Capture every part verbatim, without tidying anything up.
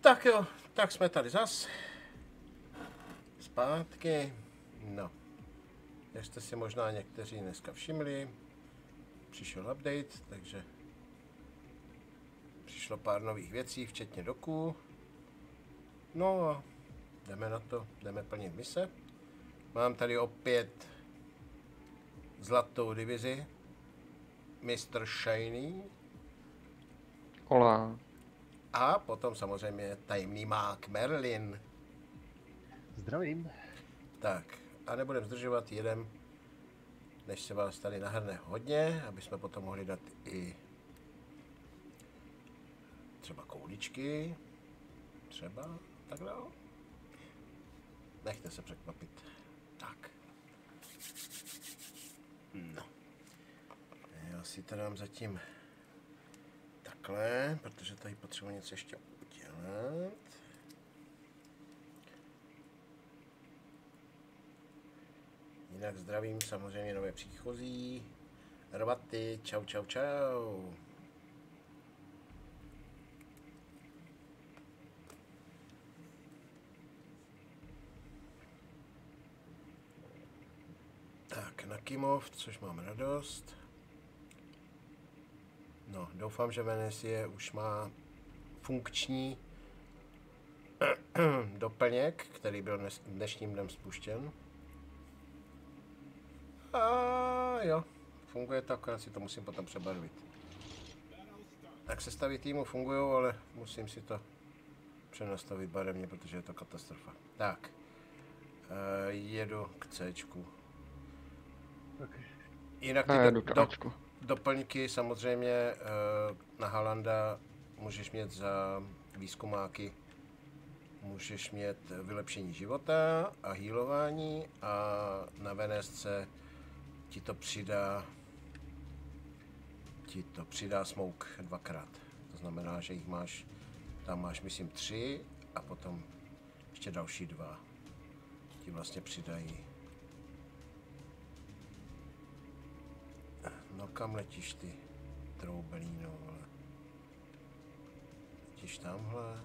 tak jo, tak jsme tady zas. Zpátky. No. Jak jste si možná někteří dneska všimli, přišel update, takže přišlo pár nových věcí, včetně doků. No a jdeme na to, jdeme plnit mise. Mám tady opět zlatou divizi. mister Shiny. Hola. A potom samozřejmě tajemný mák Merlin. Zdravím. Tak, a nebudem zdržovat, jedem, než se vás tady nahrne hodně, aby jsme potom mohli dát i třeba kouličky, třeba takhle. Nechte se překvapit. Tak. No. Já si to dám zatím takhle, protože tady potřebuji něco ještě udělat. Jinak zdravím samozřejmě nové příchozí. Rvaty, čau, čau, čau. Tak, Nakimov, což mám radost. No, doufám, že Venesie už má funkční doplněk, který byl dnes, dnešním dnem spuštěn. A jo, funguje to, akorát si to musím potom přebarvit. Tak sestavy týmu fungují, ale musím si to přenastavit barevně, protože je to katastrofa. Tak, e, jedu k Cčku. Okay. Jinak ty Ne, do, do, do, do, doplňky samozřejmě e, na Halanda můžeš mít za výzkumáky, můžeš mít vylepšení života a healování a na Venesce ti to přidá ti to přidá smoke dvakrát. To znamená, že jich máš, tam máš myslím tři a potom ještě další dva. Ti vlastně přidají. No kam letíš ty, troubelíno, vole? Letíš tamhle?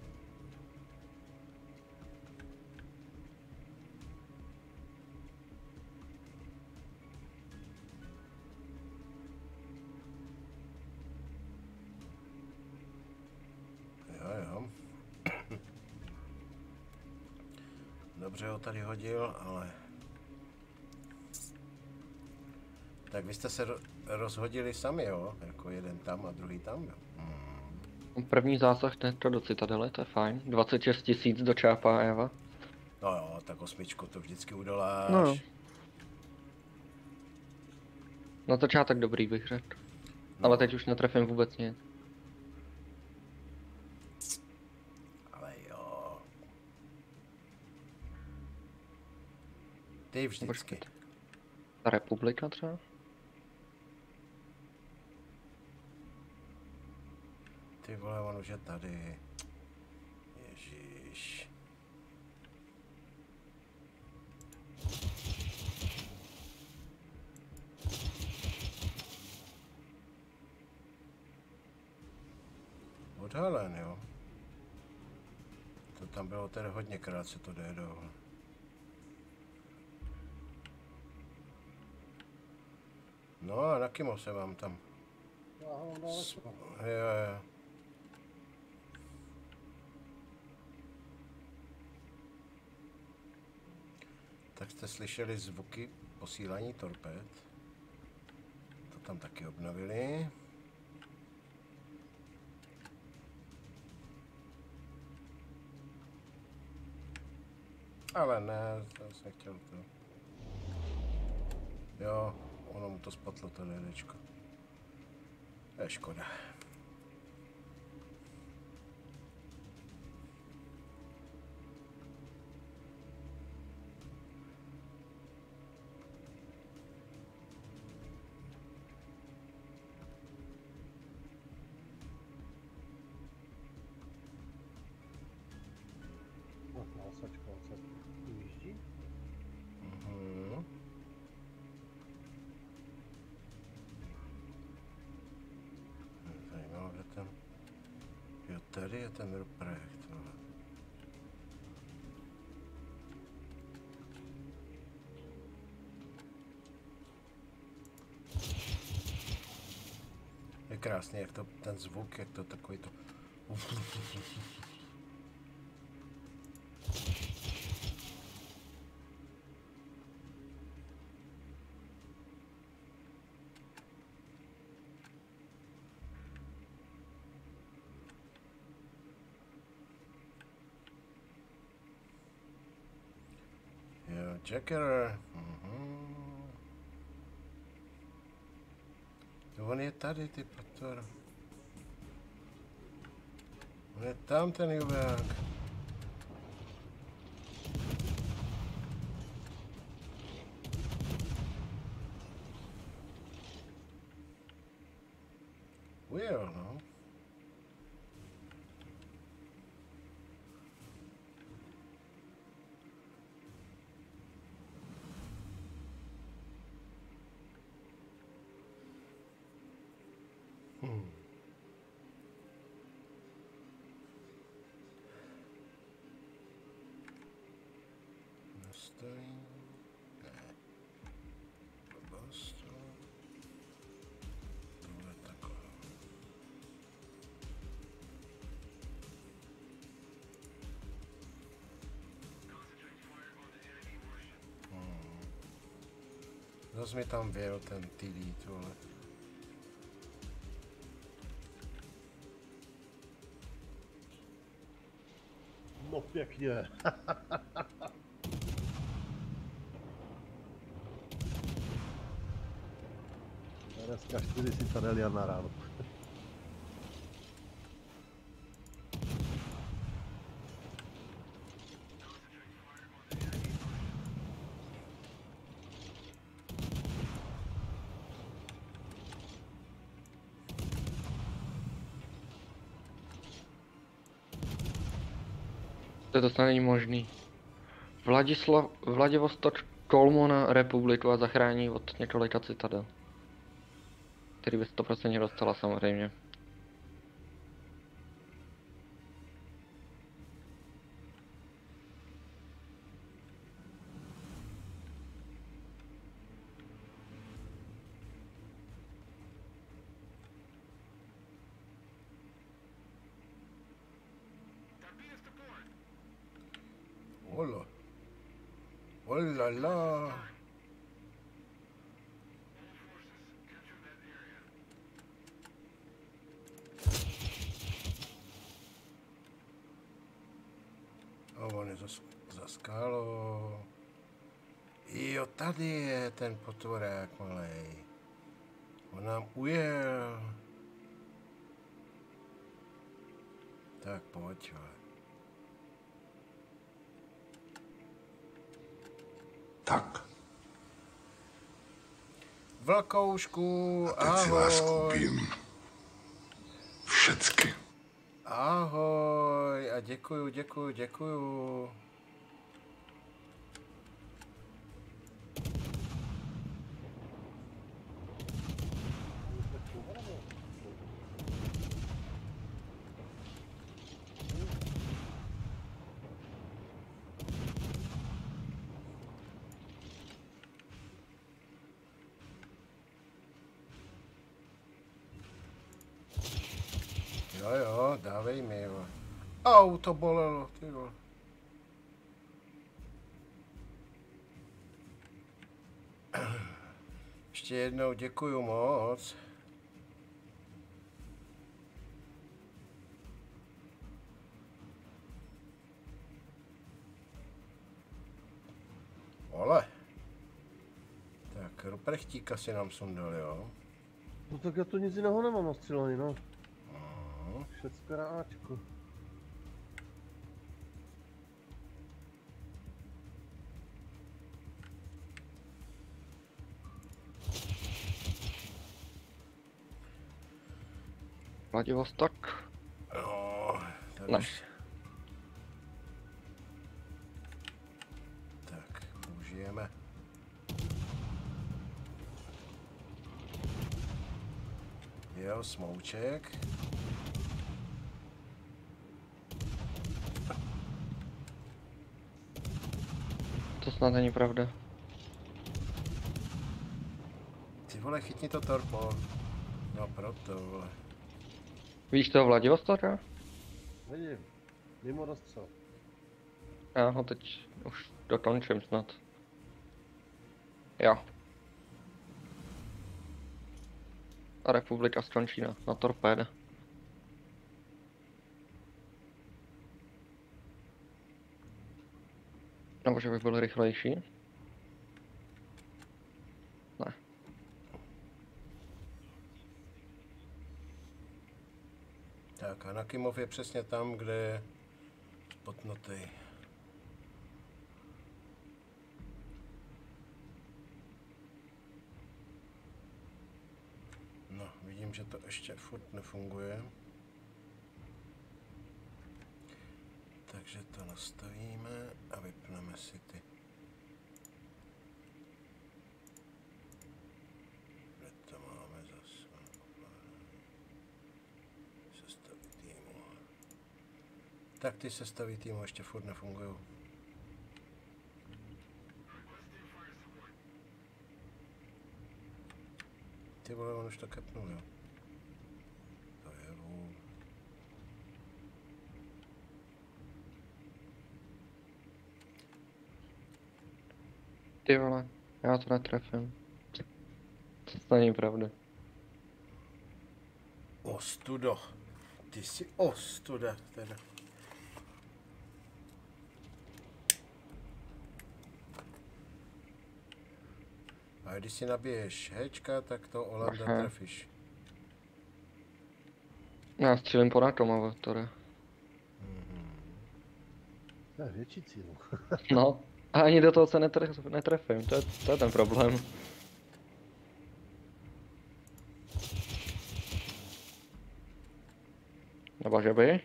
Dobře ho tady hodil, ale... Tak vy jste se rozhodili sami, jo? Jako jeden tam a druhý tam, jo? Hmm. První zásah hned do Citadele, to je fajn. dvacet šest tisíc do Čápa Eva. No jo, tak osmičku to vždycky udoláš. No. Na začátek dobrý bych řekl. No. Ale teď už netrefím vůbec nic. Ale jo. Ty vždycky. Ta republika třeba? Ty vole, on už je tady. Ježíš. Odhalen, jo. To tam bylo tedy hodněkrát, se to jde do. No a na Kimo se vám tam. Já ho mám daleko. Jo, jo. Tak jste slyšeli zvuky posílání torpéd. To tam taky obnovili. Ale ne, zase nechtěl to. Jo, ono mu to spotlo to DDčko. To je škoda. Násačka se ujíždí. Mhm. je ten Ruprecht? Vole? Je krásný, jak to, ten zvuk, jak to takový to... Jo, Jacker. Mhm. On je tady, ty pator. On je tam, ten jubilák. Ujel, no. Hmm. Nastavím. Ne. Blbost. Tohle takhle. Hmm. Zase mi tam věl ten T D, tohle. No pěkně. Dneska čtyři citadelia na ráno. To snad není možný. Vladislav, Vladivostok kolmu na republiku a zachrání od několika citadel. Který by sto procent dostala samozřejmě. Hola. Hola la. A on je za, za skálou. Jo, tady je ten potvorák malej. On nám ujel. Tak pojď, vole. Tak, Vlkoušku, a teď si vás ahoj. koupím. Všecky. Ahoj a děkuju, děkuju, děkuju. Jo, jo, dávej mi, jo. Au, to bolelo, ty vole. Ještě jednou děkuju moc. Ole. Tak, Ruprechtíka si nám sundal, jo. No tak já tu nic jiného nemám ostřílený, no. Všecko na Ačku. Vladivostok. No, tady Ne. už- Tak, použijeme. Jo, smouček. snad není pravda. Ty vole, chytni to torpo. No proto, vole. Víš toho Vladivostoka? Vidím. Mimo rozstřel. Já ho teď už dokončím snad. Jo. A republika skončí na, na torpéda. Nebo že by byl rychlejší? Ne. Tak a Nakimov je přesně tam, kde je spotnutý. No, vidím, že to ještě furt nefunguje. Takže to nastavíme a vypneme si ty. Kde to máme zase? Sestavy týmu. Tak ty sestavy týmu ještě furt nefungují. Ty vole, on už to kepnul, jo. To je vůl. Ty vole, já to netrefím. To není pravda. Ostudo. Ty jsi ostuda teda. A když si nabiješ hečka, tak to Olanda Aha. trefíš. Já střílím po Nakomovatore. To je větší cíl. No. A ani do toho se netref, netrefím, to je, to je ten problém. Nebo že by?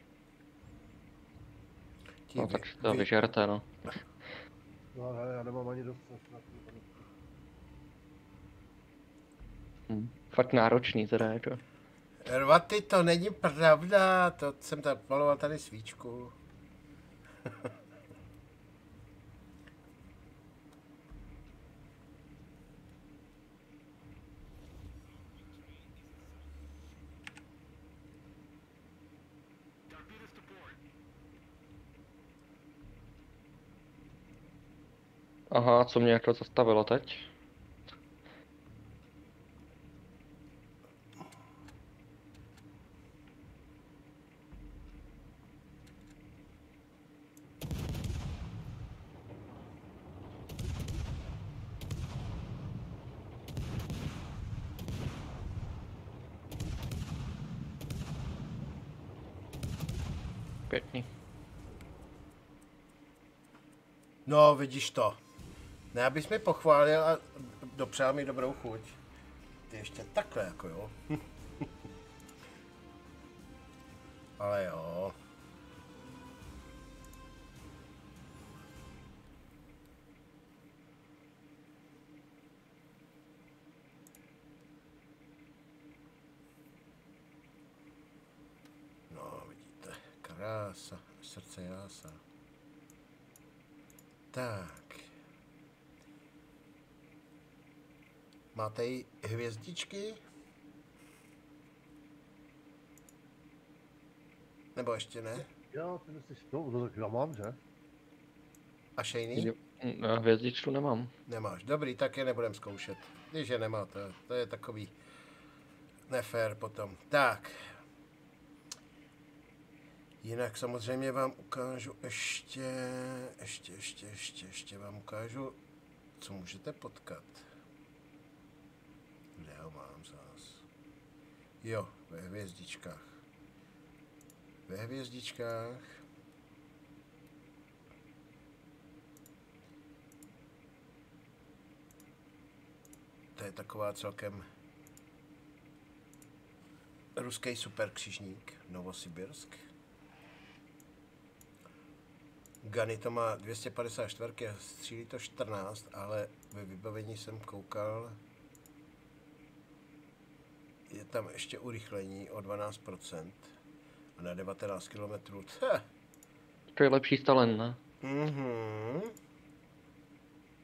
Ti No vy- tak to vy- vyžerte, no. No ale já nemám ani dost na to. Hm. Fakt náročný teda jako. Rvaty, to není pravda, to jsem tam paloval tady svíčku. Aha, co mě jako zastavilo teď? Pěkný. No, vidíš to. Ne, abys mi pochválil a dopřál mi dobrou chuť. Ty ještě takhle, jako jo. Ale jo. No, vidíte. Krása. Srdce jása. Tak. Máte i hvězdičky? Nebo ještě ne? Jo, ty myslíš, no, no tak já mám, že? A šejný? Hm, hvězdičku nemám. Nemáš. Dobrý, tak je nebudem zkoušet. Když je nemáte, to je takový nefér potom. Tak. Jinak samozřejmě vám ukážu ještě, ještě, ještě, ještě, ještě vám ukážu, co můžete potkat. Kde ho mám zás? Jo, ve hvězdičkách. Ve hvězdičkách. To je taková celkem ruský superkřižník, Novosibirsk. Gany to má dvě stě padesát čtyři a střílí to čtrnáct, ale ve vybavení jsem koukal, je tam ještě urychlení o dvanáct procent a na devatenáct kilometrů. To je lepší Stalin, ne? Mhm.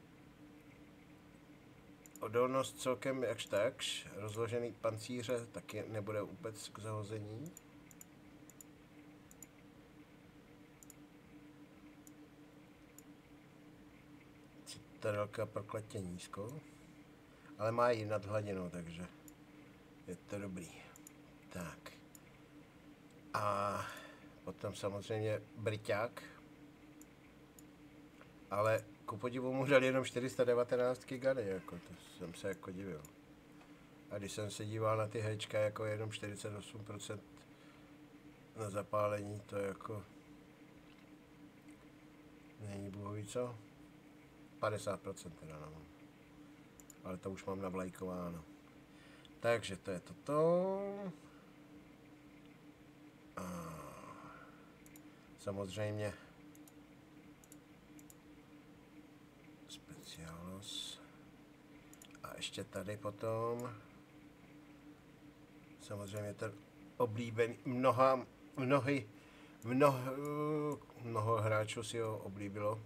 odolnost celkem jakž takž, rozložený pancíře taky nebude vůbec k zahození. Citadelka prokletě nízko, ale má ji nad hladinou, takže je to dobrý. Tak. A potom samozřejmě Briťák, ale ku podivu mu dal jenom čtyři sta devatenáct gigany, jako to jsem se jako divil. A když jsem se díval na ty hečka jako jenom čtyřicet osm procent na zapálení, to jako není bohu co? padesát procent teda no. Ale to už mám navlajkováno. Takže to je toto. A samozřejmě speciálos. A ještě tady potom samozřejmě ten oblíbený mnoha, mnohy, mnoho, mnoho hráčů si ho oblíbilo.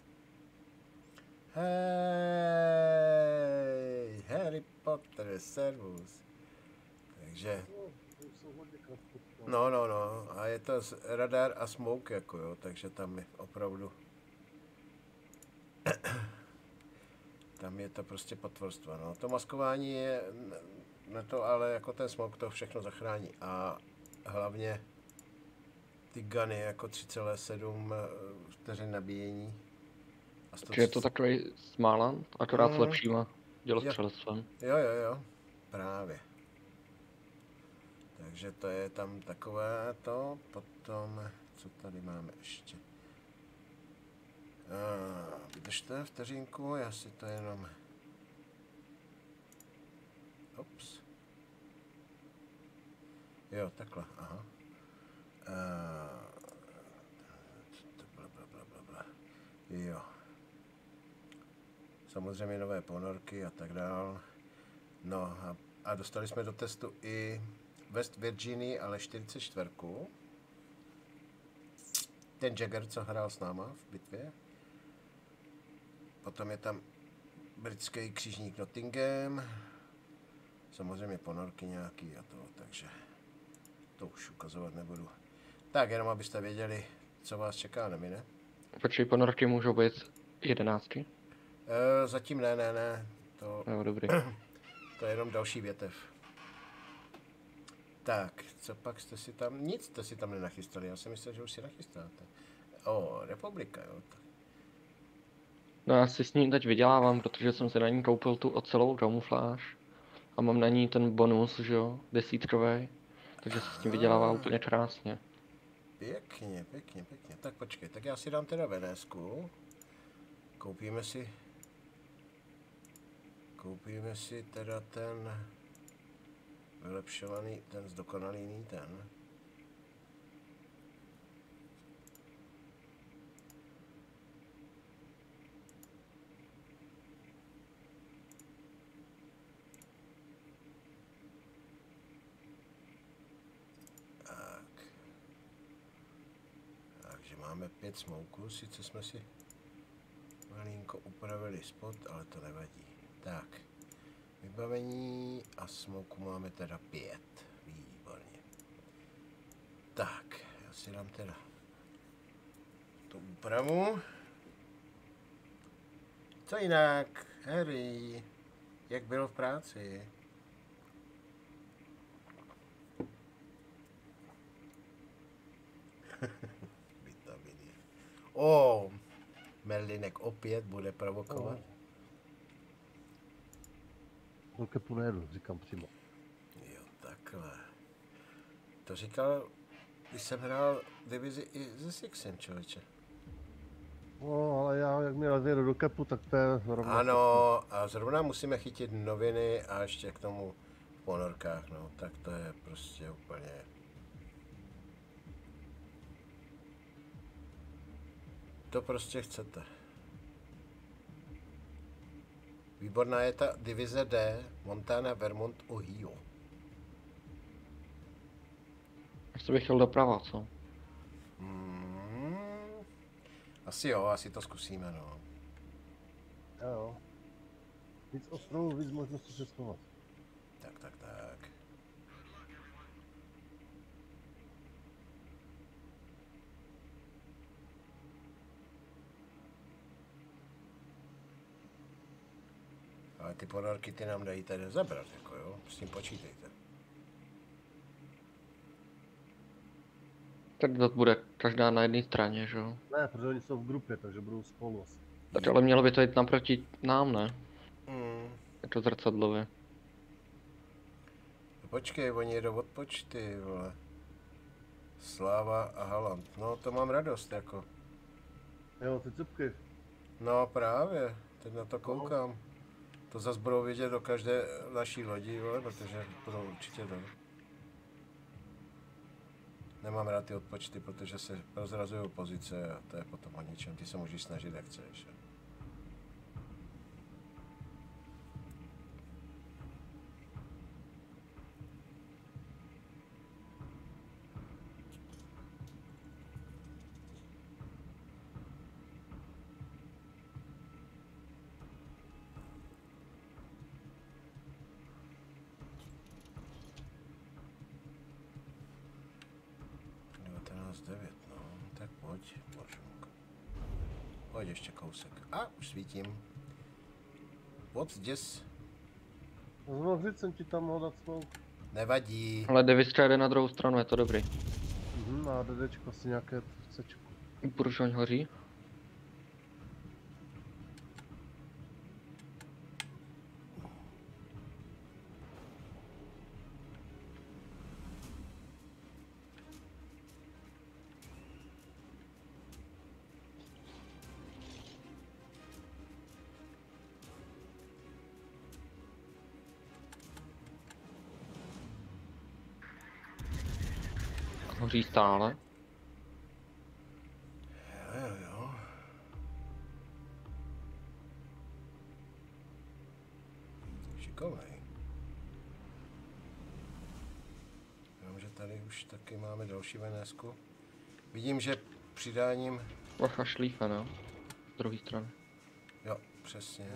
Hej, Harry Potter, servus. Takže, no, no, no, a je to radar a smoke, jako jo, takže tam je opravdu, tam je to prostě potvorstvo, no. To maskování je, na to ale jako ten smoke to všechno zachrání a hlavně ty guny jako tři celá sedm vteřin nabíjení. Takže je to takový Smáland, akorát Mm. s lepšíma Jo. dělostřelectvem. Jo, jo, jo, právě. Takže to je tam takové to, potom, co tady máme ještě. A, vydržte vteřinku, já si to jenom... Ups. Jo, takhle, aha. A, bla, bla, bla, bla, bla. Jo. Samozřejmě nové ponorky a tak dál. No a, a dostali jsme do testu i West Virginia, ale čtyřicet čtyři. Ten Jagger, co hrál s náma v bitvě. Potom je tam britský křižník Nottingham. Samozřejmě ponorky nějaký a to, takže to už ukazovat nebudu. Tak jenom abyste věděli, co vás čeká, ne, ne? Počkej, ponorky můžou být jedenáctky? E, zatím ne, ne, ne. To, Jo, dobrý. to je jenom další větev. Tak, co pak jste si tam... Nic jste si tam nenachystali, já jsem myslel, že už si nachystáte. O, Republika, jo. No já si s ní teď vydělávám, protože jsem si na ní koupil tu ocelovou kamufláž. A mám na ní ten bonus, že jo, desítkovej. Takže se s tím vydělává úplně krásně. Pěkně, pěkně, pěkně. Tak počkej, tak já si dám teda Venésku. Koupíme si... Koupíme si teda ten... Vylepšovaný, ten zdokonalý ten. Tak. Takže máme pět smouků, sice jsme si malinko upravili spot, ale to nevadí. Tak. Vybavení a smoku máme teda pět. Výborně. Tak, já si dám teda tu úpravu. Co jinak, Harry? Jak bylo v práci? Vitaminy. O, Merlinek opět bude provokovat. Do kepu nejedu, říkám přímo. Jo, takhle. To říkal, když jsem hrál divizi i se Sixem, člověče. No, ale já, jak mě rozjedu do kepu, tak to je rovnou. Ano, a zrovna musíme chytit noviny a ještě k tomu v ponorkách, no, tak to je prostě úplně... To prostě chcete. Výborná je ta divize D, Montana, Vermont, Ohio. Ještě bych chtěl doprava, co? Hmm, asi jo, asi to zkusíme, no. Jo, jo. Víc ostrovů, víc možností se schovat. Tak, tak, tak. Ale ty ponorky ty nám dají tady zabrat, jako jo, s tím počítejte. Tak to bude každá na jedné straně, že jo? Ne, protože oni jsou v grupě, takže budou spolu asi. Tak ale mělo by to jít naproti nám, ne? Hmm. Je to zrcadlově. Počkej, oni jedou od počty, vole. Sláva a Haland. No, to mám radost, jako. Jo, ty cupky. No právě, teď na to koukám. To zas budou vidět do každé naší lodi, vole, protože budou určitě to. Nemám rád ty odpočty, protože se rozrazují pozice a to je potom o ničem. Ty se můžeš snažit, jak chceš. devatenáct devět, no, tak pojď, Božunk. Pojď ještě kousek. A, už svítím. What's this? Zvozit jsem ti tam hodat svou. Nevadí. Ale jde vystřelit na druhou stranu, je to dobrý. Mhm, a DDčko si nějaké cečku. Buržoň hoří. Hoří stále. Jo, jo, jo. Šikovnej. Vím, že tady už taky máme další venesku. Vidím, že přidáním, Vacha šlífe, no. Z druhé strany. jo, přesně.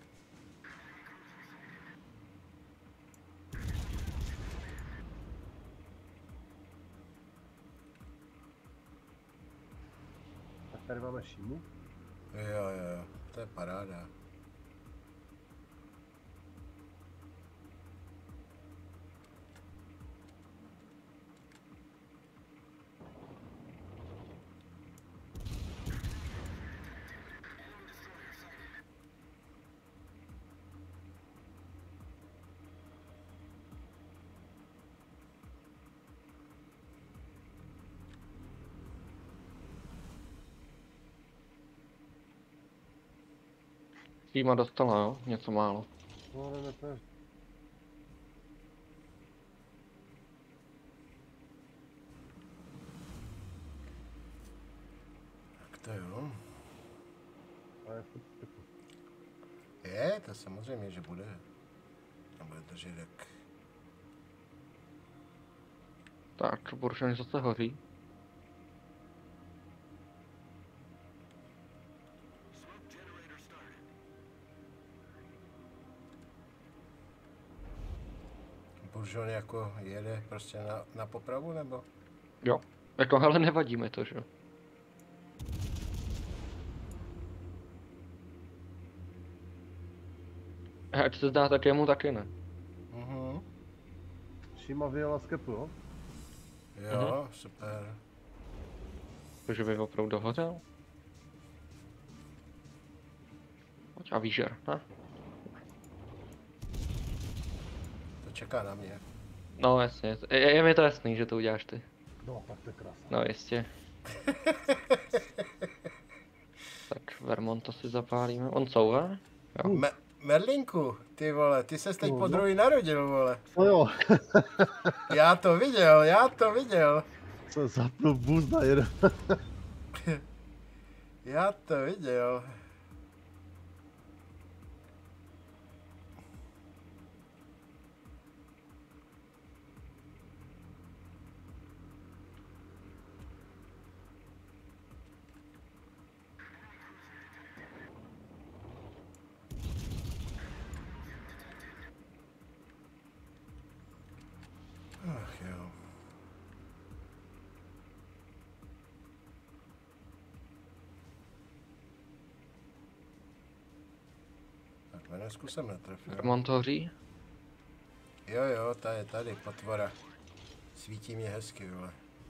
Tak tady máme šímu. Jo, jo, jo, to je paráda. Týma dostala, jo? Něco málo. No, jdeme to. Tak to jo. A je furt v typu. Je, to samozřejmě, že bude. A bude držet jak... Tak, buržoň zase hoří. Buržon jako jede prostě na, na popravu, nebo? Jo. Jako, ale nevadíme to, že jo? A ať se zdá, tak jemu taky ne. Mhm. Šíma vyjela z kepu, jo? Jo, super. Takže by opravdu dohořel. Pojď a výžer, ne? To čeká na mě. No jasně, je, je mi to jasný, že to uděláš ty. No, tak to je krásné. No jistě. Tak Vermonta si zapálíme. On couve? Jo. Me- Merlinku, ty vole, ty ses teď No, po no. druhý narodil, vole. No jo, Já to viděl, já to viděl. jsem zapnul boost na jeden. Já to viděl. Ach jo. Tak Venesku jsem netrefil. Vermont hoří. Jo jo, ta je tady, potvora. Svítí mě hezky, vole.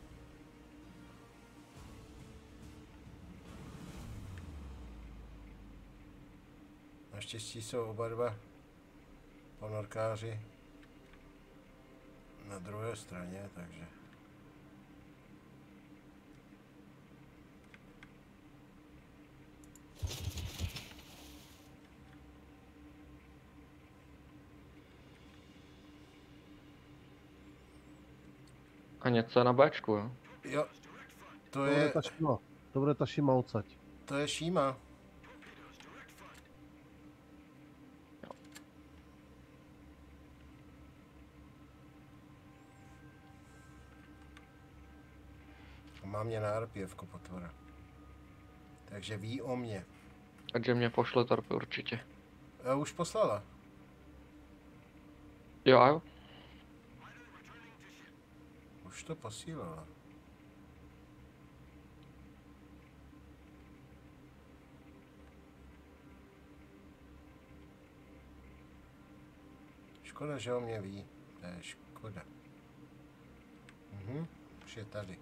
Naštěstí jsou oba dva ponorkáři na druhé straně, takže... A něco na Bčku, jo? Jo, to To bude je, ta šima. To bude ta šima odsaď. to je šíma. A má mě na R P F potvora. Takže ví o mě. Takže mě pošle torpy určitě. A už poslala. Jo a jo. Už to posílala. Škoda, že o mě ví. To je škoda. Mhm, už je tady.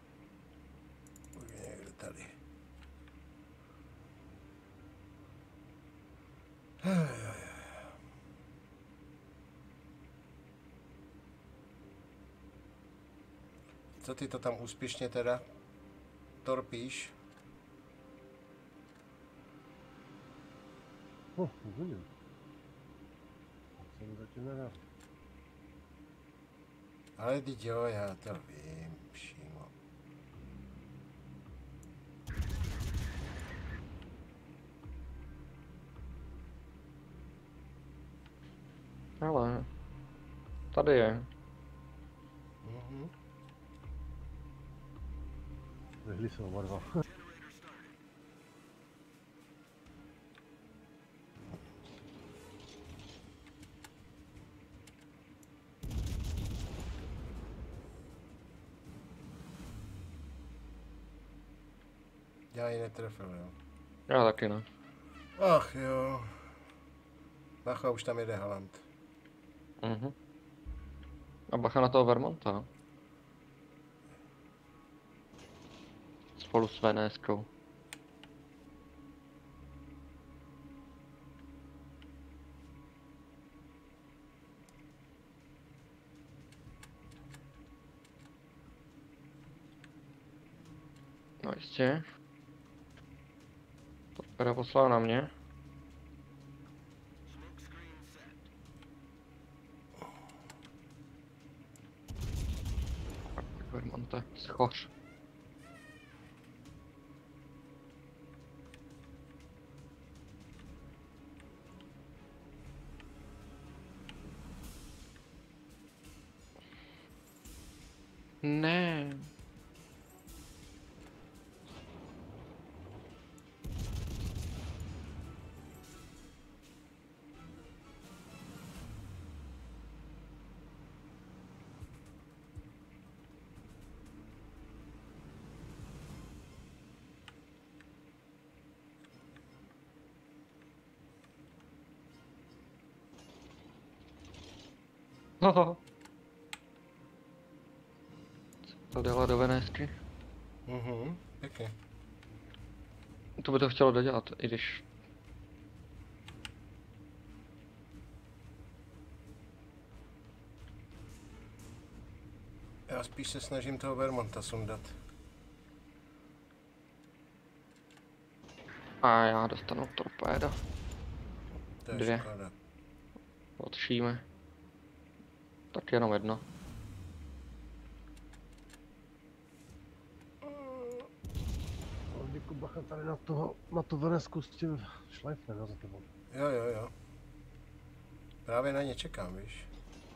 Už je někde tady. Co ty to tam úspěšně teda torpíš? Oh, úplně. Jsem zatím nedal. Ale teď jo, já to vím, přímo. Ale tady je. Mhm. Vyhli se oba dva. Já ji netrefil, jo. Já taky ne. Ach jo. Bacha, už tam jede Halant. Mhm. A bacha na toho Vermonta. Spolu s Veneskou. No jistě. Torpeda poslala na mě. Vermonte, schoř. Ne. Haha. To dala do Venesky. Mhm, pěkně. To by to chtělo dodělat, i když... Já spíš se snažím toho Vermonta sundat. A já dostanu torpéda. To je Dvě. škoda. Odšíme. Tak jenom jedno. Děkuji bacha tady na toho, na tu Venesku s tím šlajfnem, za tebou. Jo, jo, jo. Právě na ně čekám, víš.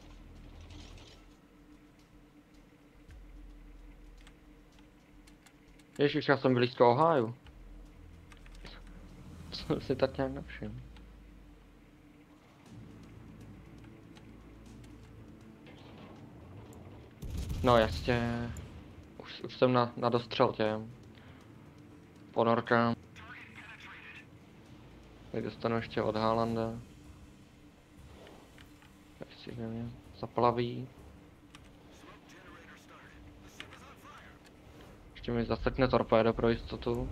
Ježíš, já jsem blízko Oháju. Jsem si tak nějak nevšiml. No jasně. Už, už jsem na, na dostřel těm. Ponorkám. Teď dostanu ještě od Haalanda. Ještě mě zaplaví. Ještě mi zasekne torpédo pro jistotu.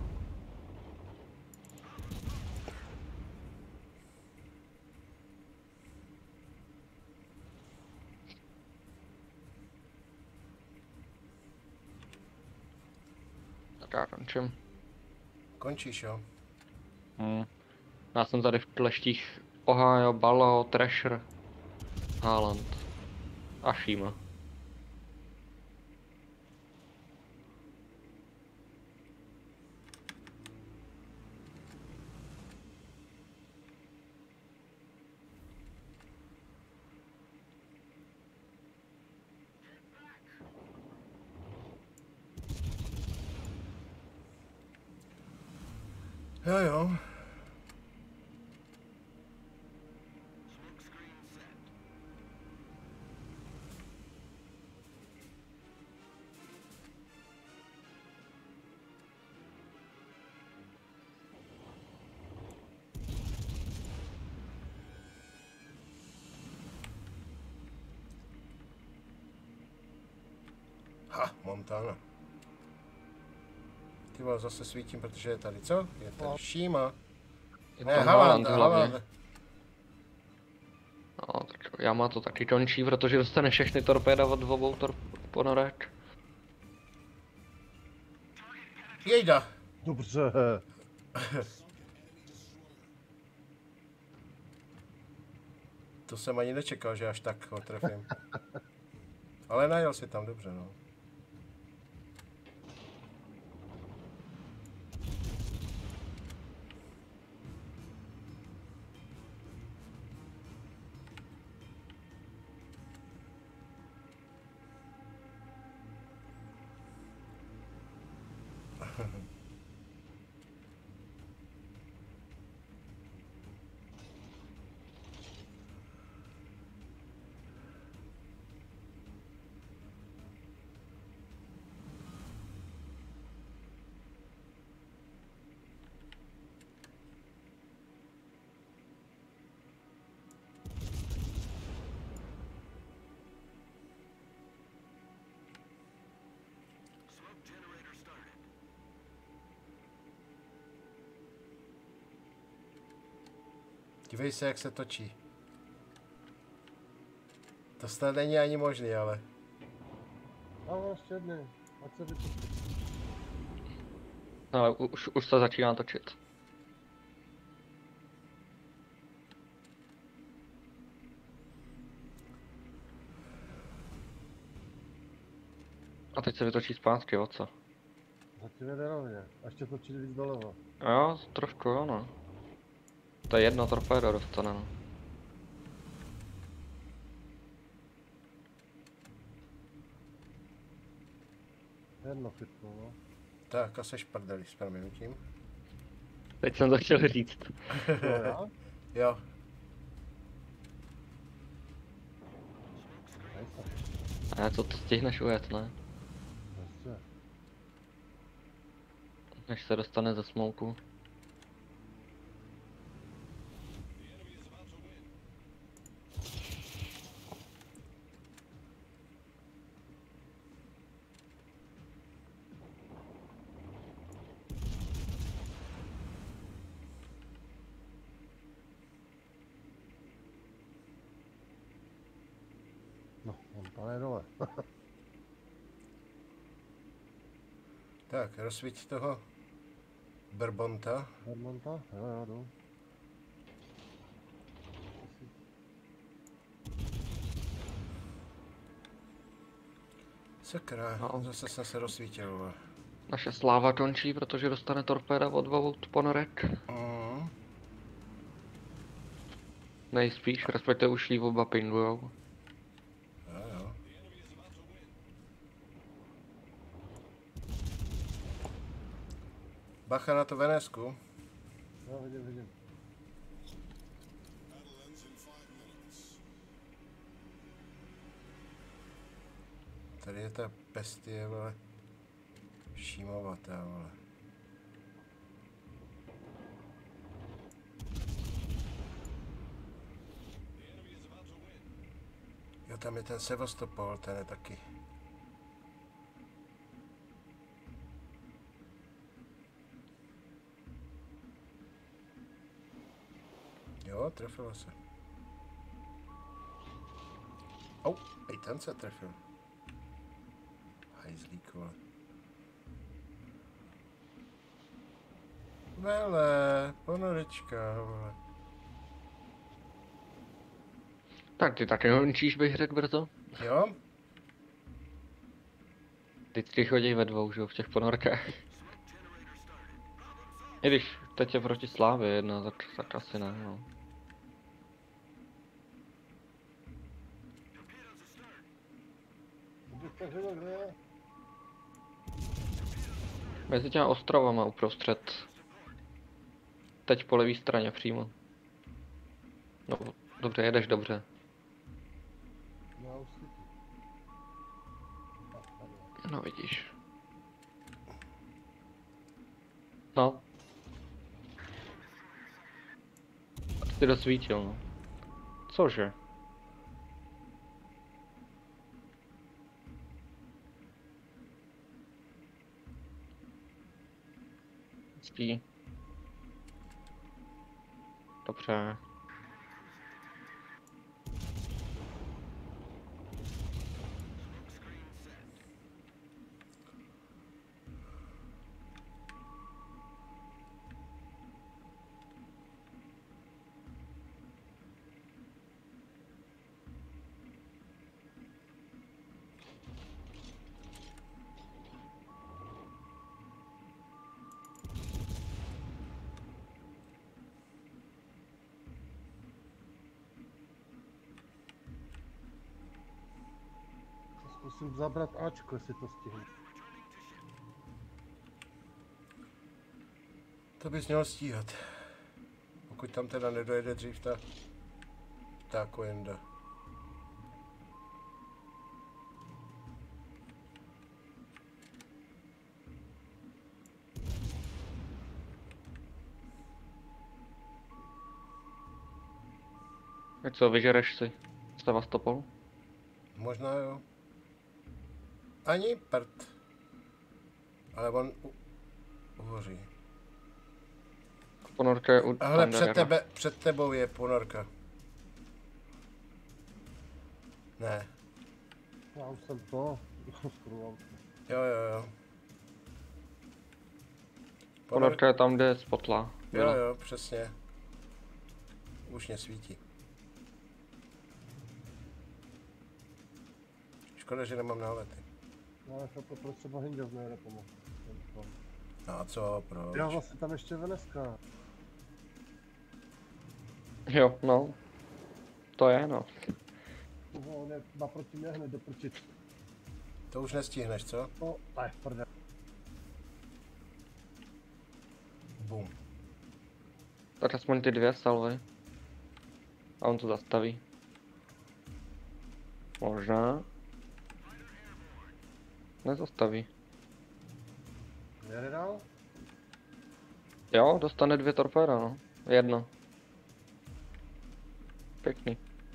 Tak já končím. Končíš, jo? Hmm. Já jsem tady v kleštích Ohio, Ballo, Thrasher, Haaland a Shima. Jo, jo. Ha, Montana. Ty vole, zase svítím, protože je tady co? Je tady Shima. Je Ne, to Haaland, Haaland hlavně. Haaland. No, tak Yama to taky končí, protože dostane všechny torpéda od obou tor ponorek. Jejda. Dobře. To jsem ani nečekal, že až tak ho trefím. Ale najel si tam dobře, no. Dívej se, jak se točí. To snad není ani možný, ale. Ale ještě jedny. Ať se vytočí. Ale už, už se začíná točit. A teď se vytočí zpátky, o co? Zatím jede rovně. A ještě točit víc doleva. Jo, trošku jo, no. To je jedno torpédo dostane, no. Jedno chytnu, no. Tak, a seš prdeli s proměnutím. Teď jsem to chtěl říct. To já? Jo. Nejsem. A co to stihneš ujet, ne? Prostě. Než se dostane ze smouku. No, on tam je dole. Tak, rozsvíť toho Berbonta. Hermonta? Jo, jo, jdu. Sakra, No. zase jsem se rozsvítil. vole. Naše sláva končí, protože dostane torpéda od dvou ponorek. Mm. Nejspíš, respektive už jí oba pingujou. Jo, jo. Bacha na to Venesku. Jo, vidím, vidím. tady je ta bestie, vole. Šímovatá, vole. Jo, tam je ten Sevastopol, ten je taky. Jo, trefilo se. Au, i ten se trefil. Hajzlík, vole. Vele, ponorečka, vole. Tak ty taky hončíš, bych řekl brzo. Jo? Vždycky chodí ve dvou, že jo, v těch ponorkách. I když teď je proti Slávě jedna, tak, tak asi ne, no. Bych řekl, kde je? Mezi těma ostrovama uprostřed. Teď po levé straně přímo. No, dobře, jedeš dobře. Já už si tu. Tak, tady je. No vidíš. No. Ty dosvítil, no. Cože? Spí. Dobře. Zkusím zabrat Ačko, jestli to stihnu. To bys měl stíhat. Pokud tam teda nedojede dřív ta... ta Koenda. Tak co, vyžereš si Sevastopol? Možná jo. Ani prd. Ale on u... uhoří. Ponorka je u Ale před, Thunderera. tebe, před tebou je ponorka. Ne. Já už jsem to. Skruval. Jo, jo, jo. Ponorka je tam, kde je spotla. Jo, jo, přesně. Už mě svítí. Škoda, že nemám nálety. No, chápu, proč třeba Hinges nejde pomoct. No a co, proč? Já vlastně tam ještě Veneska. Jo, no. To je, no. No, on je naproti mě hned doprčit. To už nestihneš, co? No, tak, prdě. Bum. Tak aspoň ty dvě salvy. A on to zastaví. Možná. Nezastaví. Jede dál? Jo, dostane dvě torpéda, no. Jedno. Pěkný.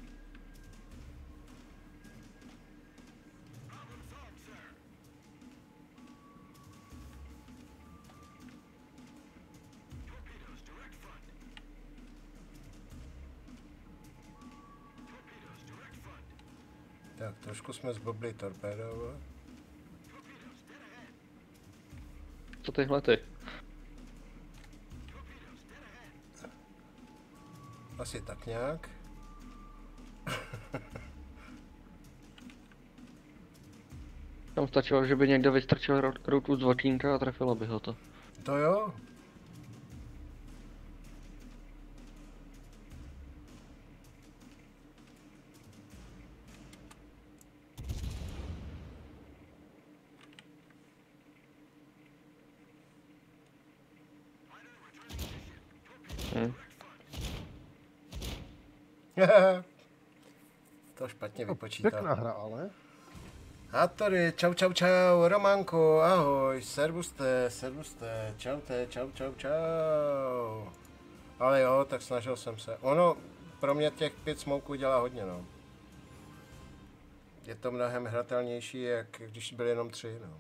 Tak, trošku jsme zblbli torpédou. Co tyhle ty? Asi tak nějak. Tam stačilo, že by někdo vystrčil ro- ruku z okýnka a trefilo by ho to. To jo. Hm. To špatně No, vypočítal. pěkná hra, ale. Hatory, čau, čau, čau, Románko, ahoj, servuste, servuste, čaute, čau, čau, čau. Ale jo, tak snažil jsem se. Ono, pro mě těch pět smouků dělá hodně, no. Je to mnohem hratelnější, jak když byly jenom tři, no.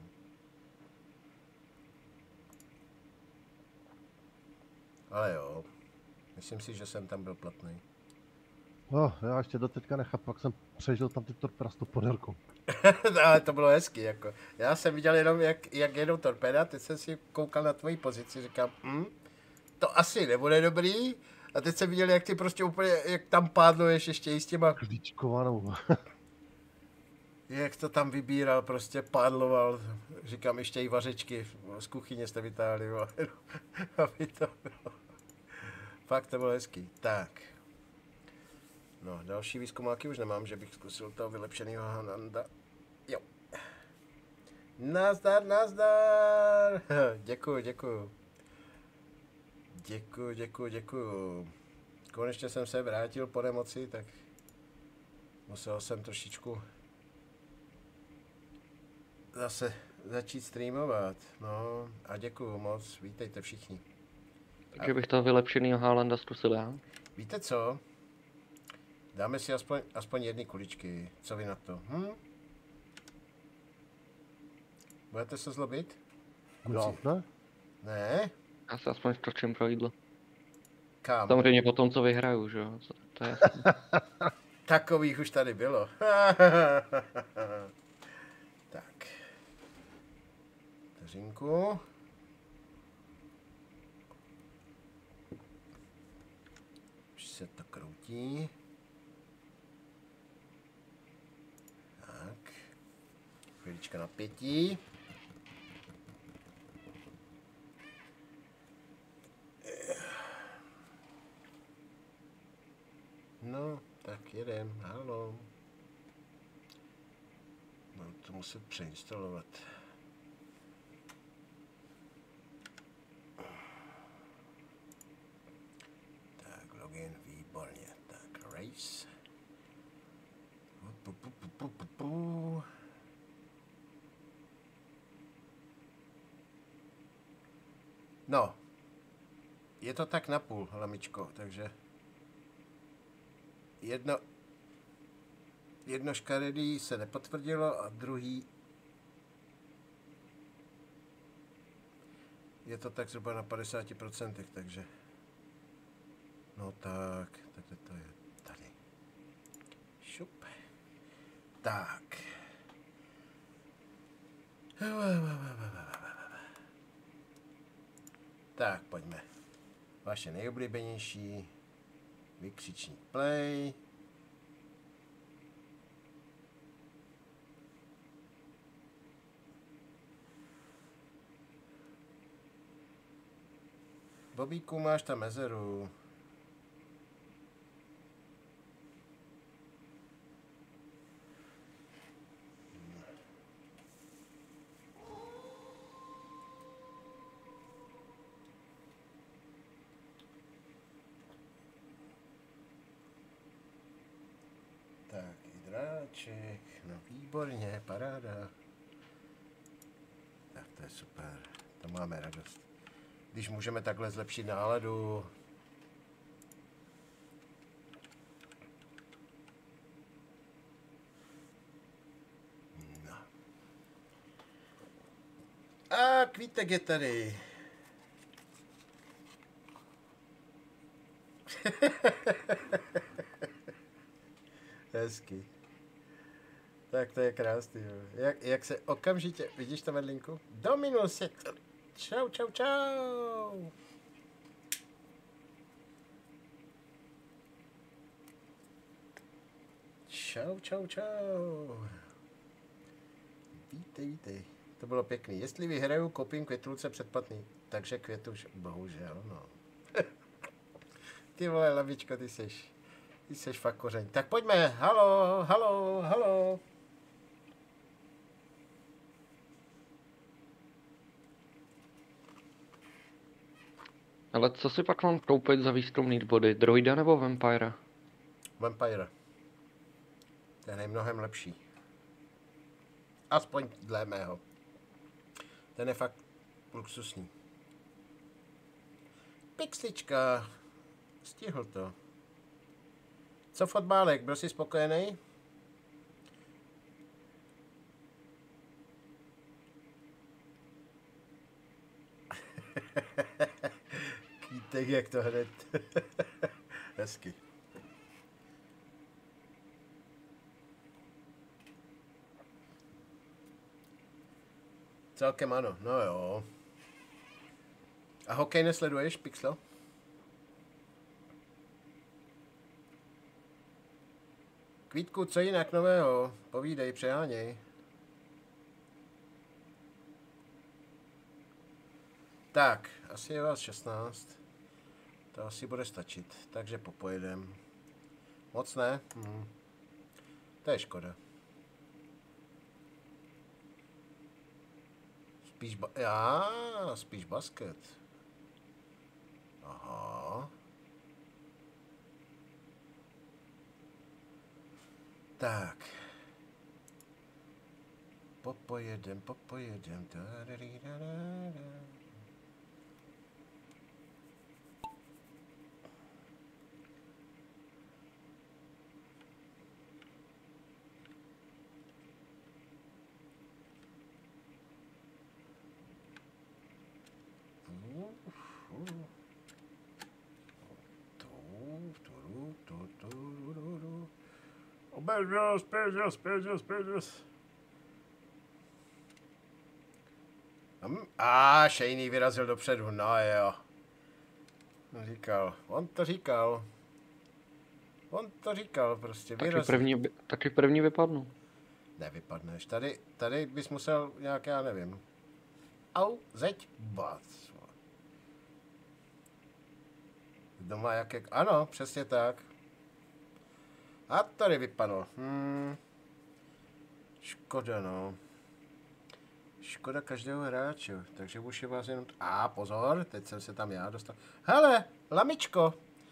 Ale jo, myslím si, že jsem tam byl platný. No, já ještě do teďka nechápu, jak jsem přežil tam ty torpéda s tou ponorkou. Ale to bylo hezký, jako. Já jsem viděl jenom, jak, jak jedou torpéda, teď jsem si koukal na tvoji pozici, říkám, hm, to asi nebude dobrý. A teď jsem viděl, jak ty prostě úplně, jak tam pádluješ ještě i s těma, Klíčkovanou. jak to tam vybíral, prostě pádloval. Říkám, ještě i vařečky z kuchyně jste vytáhli, jo. Aby to bylo. Fakt to bylo hezký. Tak. No, další výzkumáky už nemám, že bych zkusil toho vylepšenýho Hananda. Jo. Nazdar, nazdar. Děkuju, děkuju. Děkuju, děkuju, děkuju. Konečně jsem se vrátil po nemoci, tak musel jsem trošičku zase začít streamovat. No a děkuju moc, vítejte všichni. Takže bych toho vylepšenýho Haalanda zkusil já. Víte co? Dáme si aspoň, aspoň jedny kuličky. Co vy na to? Hm? Budete se zlobit? Já ne? Ne? Já se aspoň stočím pro jídlo. Kam? Samozřejmě po tom, co vyhraju, že jo? To je Takových už tady bylo. Tak. Vteřinku. Už se to kroutí. Tak. Chvílička napětí. No, tak jedem, halo. No, to muset přeinstalovat. Tak, login, výborně. Tak, race. Pu, pu, pu, pu, pu, pu. No, je to tak napůl, lamičko, takže jedno, jedno škaredý se nepotvrdilo a druhý je to tak zhruba na padesát procent, takže no tak, takhle to je tady. Šup. Tak. Tak, pojďme. Vaše nejoblíbenější vykřičník play. Bobíku, máš tam mezeru. Tak, i dráček, no výborně, paráda. Tak to je super, to máme radost. Když můžeme takhle zlepšit náladu. No. A Kvítek je tady. Hezky. Tak to je krásný. Jo. Jak, jak se okamžitě, vidíš tam vedlinku? Dominus je to. Čau, čau, čau. Čau, čau, čau. Vítej, vítej. To bylo pěkný. Jestli vyhraju, koupím květulce předplatný. Takže květu už, bohužel, no. Ty vole, lavičko, ty seš, ty seš fakt kořeň. Tak pojďme, halo, halo, halo. Ale co si pak mám koupit za výzkumný body? Droida nebo Vampira? Vampire. Ten je mnohem lepší. Aspoň dle mého. Ten je fakt luxusní. Pixlička. Stihl to. Co fotbálek, byl jsi spokojený? Kýtek, jak to hned. Hezky. Celkem ano, no jo. A hokej nesleduješ, Pixlo? Kvítku, co jinak nového? Povídej, přeháněj. Tak, asi je vás šestnáct. To asi bude stačit, takže popojedem. Moc ne? Hm. To je škoda. Spíš ba... Já, spíš basket. Aha. Tak. Popojedem, popojedem. Peněz, peněz, peněz, peněz. A Shaney vyrazil dopředu, no jo. No říkal, on to říkal. On to říkal prostě, Taky vyrazil. první, taky první vypadnu. Nevypadneš, tady, tady bys musel nějak, já nevím. Au, zeď, bac. Doma jak, jak, ano, přesně tak. A tady vypadlo. Hmm. Škoda, no. Škoda každého hráče. Takže už je vás jenom... A pozor, teď jsem se tam já dostal. Hele, lamičko.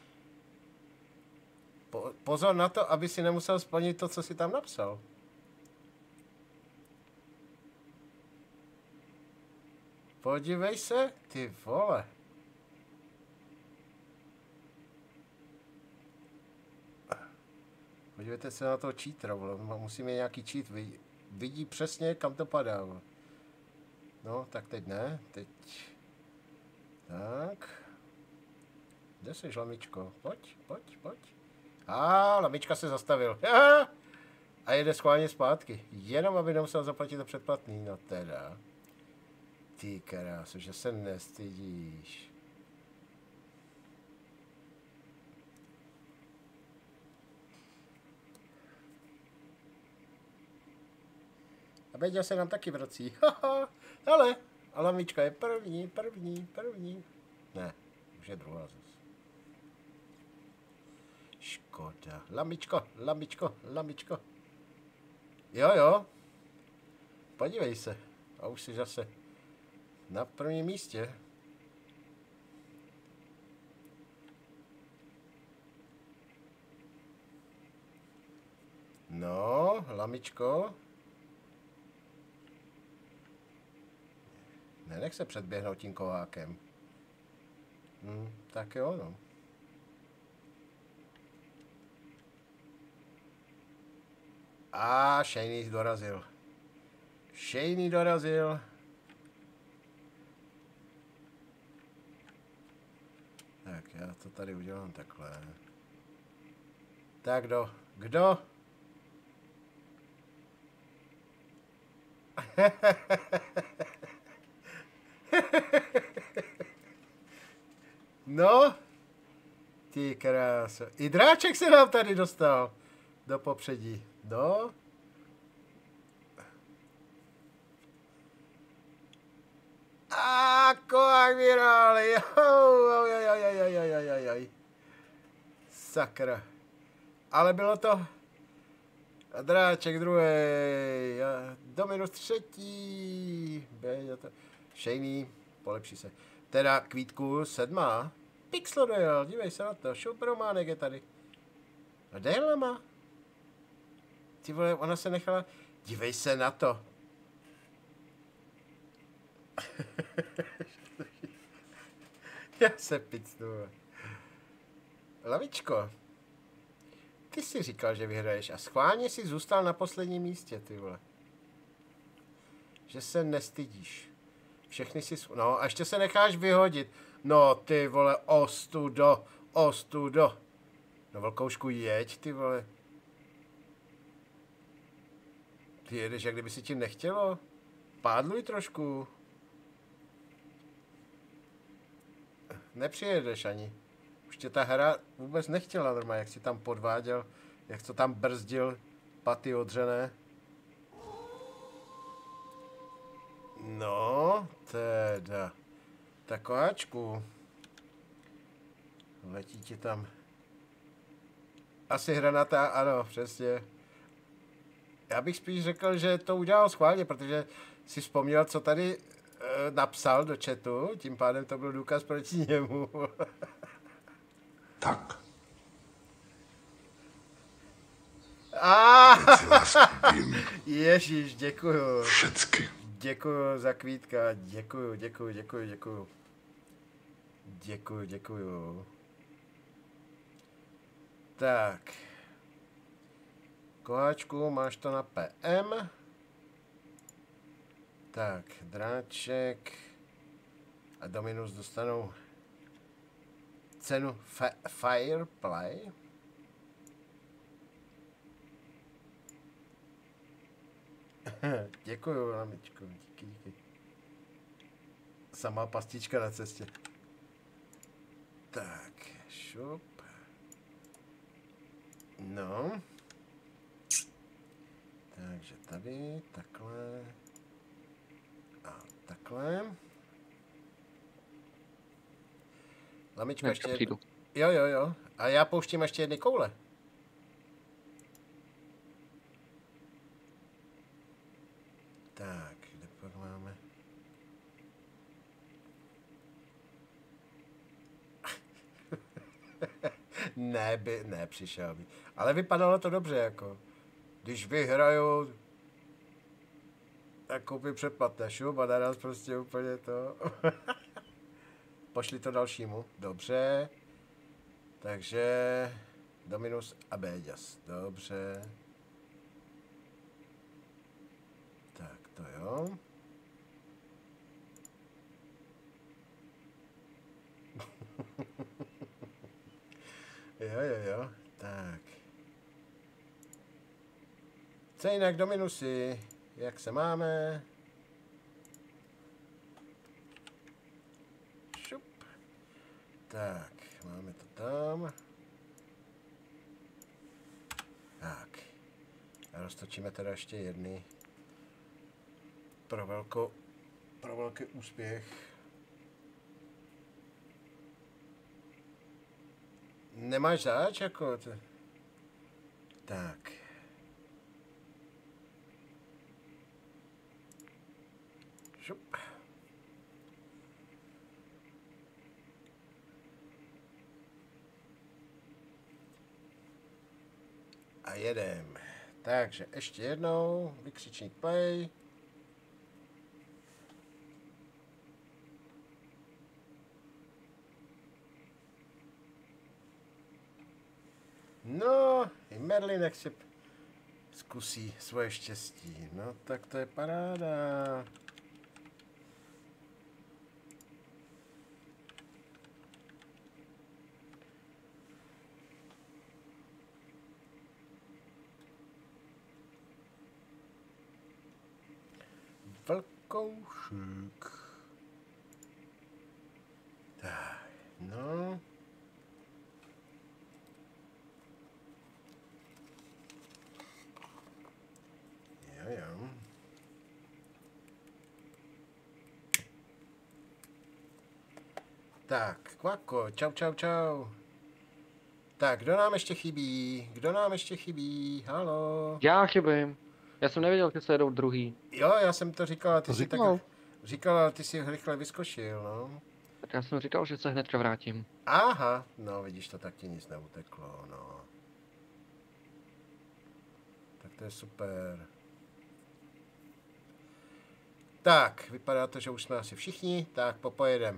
Po, pozor na to, aby si nemusel splnit to, co si tam napsal. Podívej se, ty vole. Podívejte se na toho cheatera, vole. Musíme nějaký cheat, vidí, vidí přesně, kam to padá, vole. No, tak teď ne, teď... Tak... Kde jsi, lamičko? Pojď, pojď, pojď. A lamička se zastavil. A jede schválně zpátky. Jenom, aby nemusel zaplatit to předplatný, no teda. Ty krásu, že se nestydíš. A Beďa se nám taky vrací. Haha, ale, a lamička je první, první, první. Ne, už je druhá zase. Škoda. Lamičko, lamičko, lamičko. Jo, jo. Podívej se. A už jsi zase na prvním místě. No, lamičko. Nenech se předběhnout tím kovákem. Hm, tak jo, no. A Shaney dorazil. Shaney dorazil. Tak, já to tady udělám takhle. Tak kdo? Kdo? No, ty kráso. I dráček se nám tady dostal do popředí. No. A koák vyhrál. Sakra. Ale bylo to. A dráček druhý. Dominus třetí. Shaney, polepší se. Teda Kvítku sedmá. Pixlo dojel, dívej se na to. Šuprománek je tady. A Dejla má. Ty vole, ona se nechala. Dívej se na to. Já se picnu. Lavičko, ty jsi říkal, že vyhraješ a schválně si zůstal na posledním místě, ty vole. Že se nestydíš. Všechny si... No a ještě se necháš vyhodit. No ty vole, ostudo, ostudo. No velkoušku jeď, ty vole. Ty jedeš, jak kdyby si ti nechtělo. Pádluj trošku. Nepřijedeš ani. Už tě ta hra vůbec nechtěla normálně, jak si tam podváděl, jak to tam brzdil, paty odřené. No, teda. Takováčku. Letí ti tam. Asi hranata, ano, přesně. Já bych spíš řekl, že to udělal schválně, protože si vzpomněl, co tady e, napsal do chatu, tím pádem to byl důkaz proti němu. Tak. Ah, Teď si vás vím Ježíš, děkuju. všecky. Děkuju za kvítka, děkuju, děkuju, děkuju, děkuju. Děkuju, děkuju. Tak. Koháčku, máš to na P M. Tak, dráček a Dominus dostanou cenu Fireplay. Děkuju, lamičko, díky, díky. Samá pastička na cestě. Tak, šup. No. Takže tady, takhle. A takhle. Lamičko, ještě Dneska jedno. přijdu. Jo, jo, jo. A já pouštím ještě jedny koule. Tak, kde pak máme? ne, by, ne, přišel by. Ale vypadalo to dobře, jako. Když vyhraju, tak koupím předplatné šup a naraz prostě úplně to. Pošli to dalšímu. Dobře. Takže Dominus Abedias. Dobře. Tak, to jo. jo, jo, jo. Tak. Co jinak, Dominusy? Jak se máme? Šup. Tak, máme to tam. Tak. A roztočíme teda ještě jedny. Pro velkou, pro velký úspěch. Nemáš zač, jako to? Tak. Šup. A jedem. Takže ještě jednou, vykřičník play. No, i Merlinek si zkusí svoje štěstí. No, tak to je paráda. Velkoušek. Tak, no. Jo, jo. Tak, kvako, čau, čau, čau. Tak, kdo nám ještě chybí? Kdo nám ještě chybí? Halo? Já chybím. Já jsem nevěděl, že se jedou druhý. Jo, já jsem to říkal, a ty To jsi říkal. tak říkal, ale ty si rychle vyskočil, no. Tak já jsem říkal, že se hnedka vrátím. Aha, no vidíš, to tak ti nic neuteklo, no. Tak to je super. Tak, vypadá to, že už jsme asi všichni, tak popojedem.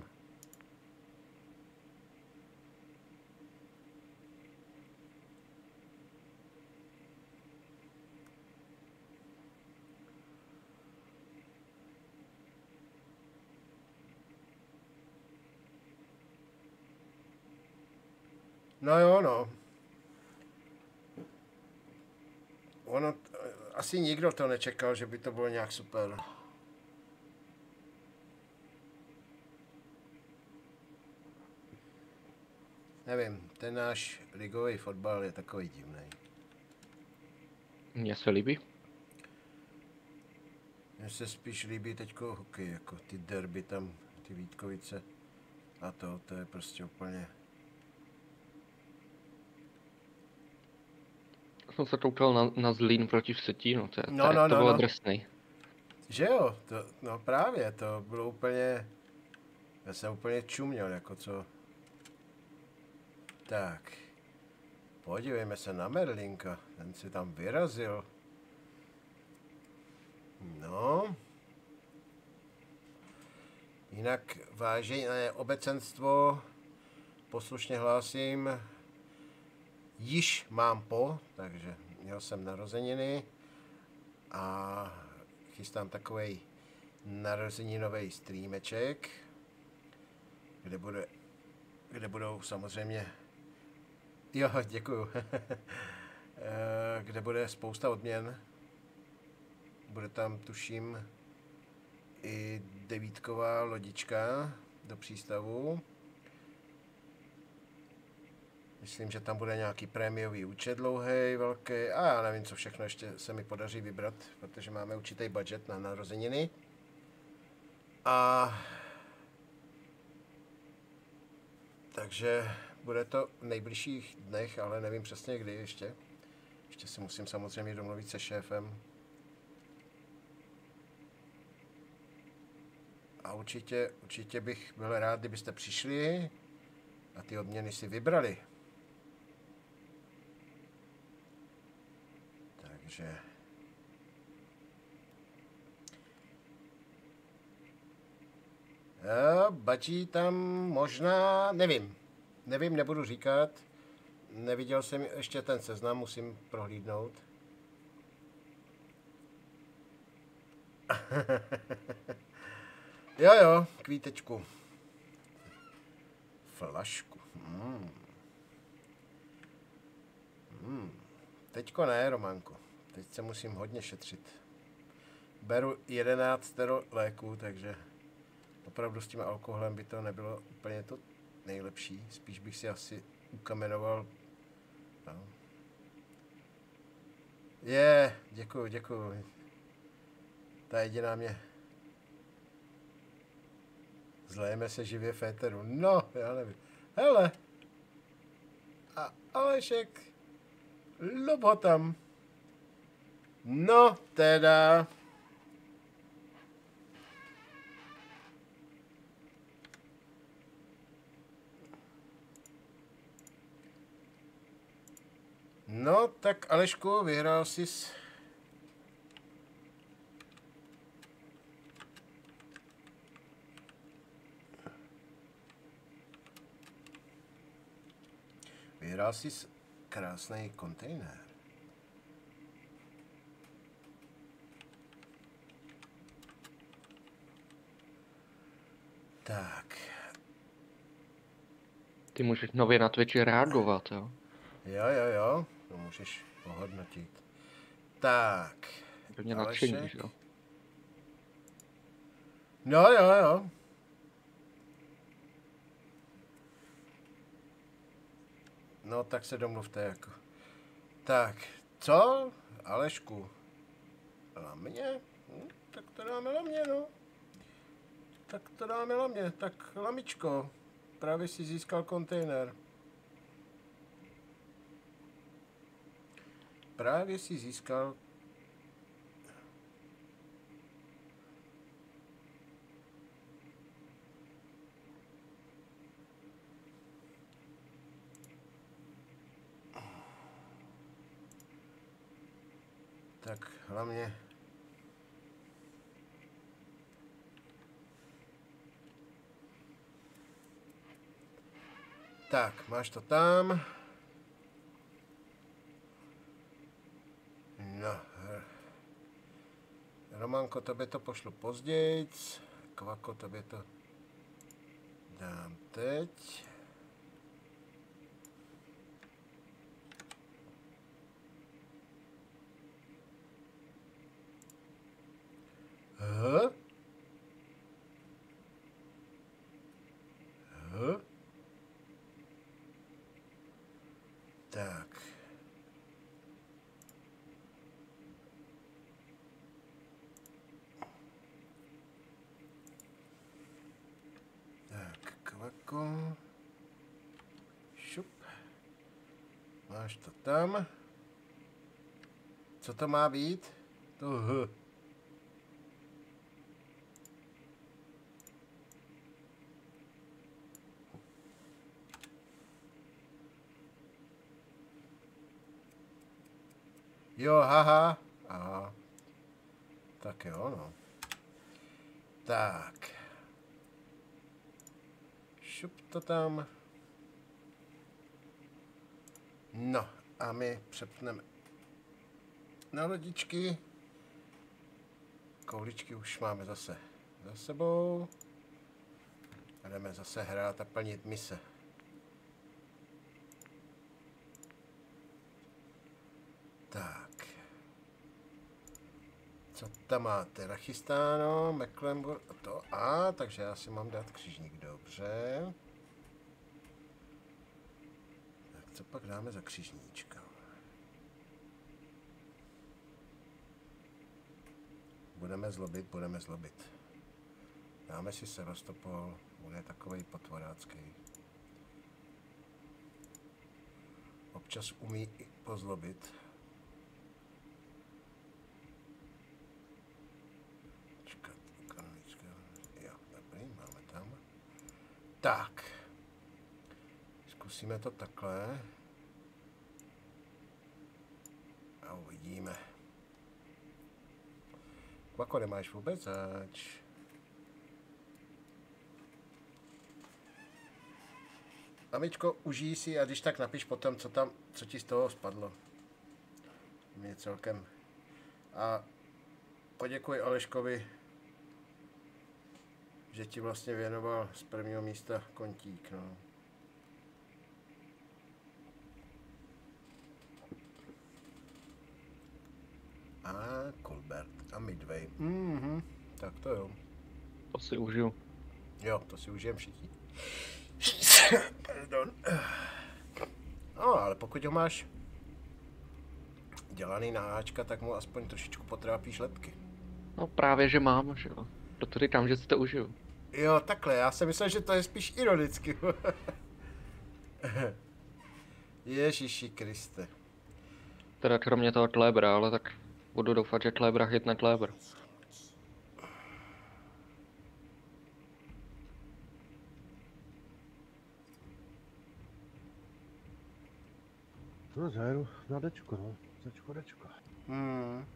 No jo, no. Ono, asi nikdo to nečekal, že by to bylo nějak super. Nevím, ten náš ligový fotbal je takový divný. Mně se líbí. Mně se spíš líbí teďko hokej, jako ty derby tam, ty Vítkovice a to, to je prostě úplně... Jsem se koukal na, na Zlín proti Vsetínu, to, je, No, to, no, to no, bylo no. drsný. Že jo, to, no právě, to bylo úplně... Já jsem úplně čuměl, jako co... Tak, podívejme se na Merlinka, ten si tam vyrazil. No. Jinak vážené obecenstvo, poslušně hlásím, již mám po, takže měl jsem narozeniny a chystám takovej narozeninový streameček, kde bude, kde budou samozřejmě, jo, děkuju, kde bude spousta odměn. Bude tam, tuším, i devítková lodička do přístavu. Myslím, že tam bude nějaký prémiový účet dlouhý, velký. A já nevím, co všechno ještě se mi podaří vybrat, protože máme určitý budget na narozeniny. A takže bude to v nejbližších dnech, ale nevím přesně kdy ještě. Ještě se musím samozřejmě domluvit se šéfem. A určitě, určitě bych byl rád, kdybyste přišli a ty odměny si vybrali. Takže... Jo, badží tam možná, nevím. Nevím, nebudu říkat. Neviděl jsem ještě ten seznam, musím prohlídnout. Jo, jo, kvítečku. Flašku. Mm. Mm. Teďko ne, Románku. Teď se musím hodně šetřit. Beru jedenáct léků, takže opravdu s tím alkoholem by to nebylo úplně to nejlepší. Spíš bych si asi ukamenoval. No. Je, děkuju, děkuju. Ta jediná mě... Zlejeme se živě v éteru. No, já nevím. Hele. A Alešek. Lob ho tam. No, teda. No, tak Alešku, vyhrál jsi s... Vyhrál jsi krásný kontejner. Tak. Ty můžeš nově na Twitchi reagovat, jo? Jo, jo, jo. To můžeš ohodnotit. Tak. To mě nadšení, jo? No, jo, jo. No, tak se domluvte jako. Tak, co? Alešku. Lamě? Hm, tak to dáme lamě, no. Tak to dáme lamě. Tak lamičko. Právě si získal kontejner. Právě si získal... Tak hlavně Tak, máš to tam. No. Romanko, tobě to pošlu později. Kvako, tobě to dám teď. H. H. Tak. Tak, kvako. Šup. Máš to tam. Co to má být? To H. Jo, haha. Aha. Tak jo, no. Tak. Šup to tam. No, a my přepneme na lodičky. Kouličky už máme zase za sebou. A jdeme zase hrát a plnit mise. Tak. Co tam máte? Nachystáno, Mecklenburg a to. A, takže já si mám dát křižník, dobře. Tak co pak dáme za křižníčka? Budeme zlobit, budeme zlobit. Dáme si Sevastopol, bude takovej potvorácký. Občas umí i pozlobit. Tak. Zkusíme to takhle. A uvidíme. Kvako, nemáš vůbec zač. Amičko, užij si a když tak napiš potom, co tam, co ti z toho spadlo. Mě celkem. A poděkuji Aleškovi, že ti vlastně věnoval z prvního místa kontík, no. A Colbert a Midway. Mhm, tak to jo. To si užiju. Jo, to si užijem všichni. Pardon. No, ale pokud ho máš dělaný na Ačka, tak mu aspoň trošičku potrápíš lepky. No právě, že mám, že jo. Proto říkám, že si to užiju. Jo, takhle, já jsem myslel, že to je spíš ironicky. Ježíši Kriste. Teda kromě toho Klébra, ale tak budu doufat, že Klébra chytne Klébr. No, zajedu na dečko, no. Dečko, dečko. Hmm.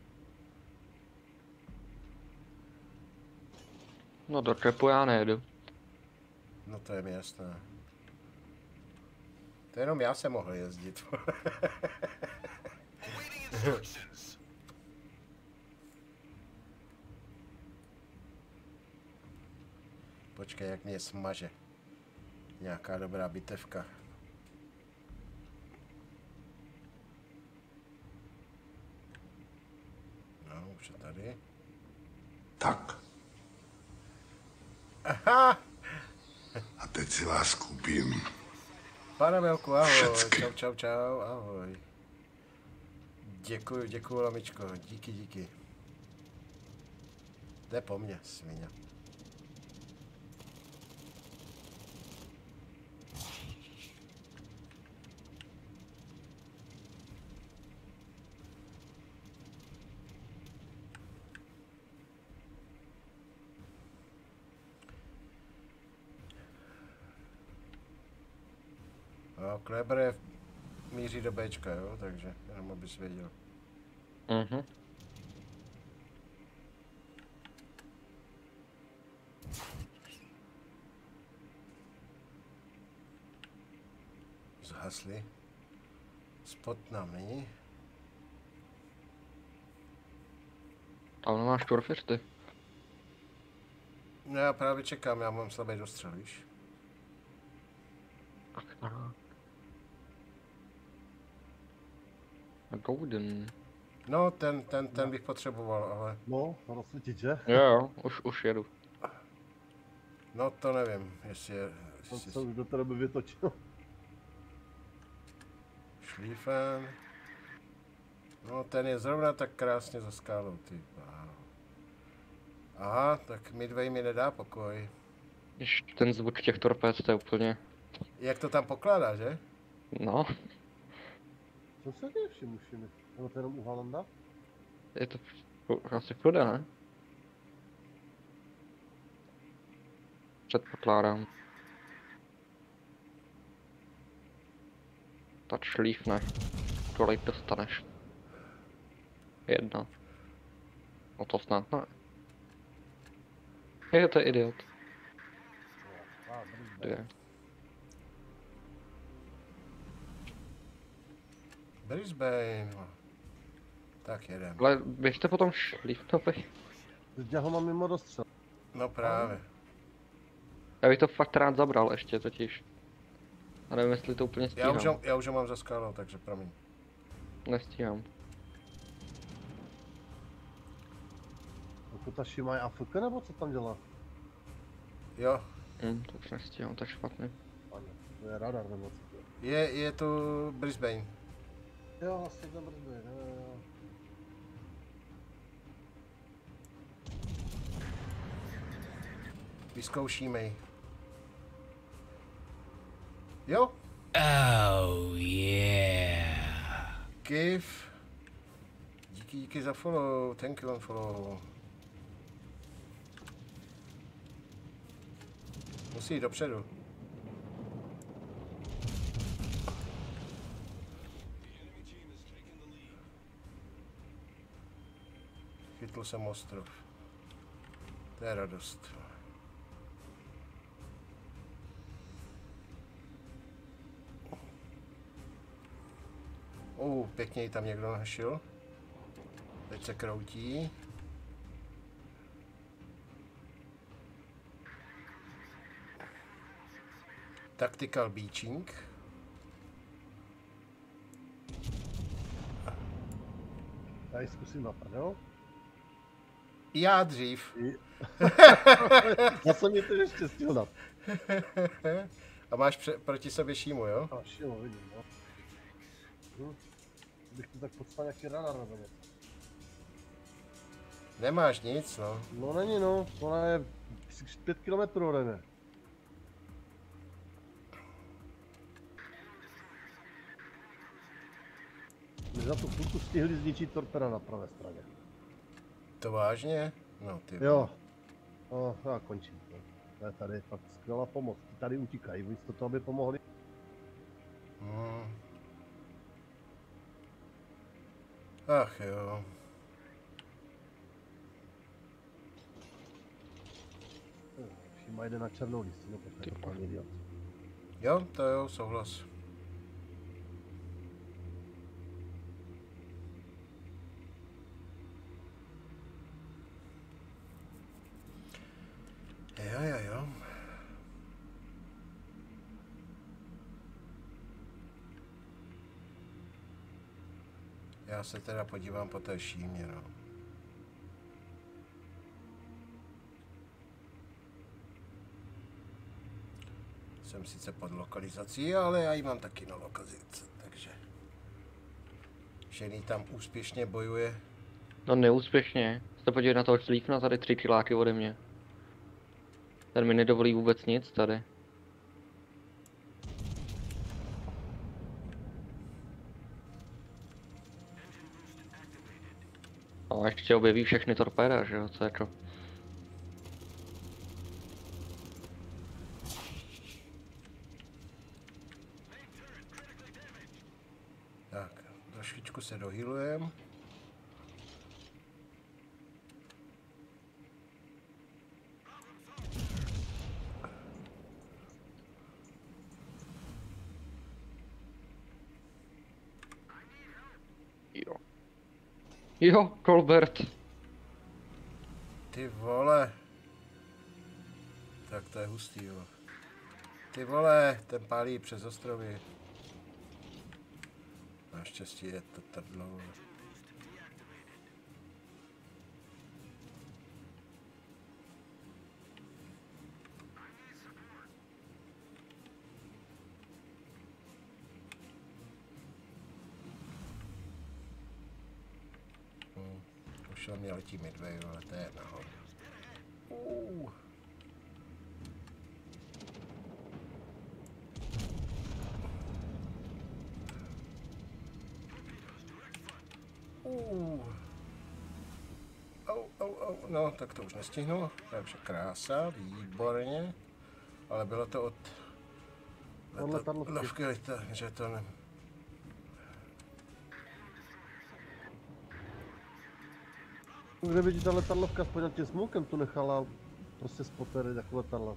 No do trepu já nejedu. No to je mi jasné. To jenom já jsem mohl jezdit. Počkej, jak mě smaže. Nějaká dobrá bitevka. No, už je tady. Tak. Aha! A teď si vás koupím. Pane Melku, ahoj. Všecky. Čau, čau, čau, ahoj. Děkuju, děkuju, lamičko. Díky, díky. Jde po mně, svině. No, Kleber je míří do Bčka, jo, takže jenom abys věděl. Mhm. zhasli. Spot nám není. Tam máš torfir, ty. No já právě čekám, já mám slabý dostřel, víš. Ach, tak. A Golden. No, ten, ten, ten bych potřeboval, ale... No, rozsvítit, že? Jo, jo, už, už jedu. No to nevím, jestli je... To Jestli se už do té doby vytočil. Šlífen. No ten je zrovna tak krásně za skálou, ty. Wow. Aha, tak Midway mi nedá pokoj. Když ten zvuk těch torpéd, to je úplně... Jak to tam pokládá, že? No, Co se děje všim všimi? Nebo to jenom u Halanda? je to asi všude, ne? Předpokládám. Ta šlífne. Kolik dostaneš? Jedna. No to snad ne. Je to idiot. A, dobrý. Dvě. Brisbane. no. Tak jedem. Ale běžte potom šlífnovi. Teď já ho mám mimo dostřel. No právě. Já bych to fakt rád zabral ještě totiž. A nevím, jestli to úplně Já stíhám. už, ho, já už ho mám za skálou, takže promiň. Nestíhám. Jako ta Shimai A F K nebo co tam dělá? Jo, Hm, to už nestíhám, tak špatně. Pane, to je radar nebo co to je? je, je tu Brisbane. Jo, vlastně tam brzdy, jo, jo, jo. Vyzkoušíme ji. Jo? Oh yeah. Kif. Díky, díky za follow. Thank you on follow. Musí jít dopředu. Chytl jsem ostrov. To je radost. Uh, pěkně ji tam někdo našel. Teď se kroutí. Tactical beaching. Já ji zkusím na prdel. Já dřív. I... Já jsem mi to ještě stihl dát. A máš pře- proti sobě šímu, jo? A šilo, vidím, no. Hm. Bych to tak poslal nějaký radar nebo něco. Nemáš nic, no. No není no, ona je pět kilometrů ode mě. My za tu chvilku stihli zničit torpeda na pravé straně. To vážně? No ty. Jo. No, já končím. To. to je tady fakt skvělá pomoc. Ti tady utíkají, místo toho, aby pomohli. Hmm. Ach jo. Všimaj jde na černou listinu, protože to je idiot. Jo, to jo, souhlas. Jo, jo, jo. Já se teda podívám po té šímě, no. Jsem sice pod lokalizací, ale já ji mám taky na lokalizaci, takže... Žený tam úspěšně bojuje. No neúspěšně. Se podívej na toho šlífna, tady tři kiláky ode mě. Ten mi nedovolí vůbec nic tady. A ještě objeví všechny torpéda, že jo, co jako... Tak, trošičku se dohýlujem. Jo, Colbert. Ty vole. Tak to je hustý, jo. Ty vole, ten pálí přes ostrovy. Naštěstí je to tak dlouho. Hmm. Už na mě letí midway, ale to je nahoru. Uh. Uh. Au, au, au. No, tak to už nestihnu. Takže krása, výborně. Ale bylo to od Od letadlovky. letadlovky, takže to ne... Kdyby ti ta letadlovka aspoň nad tím smokem tu nechala prostě spotery jako letadla.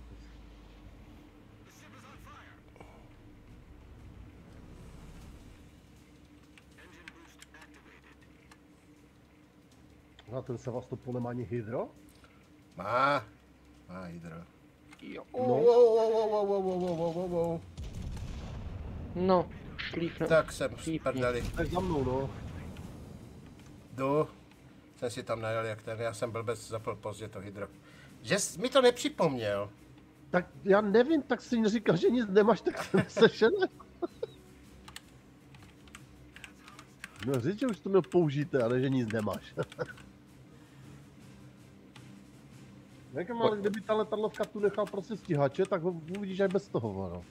No a ten Sevastopol nemá ani hydro? Má. Má hydro. Jo. Oh, oh, oh, oh, oh, oh, oh, oh, oh, oh. No, šlífne. Tak jsem Šlípni. sprdali. Tak za mnou, no. Jdu. Jsem si tam najel jak ten, já jsem blbec zapl pozdě to hydro. Že jsi mi to nepřipomněl. Tak já nevím, tak si říkal, že nic nemáš, tak jsem sešel. No říct, že už to měl použité, ale že nic nemáš. Říkám, ale kdyby ta letadlovka tu nechal prostě stíhače, tak ho uvidíš aj bez toho, no.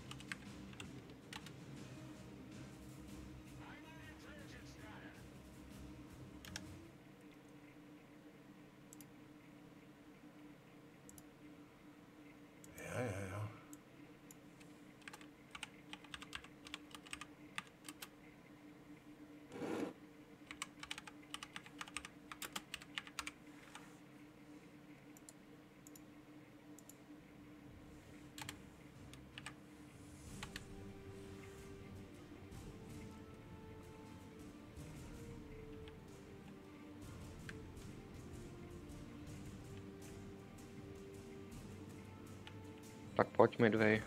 Jo, jo, jo. Tak pojď Midway.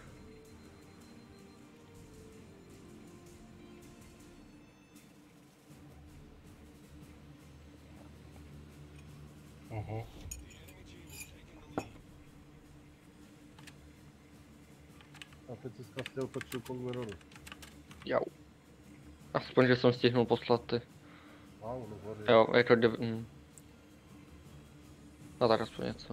Uh-huh. A teď si zkazil otočil po Gveroru. Jau. Aspoň, že jsem stihnul poslat ty. Wow, no hory. Jo, je to dev... Hm. No tak aspoň něco.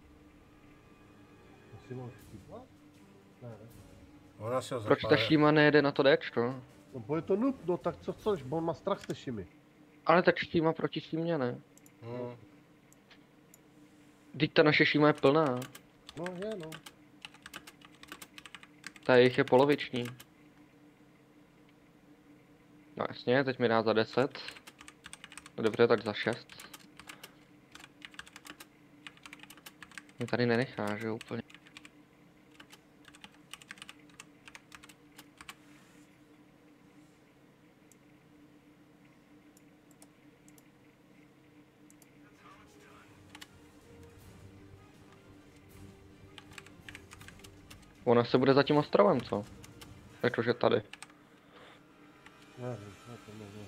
Asi máš štípla? Ne, ne. Ona si ho Proč ta zapálila. Šíma nejede na to Dčko? No bo je to noob, no tak co chceš, bo on má strach z té Šimy. Ale tak Šíma proti Šímě ne. Hmm. Vždyť ta naše Šíma je plná. No je, no. Ta jejich je poloviční. No jasně, teď mi dá za deset. No dobře, tak za šest. Mě tady nenechá, že jo, úplně. Ona se bude za tím ostrovem, co? Jakože tady. Nevím, no to možná.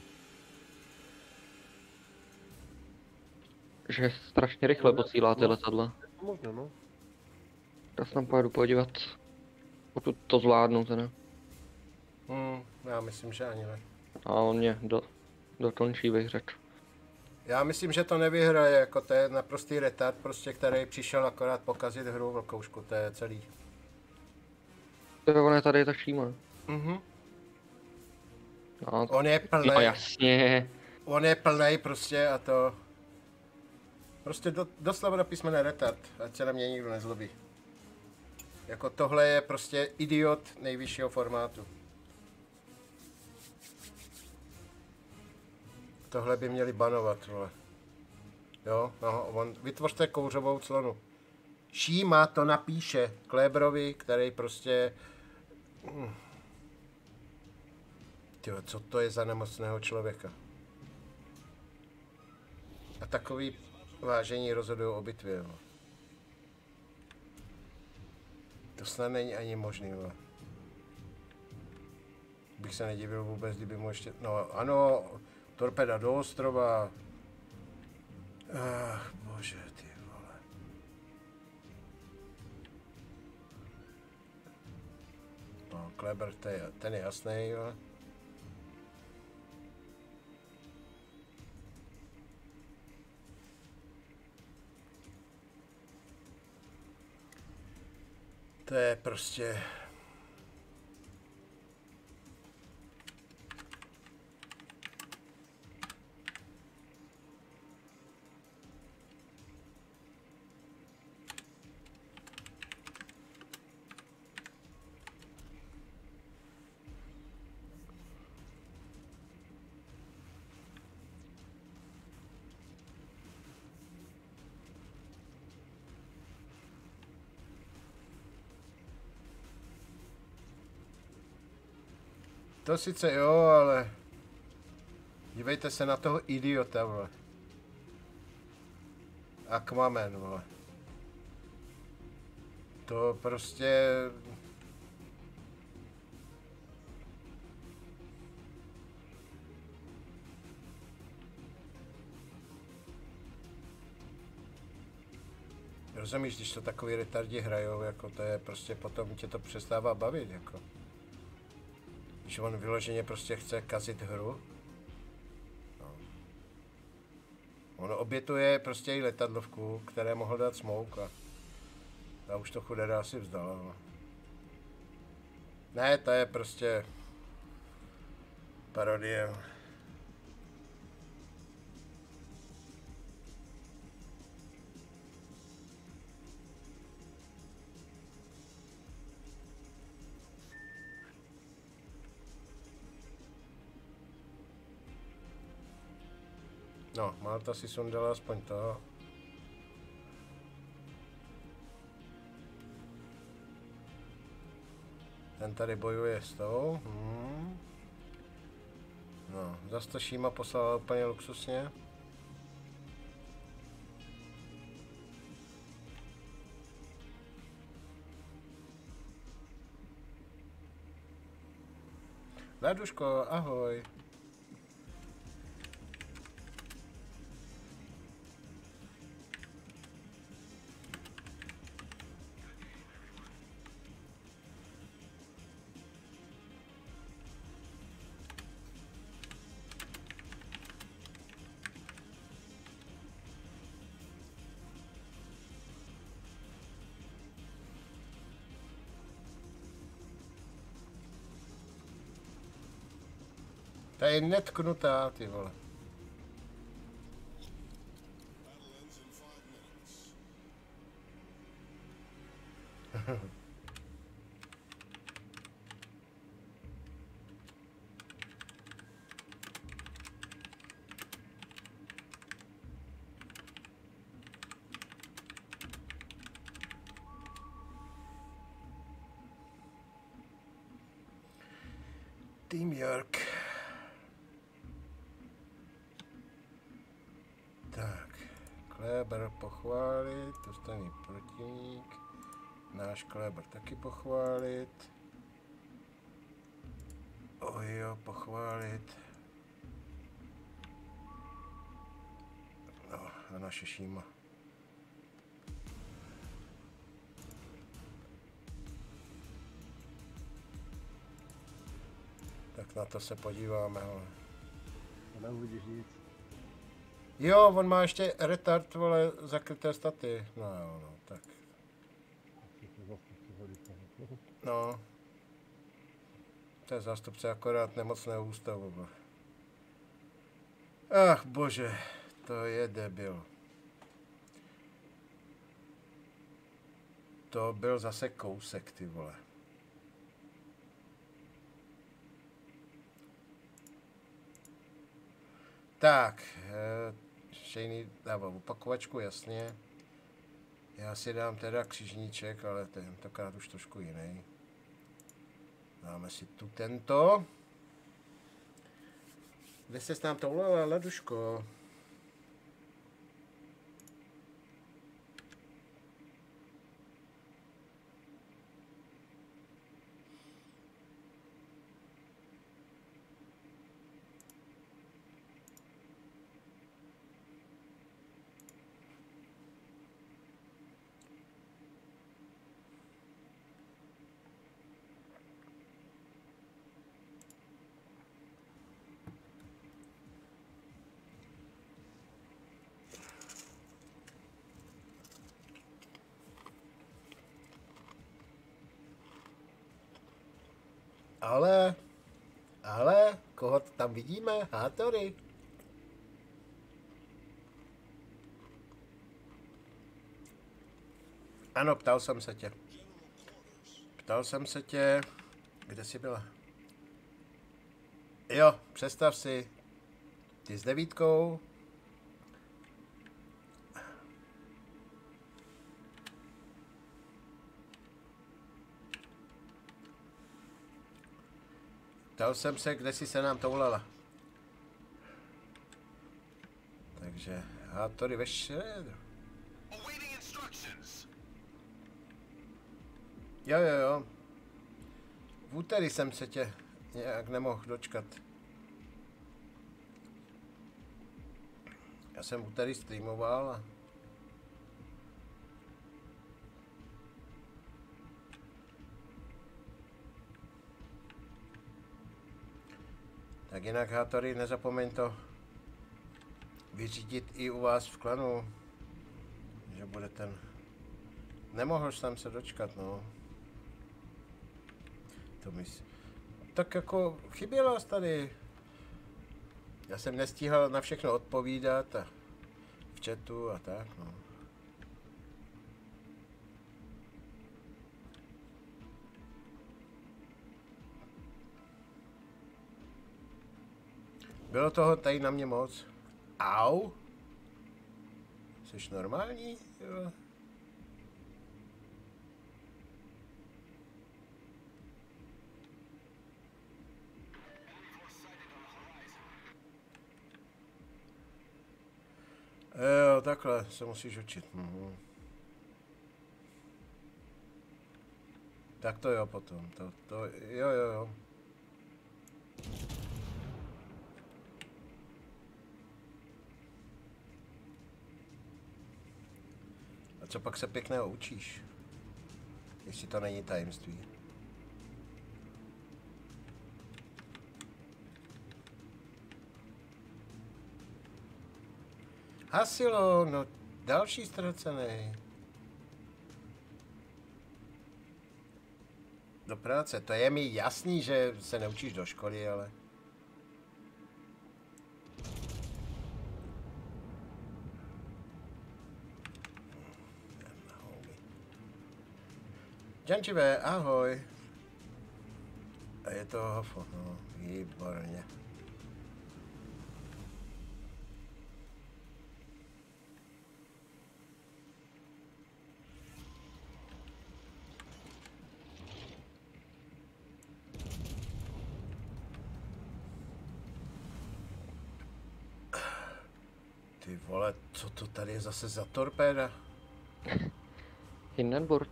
Že strašně rychle posílá ty letadla. Je to možné, no. Já se tam pojedu podívat. Pokud to zvládnu teda. Hmm. Já myslím, že ani ne. A on mě do, dokončí, bych řekl. Já myslím, že to nevyhraje, jako to je naprostý retard, prostě, který přišel akorát pokazit hru velkoušku, to je celý. To je, on je tady ta Šíma. Mhm. No, On je plný, no jasně. on je plný prostě a to... Prostě do, doslova do písmene retard, ať se na mě nikdo nezlobí. Jako tohle je prostě idiot nejvyššího formátu. Tohle by měli banovat, vole. Jo, no, on, vytvořte kouřovou clonu. Šíma to napíše Klébrovi, který prostě... Hm. Tyjo, co to je za nemocného člověka? A takový vážení rozhodují o bitvě. Jo. To snad není ani možný. Jo. Bych se nedivil vůbec, kdyby mu ještě... No ano, torpeda do ostrova. Ach, bože, ty vole. No, Kleber, ten je jasný, jo. To je prostě... To sice jo, ale... Dívejte se na toho idiota, vole. Aquaman, vole. To prostě... Rozumíš, když to takový retardi hrajou, jako to je prostě potom tě to přestává bavit, jako. Když on vyloženě prostě chce kazit hru. No. On obětuje prostě i letadlovku, které mohl dát smoke a, a už to chudera asi vzdala. No. Ne, to je prostě parodie. No, Malta si sundala aspoň to. Ten tady bojuje s tou. Hmm. No, zase to Šíma poslala úplně luxusně. Laduško, ahoj. Ta je netknutá, ty vole. Team York. Tak, Kleber pochválit, dostaný protivník. Náš Kleber taky pochválit. Ojo, pochválit. No, a naše Šíma. Tak na to se podíváme, ale... To neuvidíš nic. Jo, on má ještě retard, vole, zakryté staty. No jo, no, tak. No. To je zástupce akorát nemocného ústavu. Vole. Ach, bože, to je debil. To byl zase kousek, ty vole. Tak, Shiny dává opakovačku, jasně. Já si dám teda křižníček, ale tentokrát už trošku jiný. Dáme si tu tento. Kde se nám toulala, Laduško? Ale, ale, koho tam vidíme? Hátory. Ano, ptal jsem se tě. Ptal jsem se tě, kde jsi byla? Jo, představ si, ty s devítkou. Ptal jsem se, kde jsi se nám toulala. Takže, hátory ve šredu. Jo, jo, jo. V úterý jsem se tě nějak nemohl dočkat. Já jsem v úterý streamoval a... Tak jinak, hátory, nezapomeň to vyřídit i u vás v klanu, že bude ten... Nemohl jsem se dočkat, no. To mys... Tak jako chybělo tady. Já jsem nestíhal na všechno odpovídat a v chatu a tak, no. Bylo toho tady na mě moc. Au. Jsi normální? Jo. Jo, takhle se musíš učit. Mhm. Tak to jo potom. To, to, jo, jo, jo. A co pak se pěkného učíš? Jestli to není tajemství. Hasilo, no další ztracený. Do práce, to je mi jasný, že se neučíš do školy, ale... Jančivé, ahoj. A je to hofo, no, výborně. Ty vole, co to tady je zase za torpéda? Hindenburg.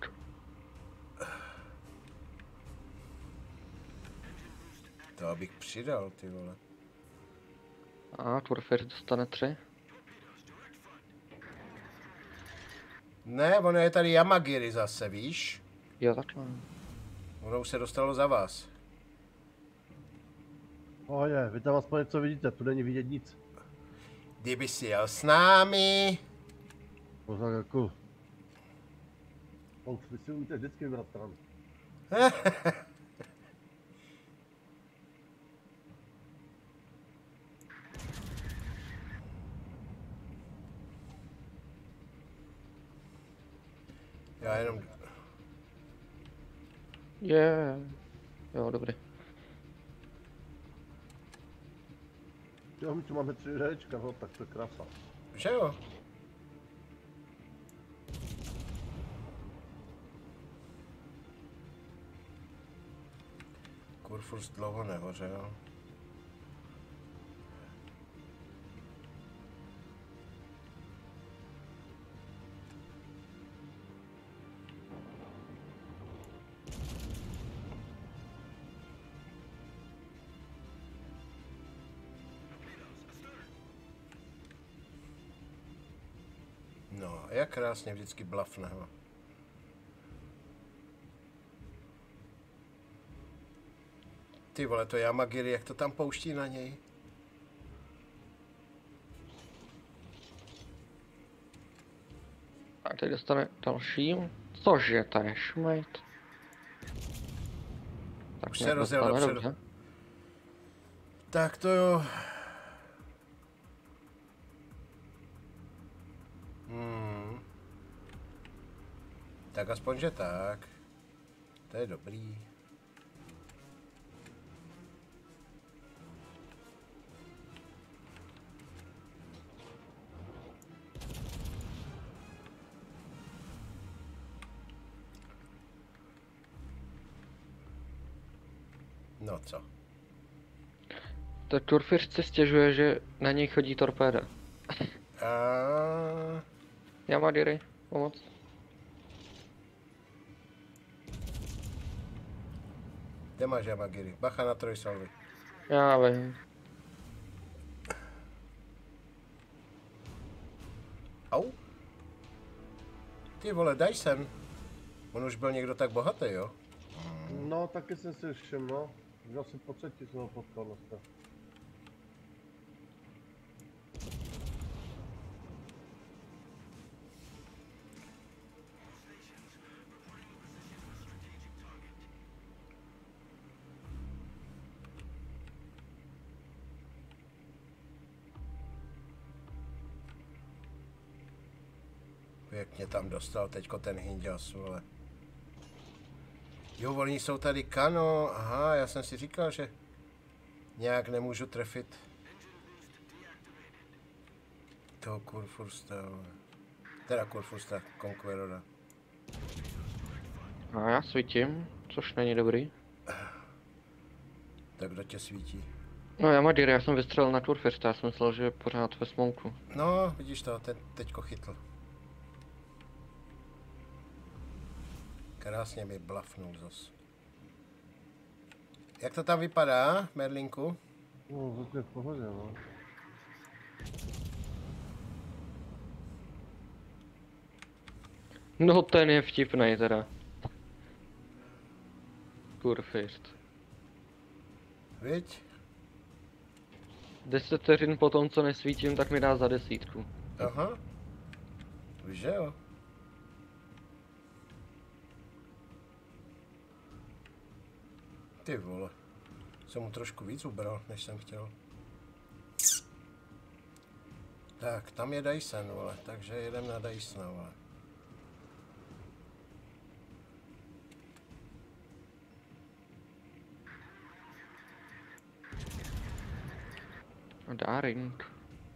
To abych přidal, ty vole. A Warfare dostane tři. Ne, ono je tady Yamagiri zase, víš? Jo, takhle. Ono už se dostalo za vás. Pohodě, vy tam aspoň něco vidíte, tu není vidět nic. Kdyby si jel s námi. No tak jako... On, vy si umíte vždycky vybrat stranu. Já jenom... Je. Yeah. Jo, dobrý. Jo, my tu máme tři řečka, no tak to je krása. Že jo? Kurfürst dlouho nehořel. No, jak krásně vždycky blafne, ho. Ty vole, to Yamagiri, jak to tam pouští na něj? A teď dostane další. Cože, to je šmejt. Tak Už nějak se rozjel dostaneme, dopředu. dobře. Tak to jo. Hmm. Tak aspoň, že tak. To je dobrý. No co? To Turfiř si stěžuje, že na něj chodí torpéda. A... Yamadiry, pomoc. Kde máš Yamagiri? Bacha na trojsalvy. Já vím. Au? Ty vole, daj sem. On už byl někdo tak bohatý, jo? No, taky jsem si všiml, no. Že asi po třetí jsem ho potkal dneska. Pěkně tam dostal teďko ten Hinďas, vole. Jo, oni jsou tady kano, aha, já jsem si říkal, že nějak nemůžu trefit toho Kurfursta, vole. Teda Kurfursta, Conquerora. A já svítím, což není dobrý. Tak kdo tě svítí? No Yamadiry, já jsem vystřelil na Turfiř, já jsem myslel, že je pořád ve smoku. No, vidíš to, ten teďko chytl. Krásně mi blafnul zas. Jak to tam vypadá, Merlinku? No, zatím v pohodě, no. No ten je vtipnej teda. Turfiř. Viď? Deset vteřin po tom, co nesvítím, tak mi dá za desítku. Aha. Víš, že jo? Ty vole. Jsem mu trošku víc ubral, než jsem chtěl. Tak, tam je Dyson, vole, takže jedem na Dysona, vole. A Daring.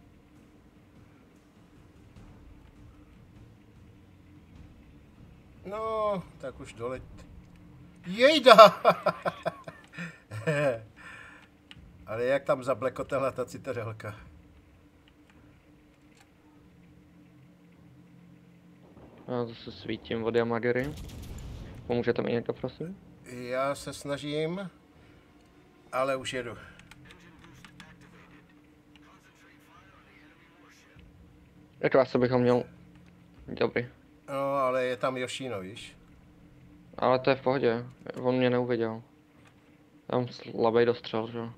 No, tak už doleď. Jejda! Ale jak tam zablekotala ta citadelka? Já zase svítím od Yamadiry. Pomůžete mi někdo, prosím? Já se snažím, ale už jedu. Jako asi bychom měl... Dobrý. No, ale je tam Yoshino, víš? Ale to je v pohodě, on mě neuviděl. Tam slabý dostřel, že jo.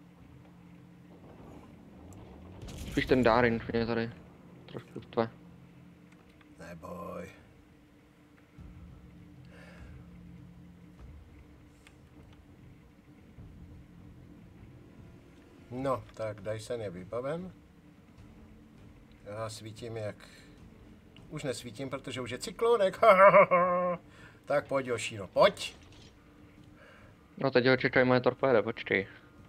Spíš ten Daring mě tady trošku tve. Neboj. No, tak Dyson je vybaven. Já svítím jak... Už nesvítím, protože už je cyklonek. Tak pojď, Yoshino, pojď. No teď ho čekají moje torpéda, počkej.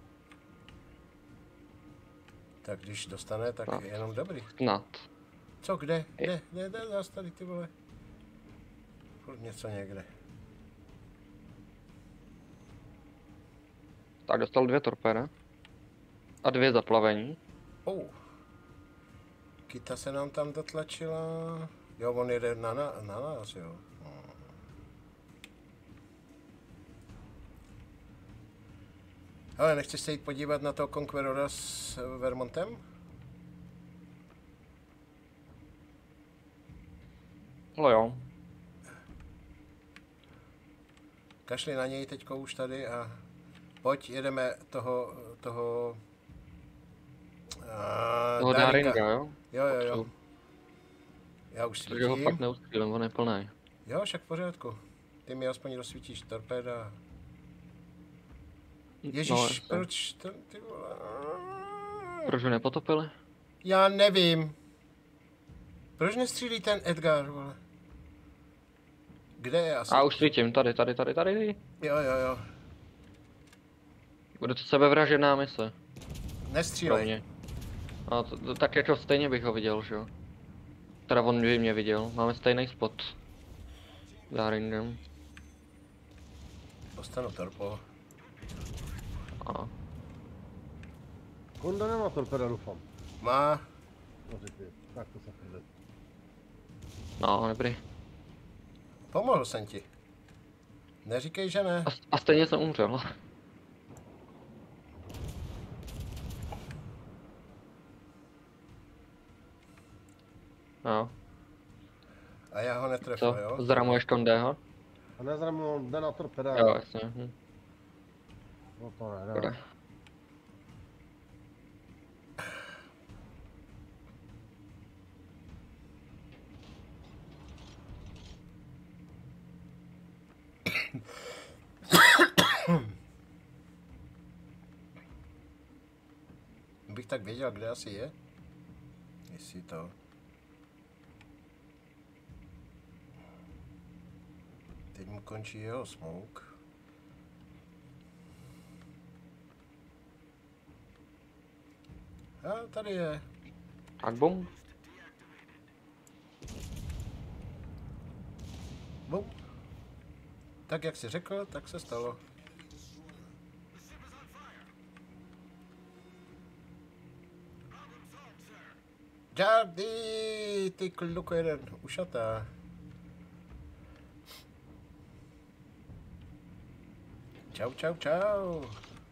Tak když dostane, tak Tak. je jenom dobrý. Snad. Co, kde? Kde? Kde? Kde? Zas tady, ty vole. Furt něco někde. Tak dostal dvě torpéda. A dvě zaplavení. Oh. Kita se nám tam dotlačila. Jo, on jede na, na, na nás, jo. Ale nechceš se jít podívat na toho Conquerora s Vermontem? Ale jo. Kašli na něj teďko už tady a pojď, jedeme toho, toho... A, Toho Daringa, jo? Jo, jo, jo. Já už Takže ho svítím. fakt neustřílím, on je plný. Jo, však v pořádku. Ty mi aspoň rozsvítíš torpéda. Ježíš, No, jasně. proč ten ty vole... Proč ho nepotopili? Já nevím. Proč nestřílí ten Edgar, vole? Kde je asi? A už svítím, tady, tady, tady, tady. Jo, jo, jo. Bude to sebevražedná mise. Pro Nestřílej. mě. A to, to, tak jako stejně bych ho viděl, že jo. Teda on by mě viděl, máme stejný spot. Za ringem. Dostanu torpo. A Konda nemá torpeda, doufám. Má. No řekni, tak to se chvíli. no, dobrý. Pomohl jsem ti. Neříkej, že ne. A, a stejně jsem umřel. No, A já ho netrefil, co? jo? Zramuješ Kondého? A nezramu, on jde na torpeda. Jo, jasně. Hm. No to ne, Škoda. ne. Bych tak věděl, kde asi je. Jestli to... Teď mu končí jeho smoke. A tady je. Tak bum. Bum. Tak jak jsi řekl, tak se stalo. Jardy, ty kluku jeden, ušatá. Čau, čau, čau.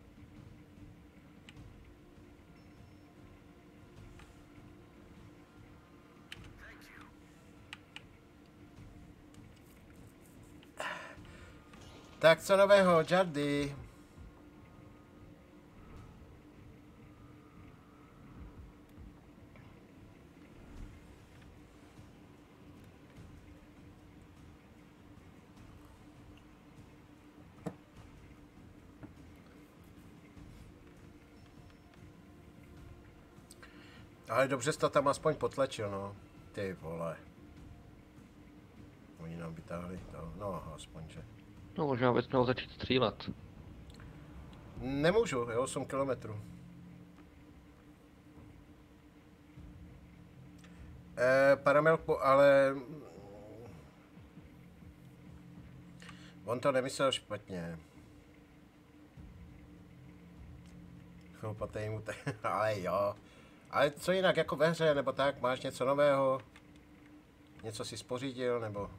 Tak co nového, Jardy? Ale dobře jsi to tam aspoň potlačil, no. Ty vole. Oni nám vytáhli to, no aspoň, že. No možná bys měl začít střílet. Nemůžu, je osm kilometrů. E, Paramelku, ale... On to nemyslel špatně. Chlupatej mu te... ale jo. Ale co jinak, jako ve hře, nebo tak, máš něco nového? Něco si spořídil, nebo...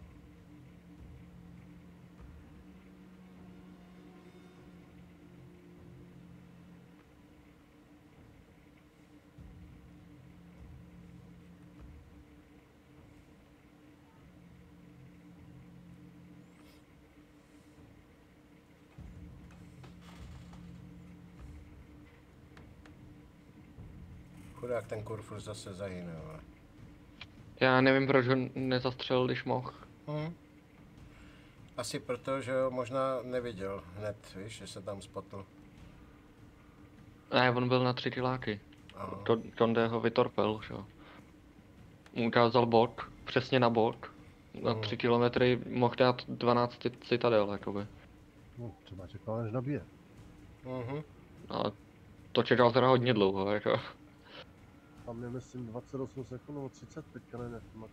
Chudák ten kurfur zase zahyne, ale... Já nevím, proč ho nezastřelil, když mohl. Hm. Asi proto, že ho možná neviděl hned, víš, že se tam spotl. Ne, on byl na tři kiláky. Aha. Konde ho vytorpil, že jo. Mu ukázal bok, přesně na bok. Na Mhm. tři kilometry mohl dát dvanáct citadel, jakoby. No, třeba čekal, než nabije. Mhm. Ale to čekal teda hodně dlouho, jako. Tam je myslím dvacet osm sekund nebo třicet, teďka ne, ne.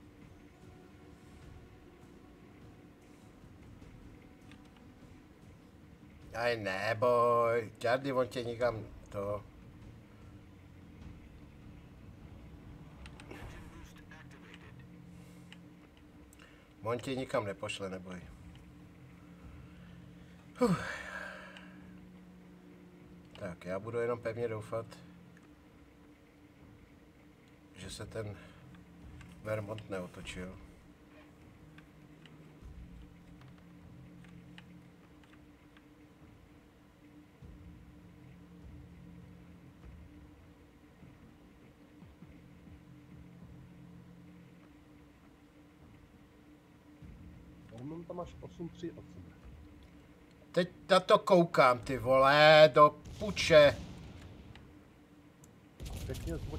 Aj neboj, Jardy, on tě nikam to... On tě nikam nepošle, neboj. Huh. Tak, já budu jenom pevně doufat, že se ten Vermont neotočil. Vermont tam máš osm tři od sebe. Teď na to koukám, ty vole, do puče. Pěkně zboč.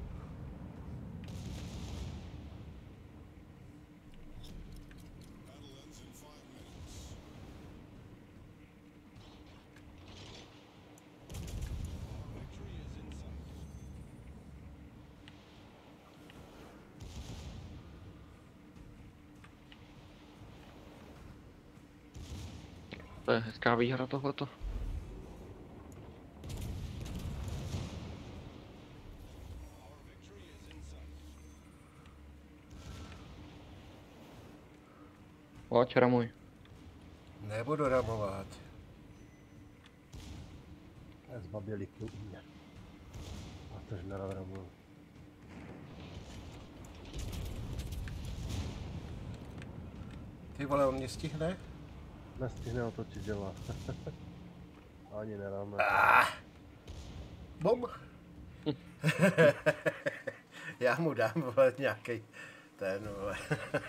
To je hezká výhra tohleto. Pojď, ramuj. Nebudu ramovat. Zbabělý kůl u mě. A tož nerad ramuju. Ty vole, on mě stihne? Nestihne otočit dělá. Ani neráme. Ah. Bum. Já mu dám, vole, nějaký ten, vole.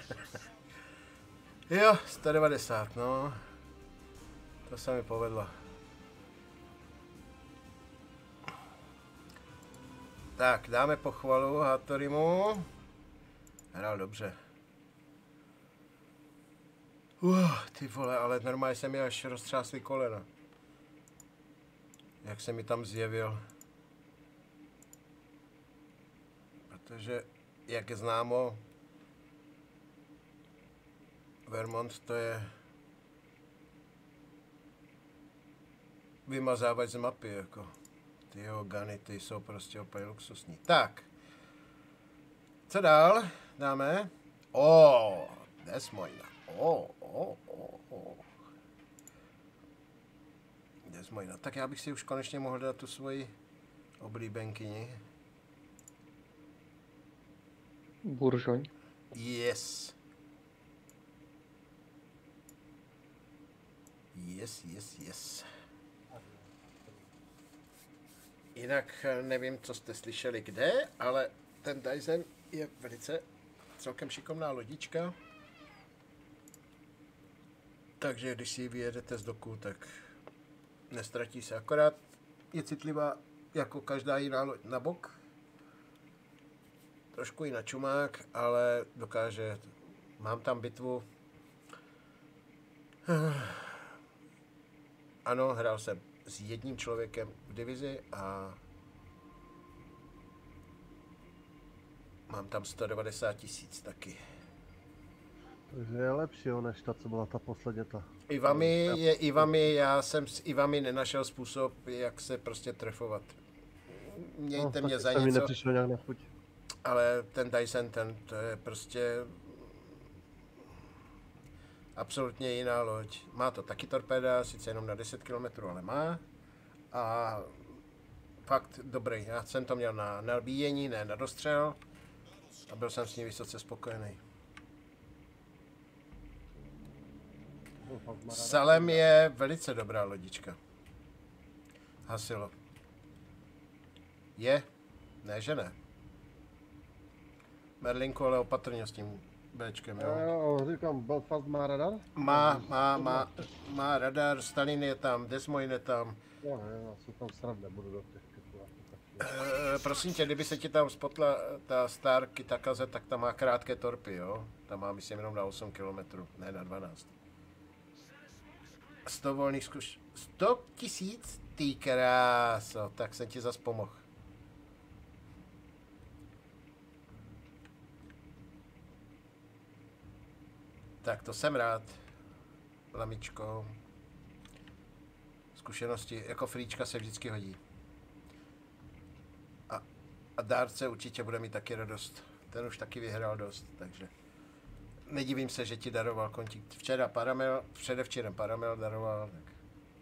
Jo, sto devadesát, no. To se mi povedlo. Tak, dáme pochvalu Hattorimu. Hrál dobře. Uh, ty vole, ale normálně jsem mi až roztřásli kolena. Jak se mi tam zjevil. Protože, jak je známo, Vermont to je vymazávat z mapy, jako. Ty jeho guny, ty jsou prostě úplně luxusní. Tak. Co dál? Dáme? O, Desmoina. O, o, o, o. Desmoina. Tak já bych si už konečně mohl dát tu svoji oblíbenkyni. Buržoň. Yes. Yes, yes, yes. Jinak nevím, co jste slyšeli kde, ale ten Dyson je velice celkem šikovná lodička. Takže když si ji vyjedete z doku, tak nestratí se. Akorát je citlivá jako každá jiná loď na bok. Trošku i na čumák, ale dokáže. Mám tam bitvu. Ano, hrál jsem s jedním člověkem v divizi a mám tam sto devadesát tisíc taky. Takže je lepší, jo, než ta, co byla ta posledně ta. Ivami je Ivami, já jsem s Ivami nenašel způsob, jak se prostě trefovat. Mějte no, mě za mi něco, nepřišlo nějak na chuť. ale ten Dyson, ten, to je prostě absolutně jiná loď. Má to taky torpéda, sice jenom na deset kilometrů, ale má. A fakt dobrý. Já jsem to měl na nabíjení, ne na dostřel. A byl jsem s ní vysoce spokojený. Salem je velice dobrá lodička. Hasilo. Je? Ne, že ne. Merlinku, ale opatrně s tím Bčkem, jo. Jo, říkám, Belfast má radar? Má, má, má, má radar, Stalin je tam, Des Moines je tam. Jo, jo, jsou tam srad, nebudu do těch titulů. E, prosím tě, kdyby se ti tam spotla ta Star Kitakaze, tak tam má krátké torpy, jo. Tam má, myslím, jenom na osm kilometrů, ne na dvanáct. sto volných zkuš... sto tisíc? Ty kráso, tak jsem ti zas pomohl. Tak to jsem rád, lamičko. Zkušenosti, jako frýčka se vždycky hodí. A, a dárce určitě bude mít taky radost. Ten už taky vyhrál dost, takže nedivím se, že ti daroval kontík. Včera Paramel, předevčírem Paramel daroval, tak.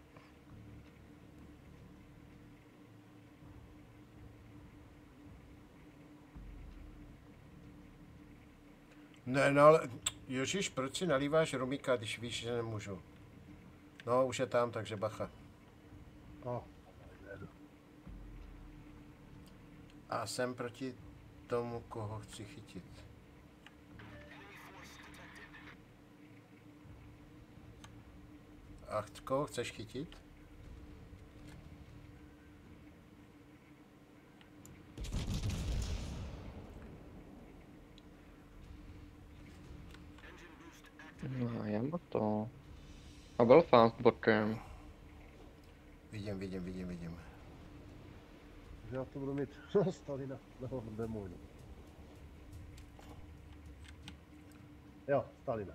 Ne, no ale, Ježíš, proč si nalíváš rumíka, když víš, že nemůžu? No, už je tam, takže bacha. No. A jsem proti tomu, koho chci chytit. A ch- koho chceš chytit? No, já to. A Belfast bokem. Vidím, vidím, vidím, vidím. Že já to budu mít na Stalina, nebo Demojna. Jo, Stalina.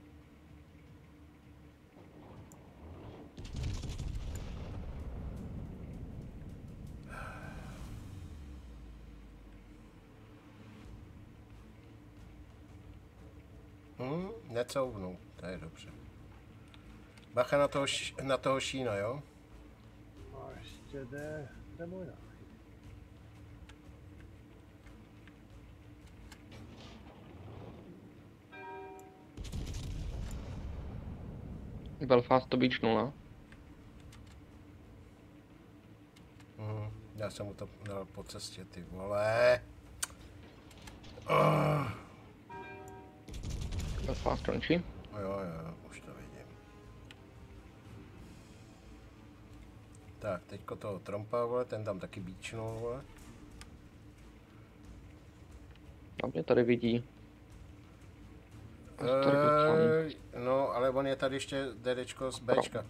Hm, necouvnu, to je dobře. Bacha na toho, š- na toho Šína, jo? A ještě jde Demojna. Belfast to bíčnul, Hm, já jsem mu to dal po cestě, ty vole. Oh. Belfast končí. Jo, jo, už to vidím. Tak, teďko toho Trumpa, vole, ten tam taky bíčnul, vole. A mě tady vidí. Stargotlan. Ej, no, ale on je tady ještě DDčko z Bčka.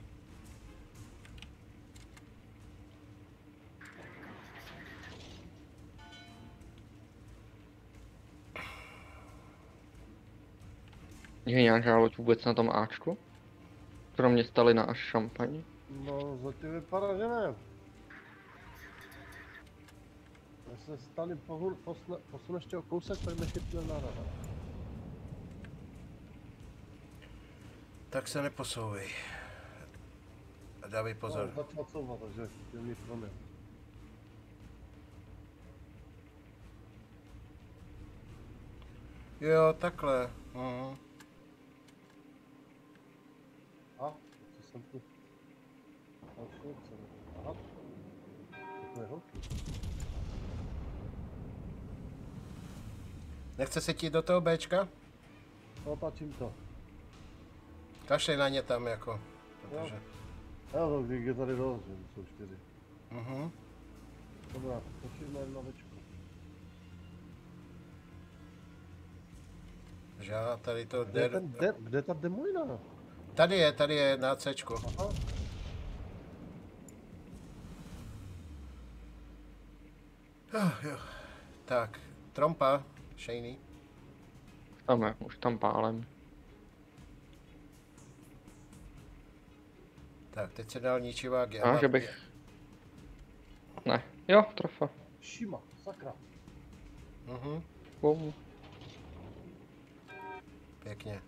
Je nějaká loď vůbec na tom Ačku? Kromě Stalina až šampaň? No, zatím vypadá, že ne. Když se Stalin pohul, posne, posune ještě o kousek, tak nechytne na radar. Tak se neposouvej. A dávej pozor. No, začal couvat, takže je mi proměn. Jo, takhle. Mhm. A, co jsem tu? Další, co? Aha. To je holky. Nechce se ti do toho Bčka? Otáčím to. Kašlej na ně tam jako. Protože... Jo, to když je tady dost, že jsou čtyři. Mhm. Dobrá, točíme na večku. Že já tady to Kde je, der... ten de, kde je ta Demojna? Tady je, tady je na Cčku. Aha. Oh, jo. Tak, Trompa, Shaney. Tam je, už tam pálem. Tak, teď se dal ničivák. A, že bych... Ne, jo, trafa. Šima, sakra. Mhm, Bum. pěkně.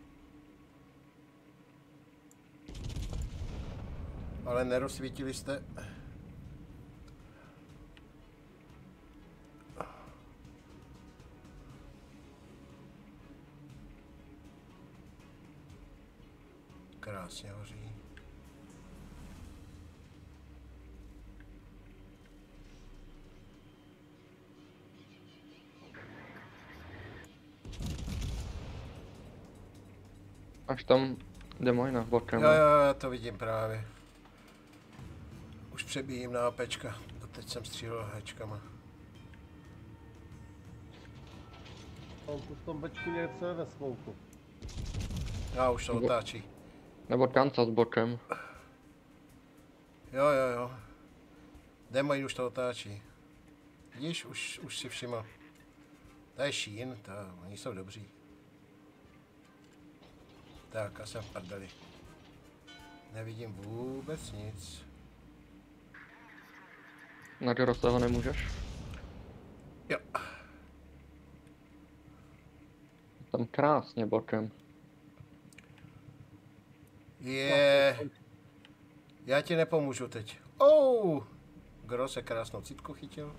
Ale nerozsvítili jste. Krásně hoří. Až tam Demojna bokem. Jo, jo, já to vidím právě. Už přebíjím na APčka. Doteď jsem střílel hečkama. On tu v tom bečku něco je ve smouku. A už to otáčí. Nebo Kansas bokem. Jo, jo, jo. Demoj už to otáčí. Vidíš, už, už si všiml. To je Sheen, to, oni jsou dobří. Tak, a jsem v prdeli. Nevidím vůbec nic. Na Jorose ho nemůžeš. Jo. Tam krásně bokem. Je. Já ti nepomůžu teď. Oh! Gros se krásnou citku chytil.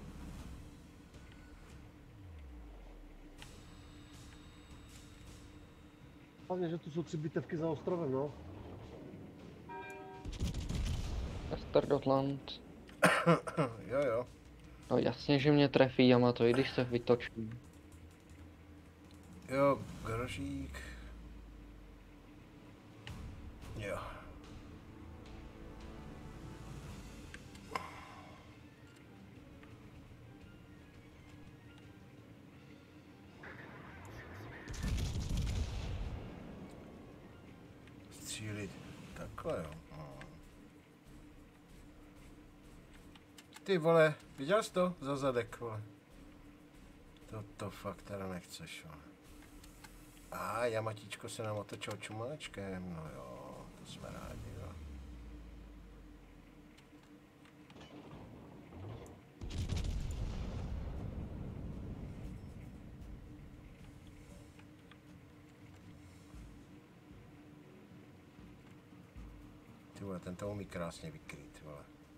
Hlavně, že tu jsou tři bitevky za ostrovem, no. Stargotland. Jo, jo. No jasně, že mě trefí Yamato, i když se vytočí. Jo, Grožík. Jo. cílit. Takhle jo. No. Ty vole, viděl jsi to? Za zadek, vole. To, to fakt teda nechceš, vole. A Jamatíčko se nám otočil čumáčkem, no jo, to jsme rádi, jo. Ty vole, ten to umí krásně vykrýt, vole.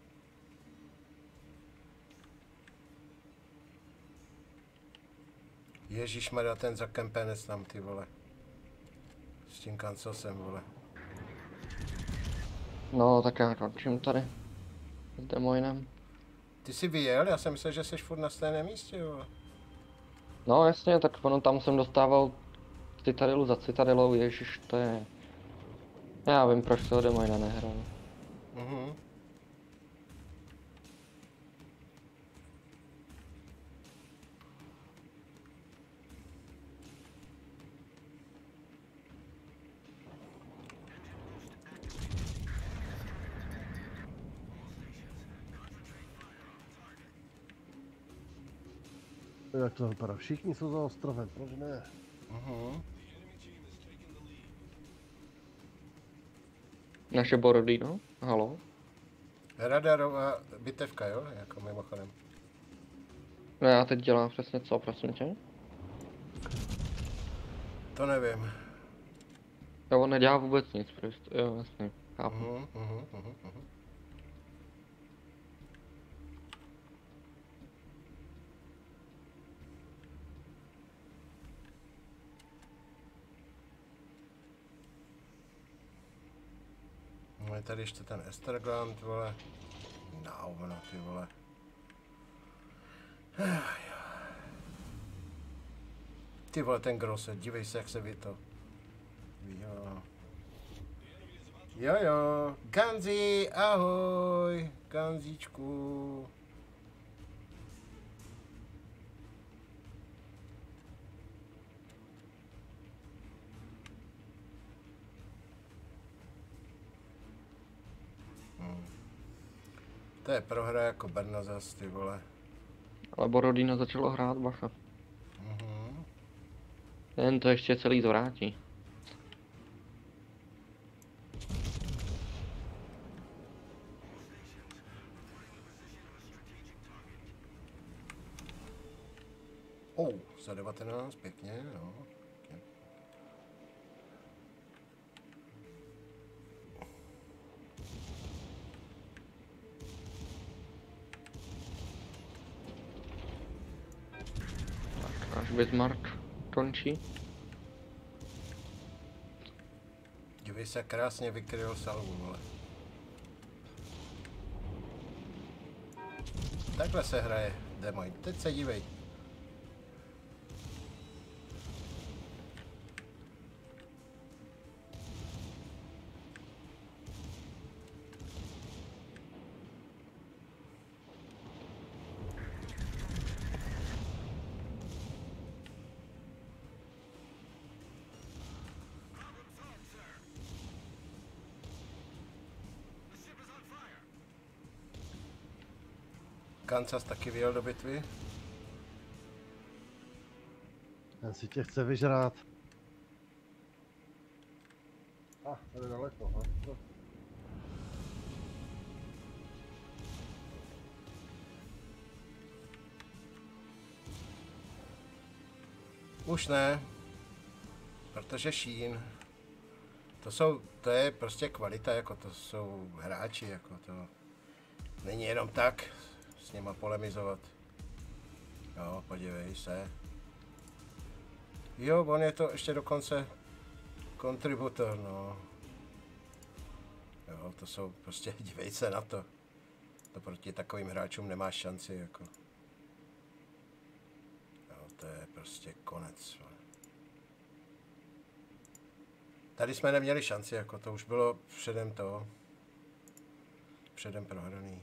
Ježišmarja, ten zakempenec tam, ty vole. S tím kancosem, vole. No, tak já končím tady. S Demoinem. Ty jsi vyjel? Já jsem myslel, že jsi furt na stejném místě, vole. No jasně, tak ono tam jsem dostával Citadelu za Citadelou, ježiš, to je... Já vím, proč toho Demoina nehrál. Mhm. Jak to vypadá? Všichni jsou za ostrovem, proč ne? Mhm. Naše Borody, no? Halo? Radarová bitevka, jo? Jako mimochodem. No já teď dělám přesně co, prosím tě? To nevím. Jo, on nedělá vůbec nic, prostě, jo, jasně, chápu. Mhm, mhm, mhm, mhm. No je tady ještě ten Estergland, vole. Nauvno, ty vole. Ty vole, ten Grosset, dívej se, jak se ví to. Jo. Jo, jo. Ganzi, ahoj. Ganzíčku. Hmm. To je prohra jako Brno zas, ty vole. Ale Borodino začalo hrát, bacha. Mhm. Jen to ještě celý zvrátí. Oh, za devatenáct, pěkně, jo. Pěkně. Až Bismarck končí. Dívej se, krásně vykryl salvu, vole. Takhle se hraje Demoin. Teď se dívej. Kancas taky vyjel do bitvy. Ten si tě chce vyžrát. A, ah, tady daleko, ha? No. Už ne, protože Šín, to jsou, to je prostě kvalita, jako to jsou hráči, jako to není jenom tak s nima polemizovat. Jo, podívej se. Jo, on je to ještě dokonce kontributor, no. Jo, to jsou prostě, dívej se na to. To proti takovým hráčům nemáš šanci, jako. Jo, to je prostě konec. Tady jsme neměli šanci, jako to už bylo předem to. Předem prohraný.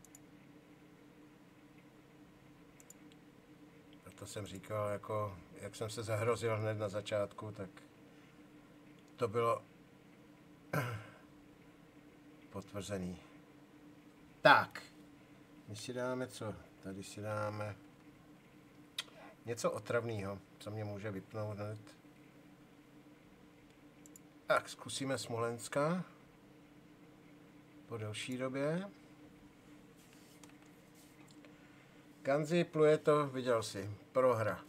Proto jsem říkal, jako, jak jsem se zahrozil hned na začátku, tak to bylo Potvrzený. Tak. My si dáme co? Tady si dáme něco otravného, co mě může vypnout hned. Tak, zkusíme Smolenska. Po delší době. Ganzi, pluje to, viděl jsi. Prohra.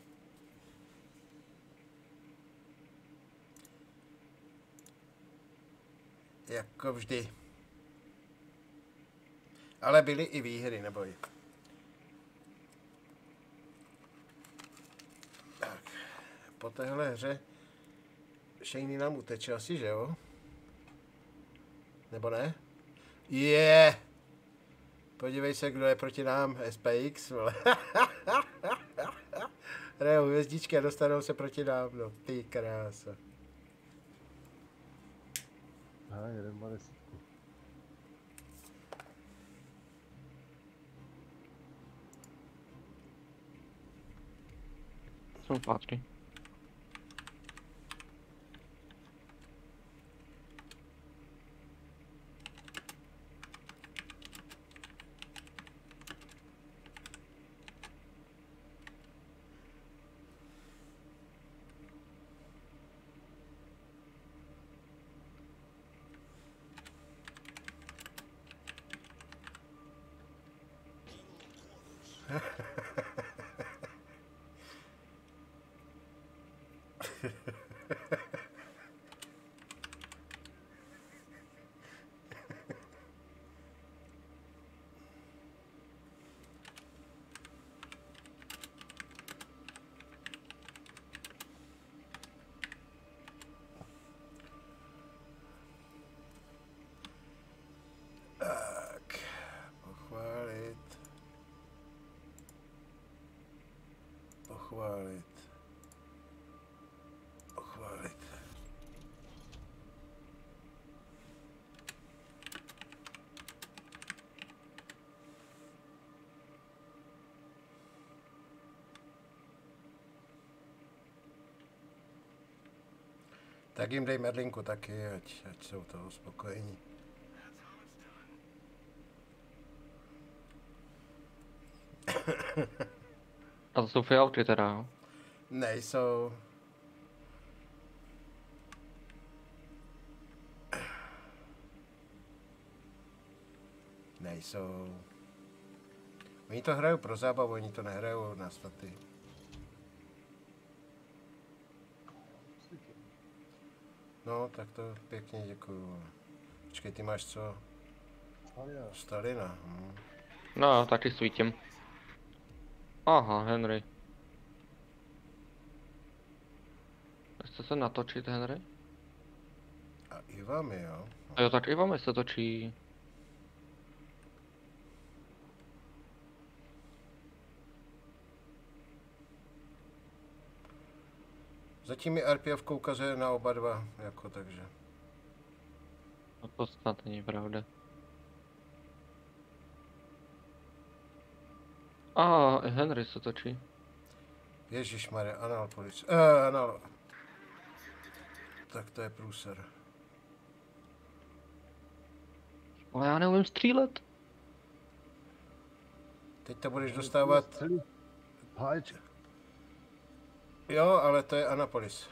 Jako vždy. Ale byly i výhry, neboj. Tak. Po téhle hře Shaney nám uteče asi, že jo? Nebo ne? Je! Yeah. Podívej se, kdo je proti nám. S P X, vole. Hrajou hvězdičky a dostanou se proti nám. No, ty krása. Aha, jeden má desítku. Jsou pátky. Tak, pochválit. Pochválit. Pochválit. Tak jim dej medlinku taky, ať, ať jsou toho spokojení. A to jsou fialky teda, jo? Nejsou. Nejsou. Oni to hrajou pro zábavu, oni to nehrajou na staty. No, tak to pěkně děkuju. Počkej, ty máš co? Stalina. Stalina. Hm. No, taky svítím. Aha, Henry. Chce se natočit, Henry? A i vám je, jo? A jo, tak i vám se točí. Zatím mi R P F ukazuje na oba dva, jako takže. No to snad není pravda. A Henry se točí. Ježišmarja, Analpolis. Eh, anal. Tak to je průser. Ale já neumím střílet. Teď to budeš dostávat. Celý háječek. Jo, ale to je Anapolis.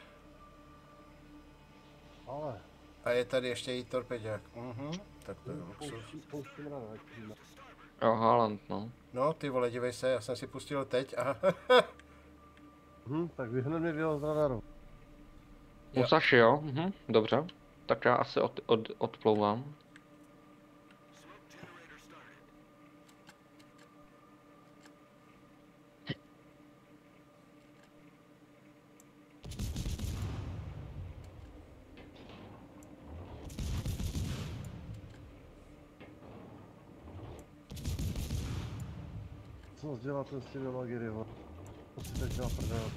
Ale. A je tady ještě i torpedák. Mhm, tak to je luxus. Pouštím, pouštím ráno, ať přijde. Jo, Haaland, no. No, ty vole, dívej se, já jsem si pustil teď a... Hm, tak vyhneme mě vyho z radaru. Jo. Musashi, jo? Mhm, dobře. Tak já asi od, od, odplouvám. Co moc dělá ten s těmi lagery, ho? To si teď dělá prdel.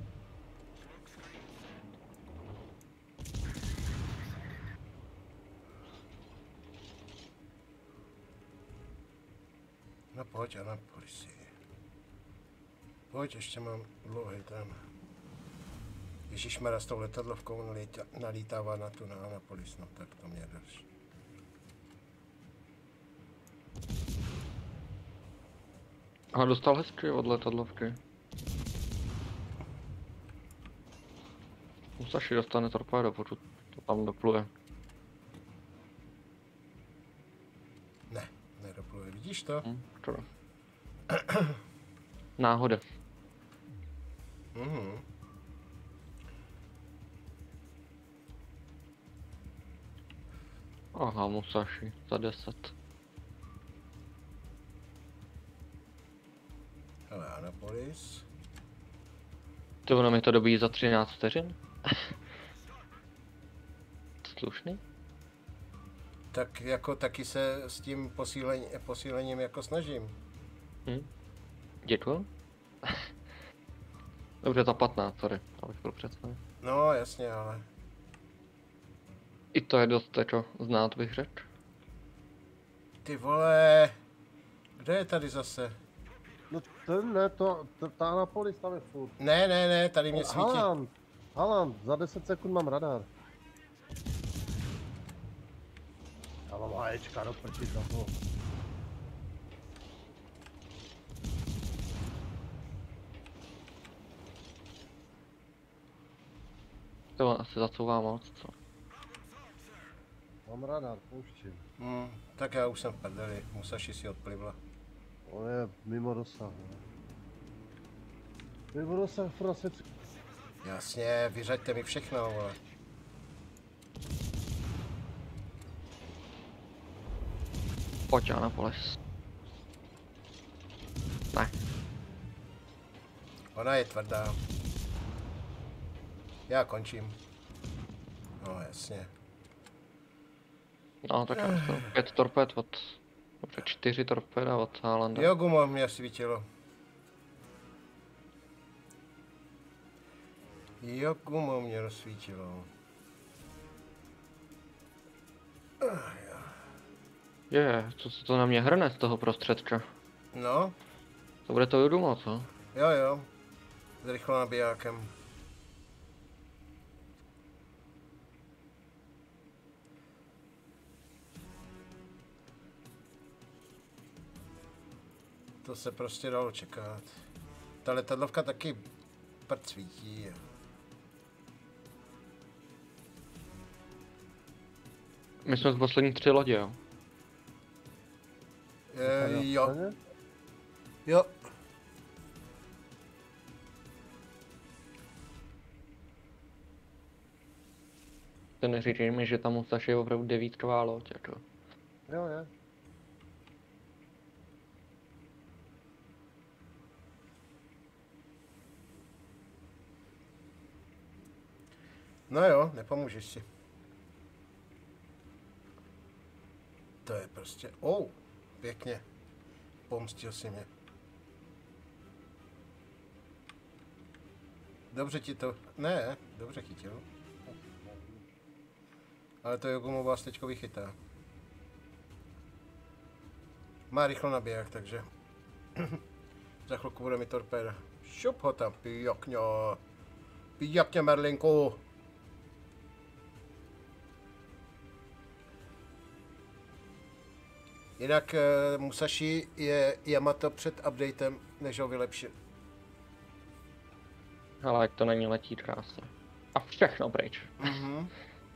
No pojď, Anapolisi. Pojď, ještě mám dlouhý ten. Ježišmarja, s tou letadlovkou nalítá, nalítává na tu na Annapolis, no tak to mě drž. A dostal hezky od letadlovky. Musashi dostane torpédo, pokud to tam dopluje. Ne, nedopluje, vidíš to? Hm, škoda. Náhoda. Mhm. Aha, Musashi za deset. Hele, Annapolis. To ono mi to dobíjí za třináct vteřin? Slušný? Tak jako taky se s tím posílení, posílením jako snažím. Hm. Děkuju. Dobře, za patnáct, sorry, abych byl přesný. No jasně, ale I to je dost jako znát, bych řekl. ty vole, kde je tady zase? No ten ne, to, to ta Annapolis tam je furt. Ne, ne, ne, tady mě svítí. Haaland, Haaland, za deset sekund mám radar. Já mám háječka do prčí za to. To on asi zacouvá moc, co? Mám radar, pouštím. Hmm, tak já už jsem v prdeli, Musashi si odplivla. On je mimo dosah. Ne? Mimo dosah, furt na svět. Jasně, vyřaďte mi všechno, vole. Pojď na poles. Ne. Ona je tvrdá. Já končím. No jasně. No tak já dostal pět torpéd od... Dobře, čtyři torpéda od Haalanda. Jo, gumo mě svítilo. Jo, gumo mě rozsvítilo. Je, co se to na mě hrne z toho prostředka? No, To bude to Judumo, co? jo, jo. S rychlo nabijákem. To se prostě dalo čekat. Ta letadlovka taky prd svítí. My jsme z poslední tři lodě, jo? E, jo, jo. To neříkej mi, že tam Musashi je opravdu devítková loď, jako. Jo, je. No jo, nepomůžeš si. To je prostě... Oh, pěkně. Pomstil si mě. Dobře ti to... Ne, dobře chytil. Ale to Jogumo vás teďko vychytá. Má rychlo nabiják, takže... Za chvilku bude mi torpéda. Šup ho tam, pěkně. Pěkně, Merlinku. Jinak uh, Musashi je Yamato před updatem, než ho vylepšil. Ale jak to není, letí krásně. A všechno pryč. Mhm.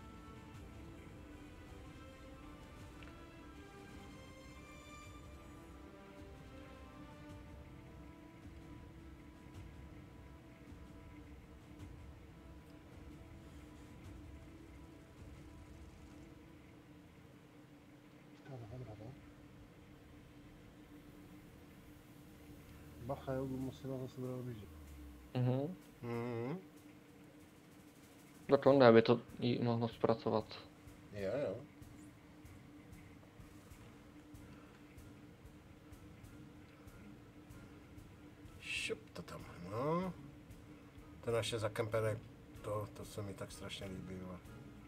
Bacha, jo, musím na zase odjíždět. Mhm. Mhm. Tak on aby to jí mohlo zpracovat. Jo, jo. Šup to tam, no. To naše zakempené, to, to se mi tak strašně líbilo.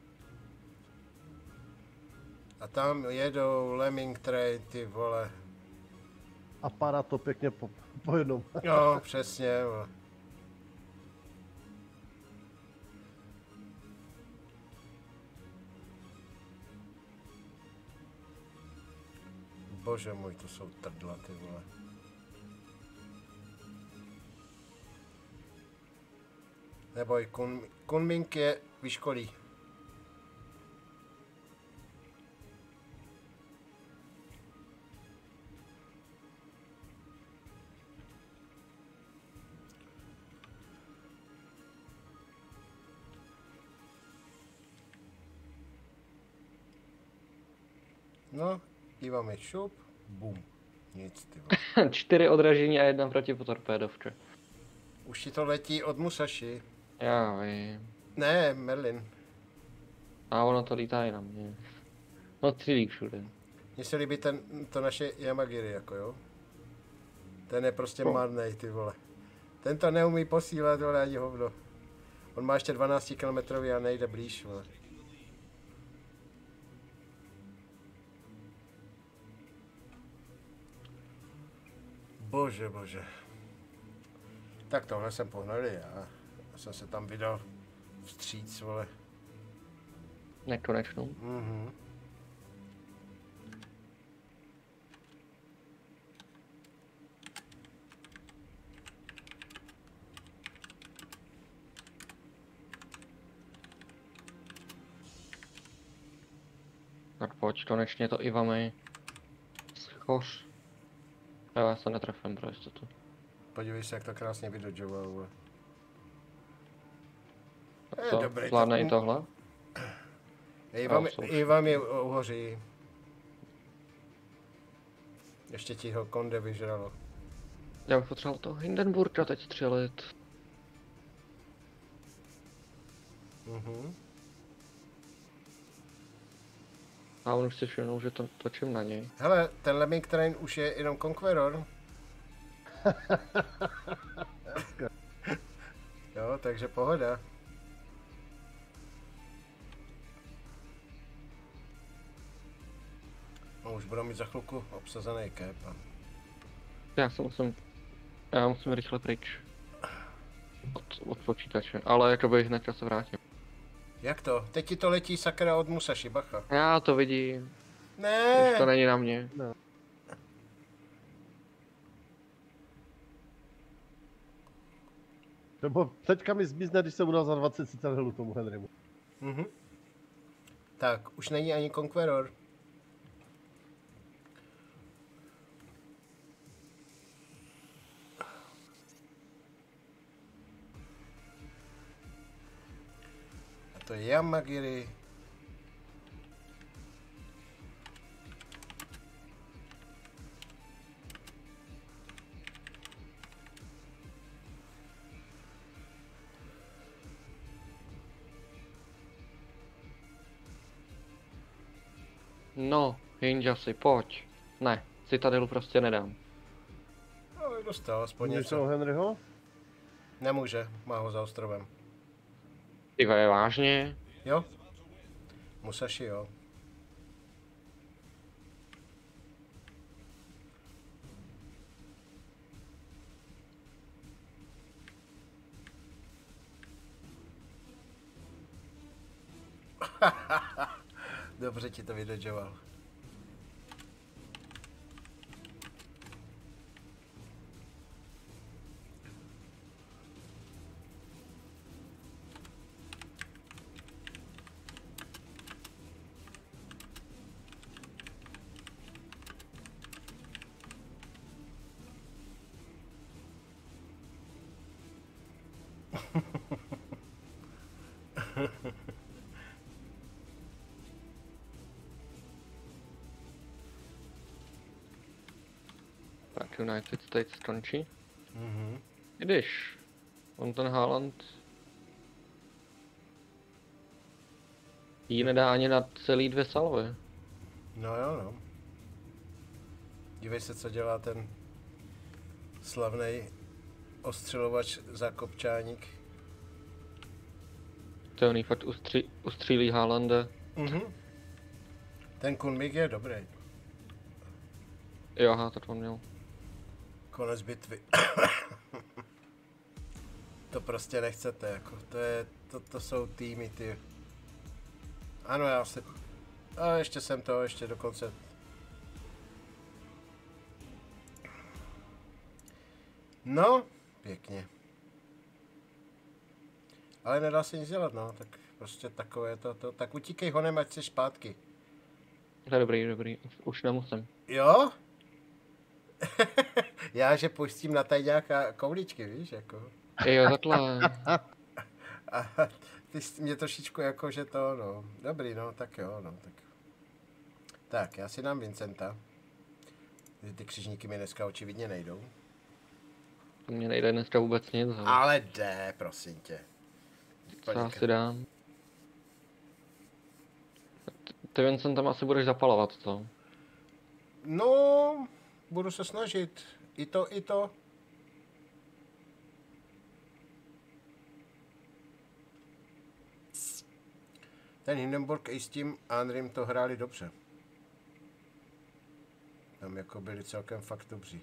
A tam jedou Lemming Train, ty vole. A padá to pěkně po, po jednom. Jo, přesně, vole. Bože můj, to jsou trdla, ty vole. Neboj, Kun, Kunming je vyškolí. No, díváme šup, bum. Nic, ty vole. Čtyři odražení a jedna proti torpédovce. Už ti to letí od Musashi. Já vím. Ne, Merlin. A ono to lítá i na mě. No cílí všude. Mně se líbí ten, to naše Yamagiri, jako jo. Ten je prostě No. marnej, ty vole. Ten to neumí posílat, vole, ani hovno. On má ještě dvanáct kilometrový a nejde blíž, vole. Bože, bože. Tak tohle jsem pohnali já. Já jsem se tam vydal vstříc, vole. Nekonečnou. Mhm. Tak pojď, konečně to i vami. Schoř. Jo, já se netrefím pro jistotu. Podívej se, jak to krásně vydodžoval, vole. Tak Je to, dobrý, zvládne tak- i tohle. I vám, Jo, jsou i vám je uhoří. Ještě ti ho konde vyžralo. Já bych potřeboval toho Hindenburga teď střelit. Mhm. A on už si všimnul, že to točím na něj. Hele, ten Lemming Train už je jenom Conqueror. Jo, takže pohoda. No, už budou mít za chvilku obsazený kép. a- Já se musím... Já musím rychle pryč. Od, od počítače, ale jakoby hned se vrátím. Jak to? Teď ti to letí sakra od Musashi, bacha. Já to vidím, Ne! už to není na mě. Nebo teďka mi zmizne, když jsem mu dal za dvacet citadelu tomu Henrymu. Mhm. Tak, už není ani Conqueror. A to je Yamagiri. No, Hinjasi, pojď. Ne, citadelu prostě nedám. No, dostal aspoň Můžeš toho něco. Henryho? Nemůže, má ho za ostrovem. Ty je vážně? Jo? Musashi, jo. Dobře ti to vydodžoval. Tak United States skončí. Mhm. I když, on ten Haaland jí nedá ani na celý dvě salvy. No jo, no. Dívej se, co dělá ten slavný ostřelovač Zakopčáník. To on fakt ustří, ustřílí Haalanda. Mhm. Ten Kunming je dobrý. Jo, aha, to on měl. Konec bitvy. To prostě nechcete, jako, to je, to, to jsou týmy, ty. Ano, já se, a ještě jsem to, ještě dokonce No, pěkně. Ale nedá se nic dělat, no, tak prostě takové to, to. Tak utíkej honem, ať jsi zpátky. To je dobrý, dobrý, už, už nemusím. Jo? Já, že pustím na tajňáka kouličky, víš, jako. Jo, takhle. A ty jsi mě trošičku jako, že to, no, dobrý, no, tak jo, no, tak. Tak, já si dám Vincenta. Ty křižníky mi dneska očividně nejdou. To mě nejde dneska vůbec nic. Ale Ale jde, prosím tě. co já si dám? Ty- Ty Vincent tam asi budeš zapalovat, co? No, budu se snažit. I to, i to. Ten Hindenburg i s tím Andrym to hráli dobře. Tam jako byli celkem fakt dobří.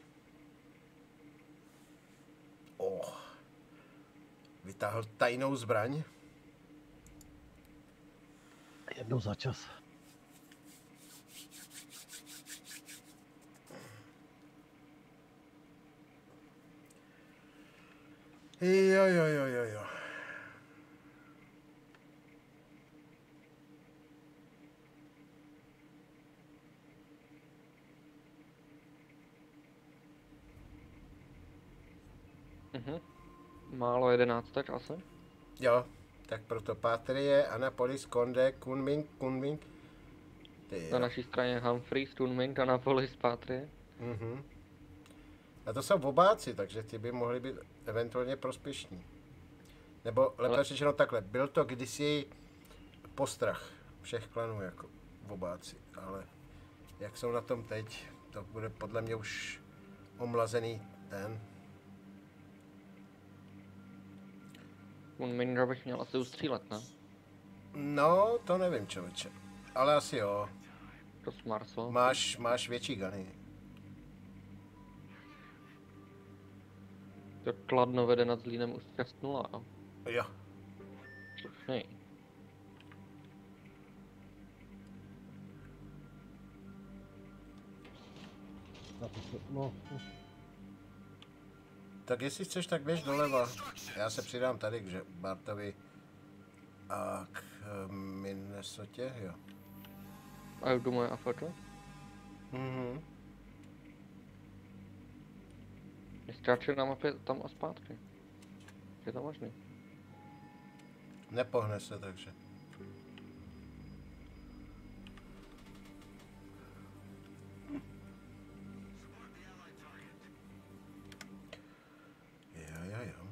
Oh. Vytáhl tajnou zbraň. Jednou za čas. Jo, jo, jo, jo, jo. Mhm. Málo jedenáctek asi. Jo, tak proto Patrie, Annapolis, Conde, Kunming, Kunming. Ty Na jo. naší straně Humphrey, Stunming, Annapolis, Patrie. Mhm. A to jsou obáci, takže ty by mohli být eventuálně prospěšní. Nebo lépe Ale- řečeno takhle, byl to kdysi postrach všech klanů jako obáci, ale jak jsou na tom teď, to bude podle mě už omlazený ten. Stunminga bych měl asi ustřílet, ne? No, to nevím, člověče. Ale asi jo. To Marso. Máš, máš větší gany. To Kladno vede nad Zlínem už šest nula, jo. Jo. Slušnej. Na to se, no, Tak jestli chceš, tak běž doleva. Já se přidám tady k že- Bartovi a k eh, Minnesotě, jo. A jak moje afaka? Mhm. Skáče na mapě tam a zpátky. Je to možný. Nepohne se, takže. Jo, jo, jo.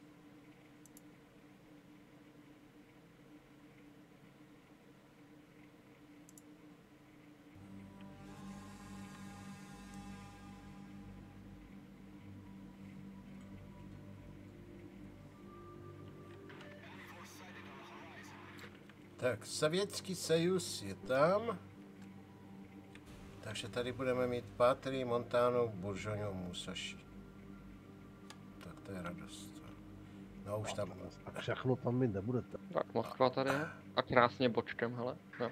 Tak, Sovětský sejus je tam. Takže tady budeme mít Patrii, Montanu, Buržoňu, Musashi. Tak to je radost. No už tam... a všechno tam mít nebudete. Tak Moskva tady je. A krásně bočkem, hele. Jo.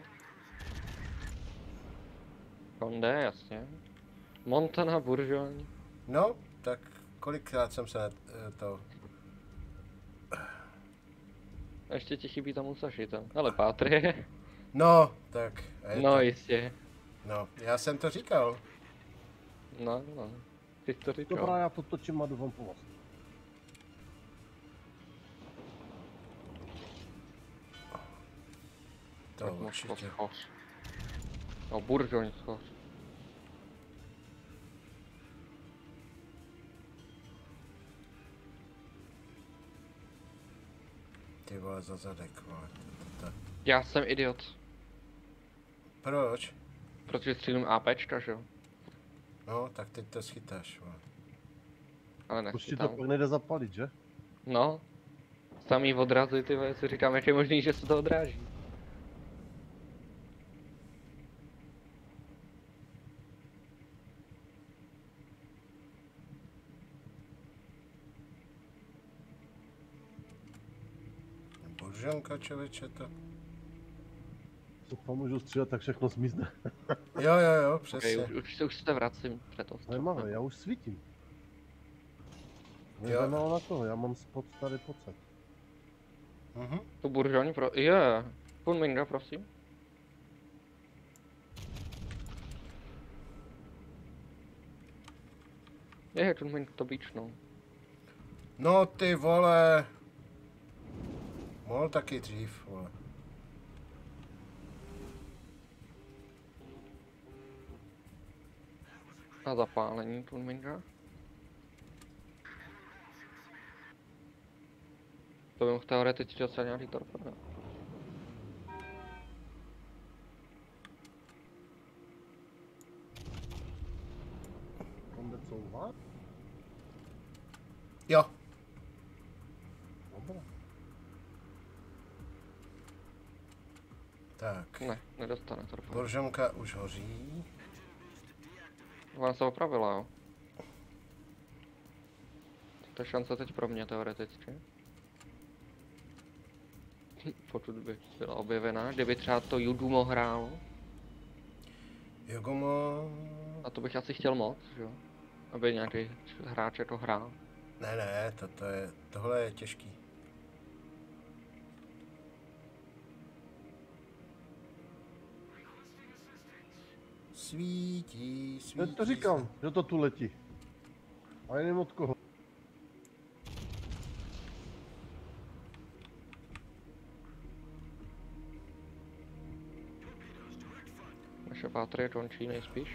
Konde, jasně. Montana, Buržoň. No, tak kolikrát jsem se na eh, to... A ještě ti chybí tam Musashi tam. Ale Patrie. No, tak... a je No to... jistě. No, já jsem to říkal. No, no. Ty jsi to říkal. Dobrá, já to točím a jdu vám pomoct. To Tak Moskva určitě. schoř. No, Buržoň schoř. Ty vole, za zadek, vole. To, to, to. Já jsem idiot. Proč? Protože střílím APčka, že jo? No, tak teď to schytáš, vole. Ale Už ti nechytám. to pak nejde zapalit, že? No. Samý odrazy, ty vole, si říkám, jak je možný, že se to odráží. Buržonka, člověče, to... Co pomůžu střílet, tak všechno zmizne. Jo, jo, jo, Okay, přesně. už, už, se, už se vracím před ostro. Zajímavé, já už svítím. Mě Jo. zajímalo na toho, já mám spot tady pocet. Mhm. Tu buržoni pro... Je. Kunminga, prosím. Je, Kunming to bíčnou. No ty vole. Mohl taky dřív, vole. A zapálení Kunminga. To by mohl teoreticky dostat nějaký torpedo. On jde couvat? Jo. Dobrá. Tak. Ne, nedostane torpedo. Boržonka už hoří. Ona se opravila, jo. To je šance teď pro mě teoreticky. Pokud by byla objevená, kdyby třeba to Judumo hrál. Jogomo. A to bych asi chtěl moc, že jo. Aby nějaký hráč to hrál. Ne, ne, to, to je, tohle je těžký. Svítí, svítí. Já to říkám, že to tu letí. A jenom od koho? Naše Patrie končí nejspíš.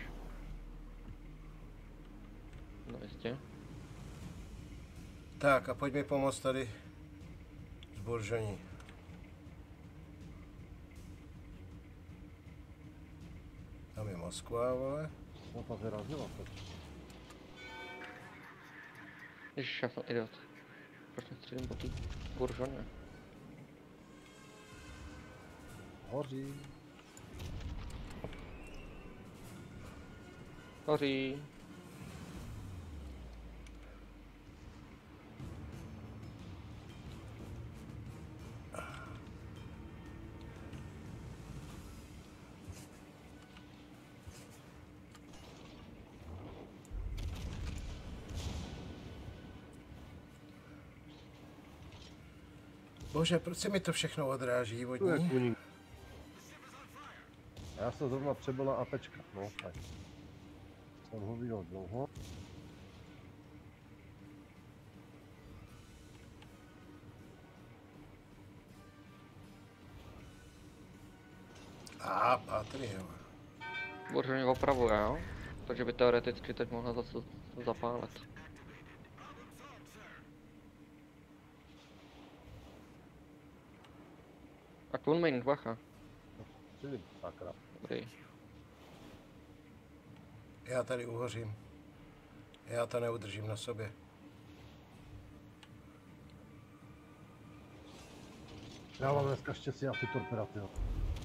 No jistě. Tak a pojď mi pomoct tady s Boržoní. Tam je Moskva, vole. No ta vyrazila teď. Ježiš, já jsem idiot. Proč nestředím po té buržoně? Hoří. Hoří. Bože, proč se mi to všechno odráží Tu je vodní? kuník. Já jsem zrovna přebyl na apečka, no tak. Jsem ho viděl dlouho. A, Patrie, vole. Buržoně opravuje, jo? Takže by teoreticky teď mohla zase zapálit. A Kunming, bacha. Čili sakra. Dobrý. Já tady uhořím. Já to neudržím na sobě. Já mám dneska štěstí na ty torpeda, jo.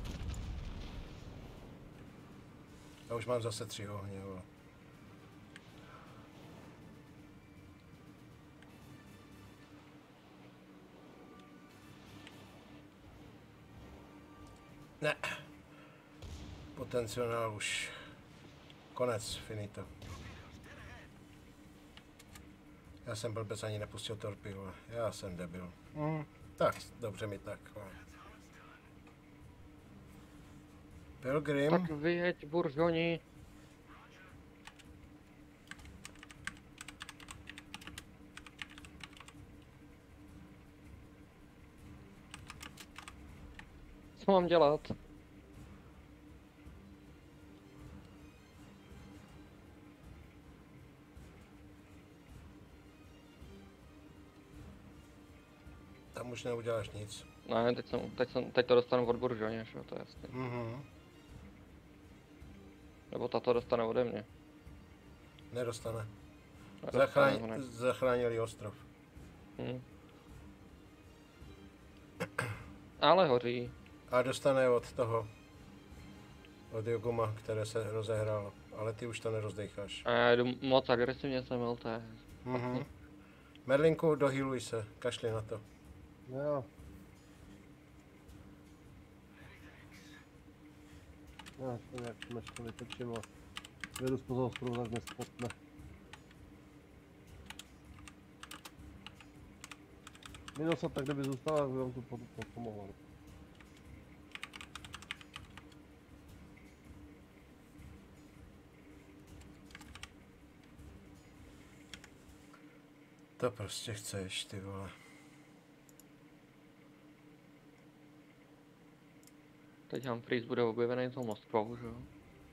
Já už mám zase tři ohně, vole. Ne. Potenciál už. Konec, finito. Já jsem blbec ani nepustil torpy, vole. Já jsem debil. Mm. Tak, dobře mi tak, vole. Pilgrim. Tak vyjeď, buržoni. Co mám dělat? Tam už neuděláš nic. Ne, teď, jsem, teď, jsem, teď to dostanu od buržoně, že jo, to je jasný. Mhm. Nebo ta to dostane ode mě. Nedostane. Nedostane ho, Zachráň, ne. zachránili ostrov. Hm. Ale hoří. A dostane od toho. Od Joguma, které se rozehrálo. Ale ty už to nerozdecháš. A já jdu moc agresivně sem L T. Mhm. Merlinku, dohealuj se. Kašli na to. Jo. Já to nějak než to vytočím a jedu spoza ostrova, tak mě spotne. Minusa, tak kdyby zůstala, tak by vám to po- po- pomohlo. To prostě chceš, ty vole. Teď Humphreys bude objevený tou Moskvou, že jo?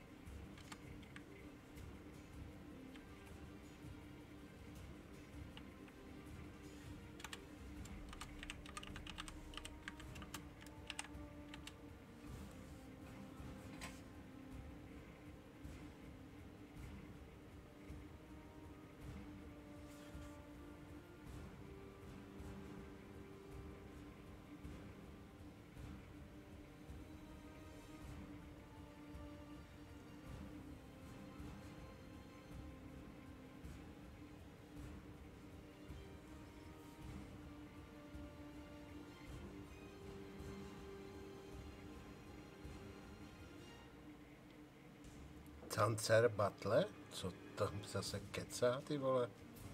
Cancer Battle? Co tam zase kecá, ty vole?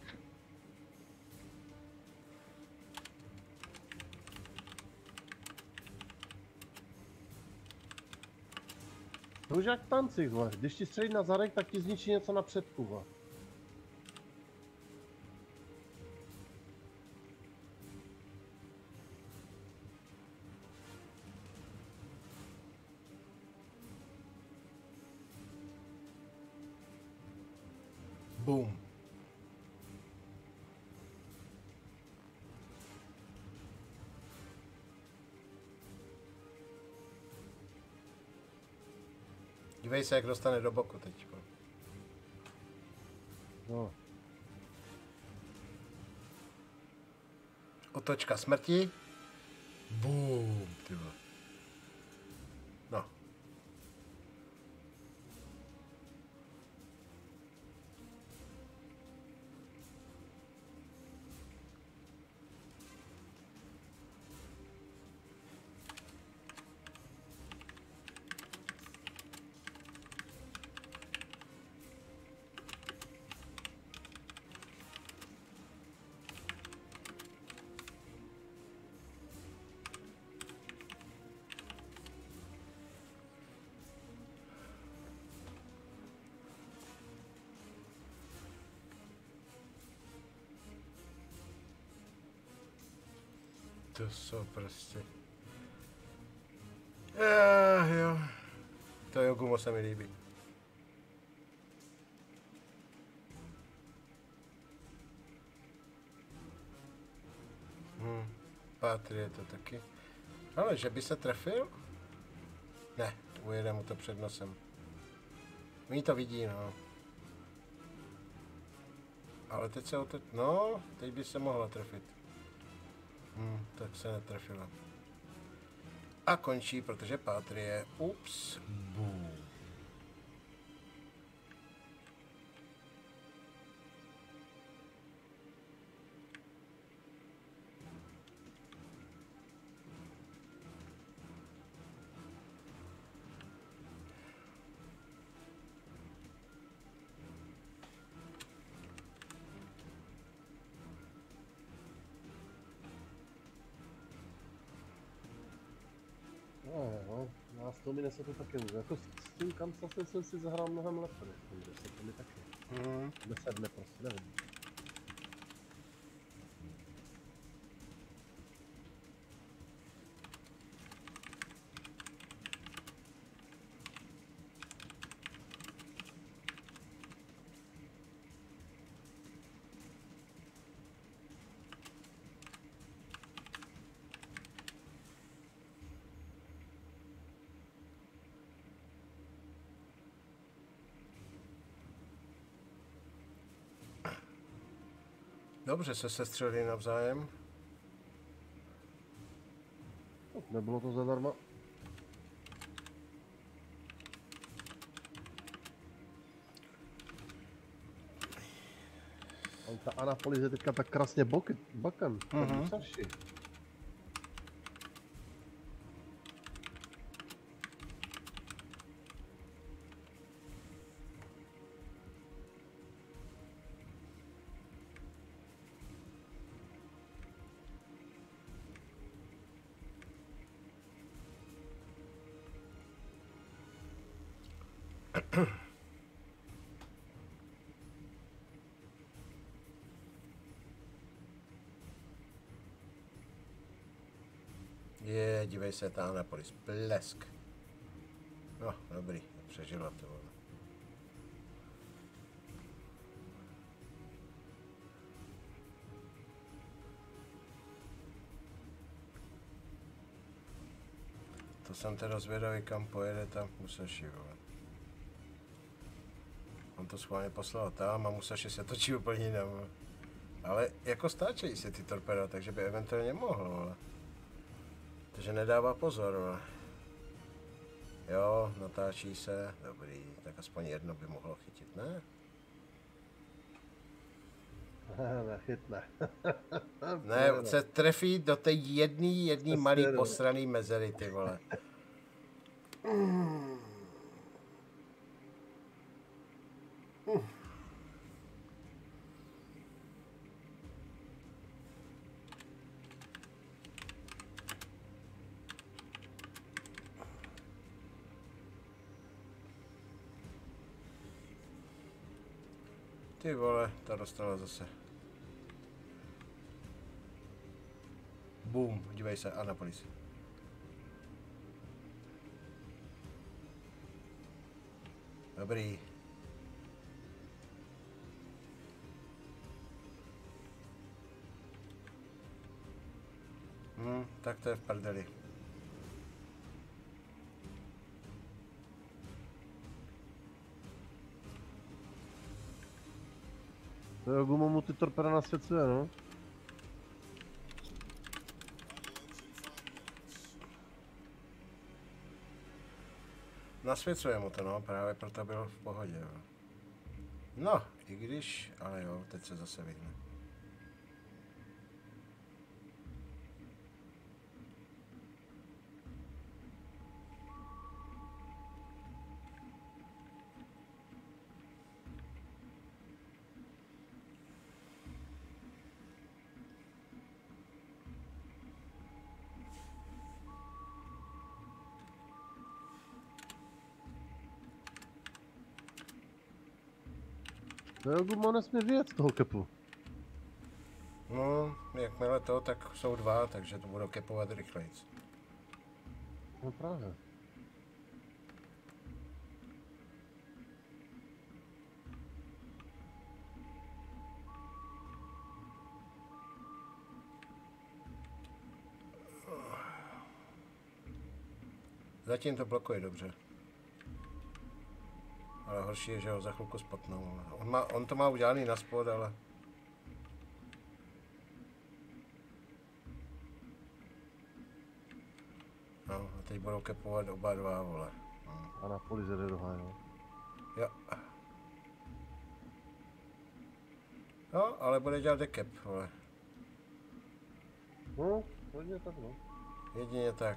To už jak v tancích, vole. Když ti střelí na zadek, tak ti zničí něco na předku, vole. Boom. Dívej se, jak dostane do boku teď. No. Otočka smrti. Boom, ty vole. No. To jsou prostě... Ah, jo. To Jogumo se mi líbí. Hm, Patrie to taky. Ale že by se trefil? Ne, ujede mu to před nosem. Oni to vidí, no. Ale teď se o to... No, teď by se mohla trefit. Hm, tak se netrefila. A končí, protože Patrie. Ups. Boom. No, no, já s Tomine se to taky může. Jako s, s tím Kansasem jsem si zahrál mnohem lépe, než tom deset, to mi taky. Hm. Nesedne prostě, nevím. Dobře se sestřelili navzájem. No, nebylo to zadarmo. Ale ta Anapolis je teďka tak krásně boky, bokem. Mhm. Mm-hmm. Je, dívej se, ta Annapolis, blesk. No, dobrý, přežila to. Vole. To jsem teda zvědavý, kam pojede tam Musashi, vole. On to schválně poslal tam a Musashi se točí úplně jinam, vole. Ale jako stáčejí se ty torpéda, takže by eventuálně mohl, vole. Takže nedává pozor, vole. Jo, natáčí se, dobrý, tak aspoň jedno by mohlo chytit, ne? Nechytne. Ne, se trefí do té jedný, jedný malý Směru. posraný mezery, ty vole. Ty vole, ta dostala zase. Boom, dívej se, Annapolis. Dobrý. Hm, tak to je v prdeli. To je gumu mu ty torpeda nasvěcuje, no. Nasvěcuje mu to, no, právě proto byl v pohodě, jo. No, i když, ale jo, teď se zase vyhne. To je gumu nesmí vyjet z toho kepu. No, jakmile to, tak jsou dva, takže to budou kepovat rychlejc. No právě. Zatím to blokuje dobře. Ale horší je, že ho za chvilku spotnou. On, má, on to má udělaný na spod, ale... No, a teď budou kepovat oba dva, vole. No. A na poli jde do háje. Jo. No, ale bude dělat dekep, vole. No, hodně tak no. Jedině tak.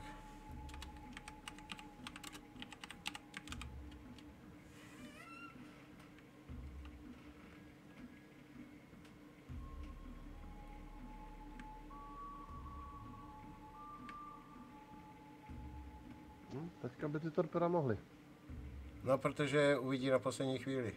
Hm, teďka by ty torpeda mohly. No, protože je uvidí na poslední chvíli.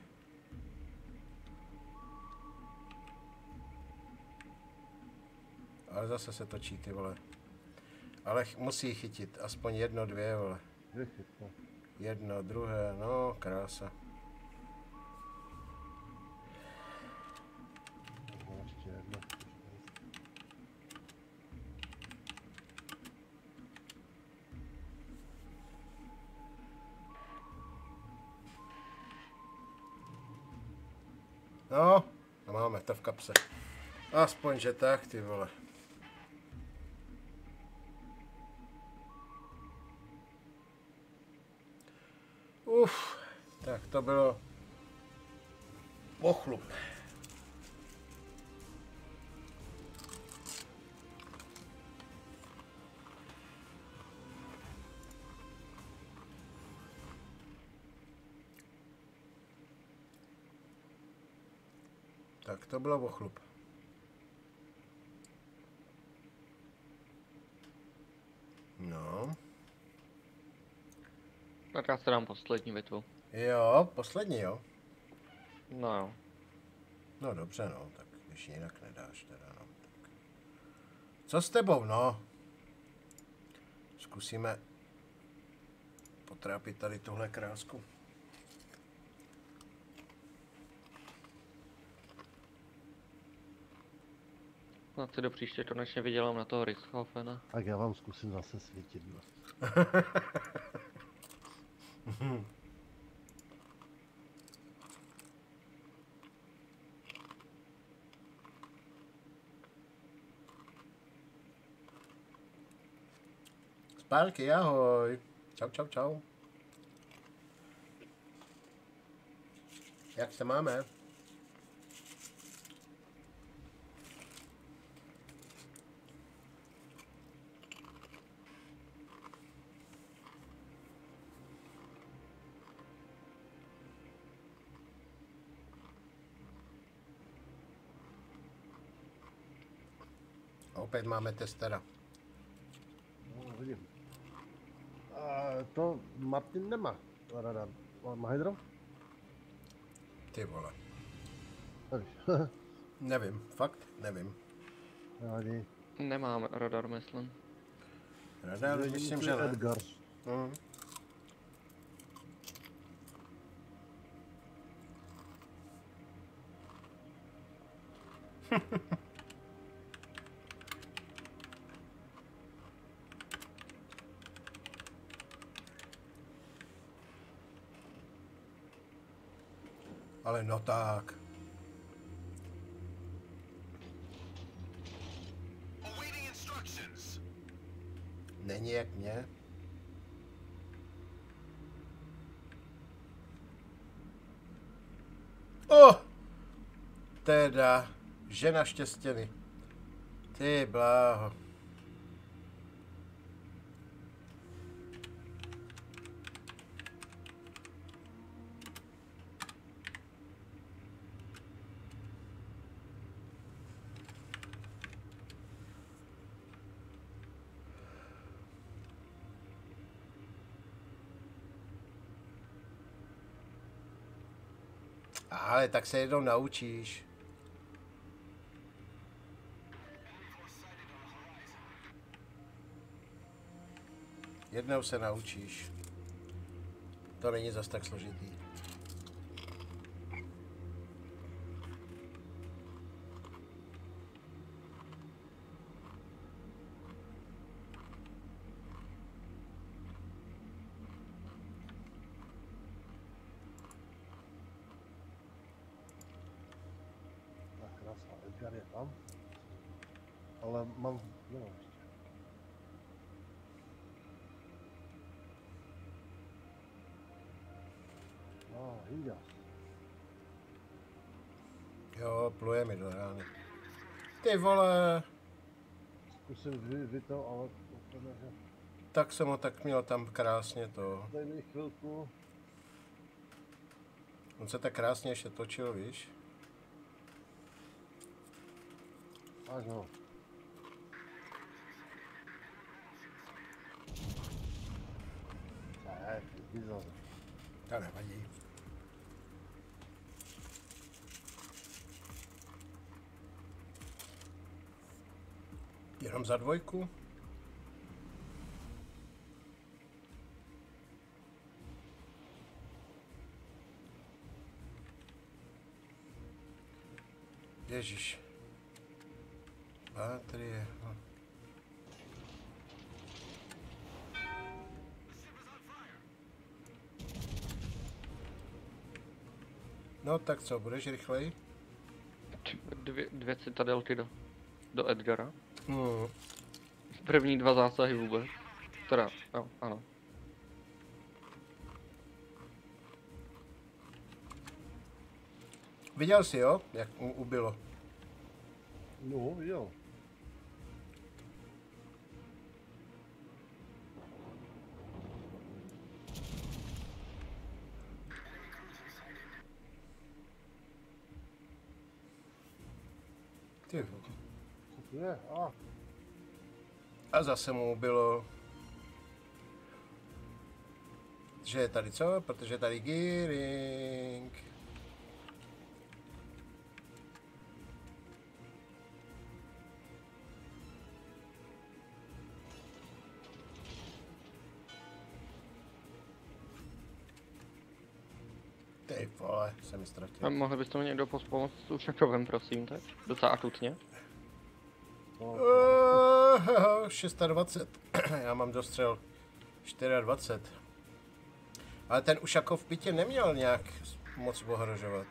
Ale zase se točí, ty vole. Ale ch- musí chytit, aspoň jedno, dvě, vole. Dvě chytne. Jedno, druhé, no, krása. No, ještě jedno. No, a máme to v kapse. Aspoň, že tak, ty vole. Uf, tak to bylo pochlup. Tak to bylo pochlup. No, Tak Tak já si dám poslední bitvu. Jo, poslední jo. No jo. No dobře no, tak když jinak nedáš teda no. Tak. Co s tebou no? Zkusíme potrápit tady tuhle krásku. No si do příště konečně vydělám na toho Richthofena. Tak já vám zkusím zase svítit. No. Spárky, ahoj. Čau, čau, čau. Jak se máme? A opět máme testera. No, vidím. A to Martin nemá radar. Má hydro? Ty vole. Nevíš. Nevím, fakt nevím. Nevadí. Nemám radar, myslím. Radar, Nevím, myslím, to že je ne. Edgar. Mhm. Ale no tak. Není jak mě. Oh! Teda, žena štěstěny. Ty bláho. Ale tak se jednou naučíš. Jednou se naučíš. To není zas tak složitý. Tak krása, Edgar je tam. Ale mám... No, ještě. No, India. Jo, pluje mi do rány. Ty vole, Zkusím vy, vy to, ale úplně, že... tak jsem ho tak měl tam krásně to. Dej mi chvilku. On se tak krásně ještě točil, víš? Až no. Ne, vyzal. To nevadí. Jenom za dvojku? Ježíš. Baterie. no. No tak co, budeš rychlej? Dvě, dvě citadelky do, do Edgara. Hmm. První dva zásahy vůbec. Teda, jo, ano. Viděl jsi, jo, jak mu ubilo? No, viděl. Ty vole. Co to je? A, A zase mu ubilo. Protože je tady co? Protože je tady Gearing. Ty vole, se mi A ztratil. mohli byste mi někdo pomoct s Ušakovem, prosím, teď? Docela akutně. No, Uh, dvacet šest. Já mám dostřel dvacet čtyři. Ale ten Ušakov by tě neměl nějak moc ohrožovat.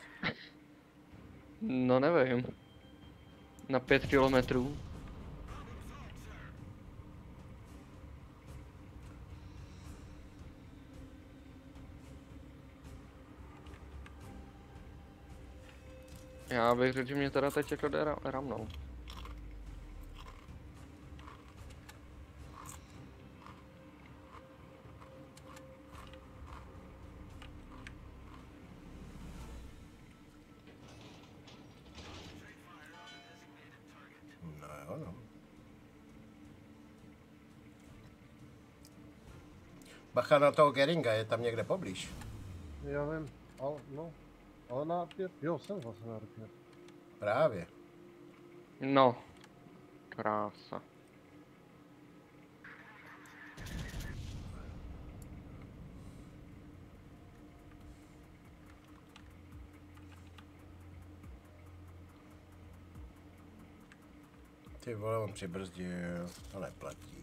No nevím. Na pět kilometrů. Já bych řekl, že mě teda teď jako jde ra- ramnou. No jo, no. Bacha na toho Geringa, je tam někde poblíž. já vím, ale no. Ale na pět, jo, jsem vlastně na pět. Právě. No. Krása. Ty vole, on přibrzdil, to neplatí.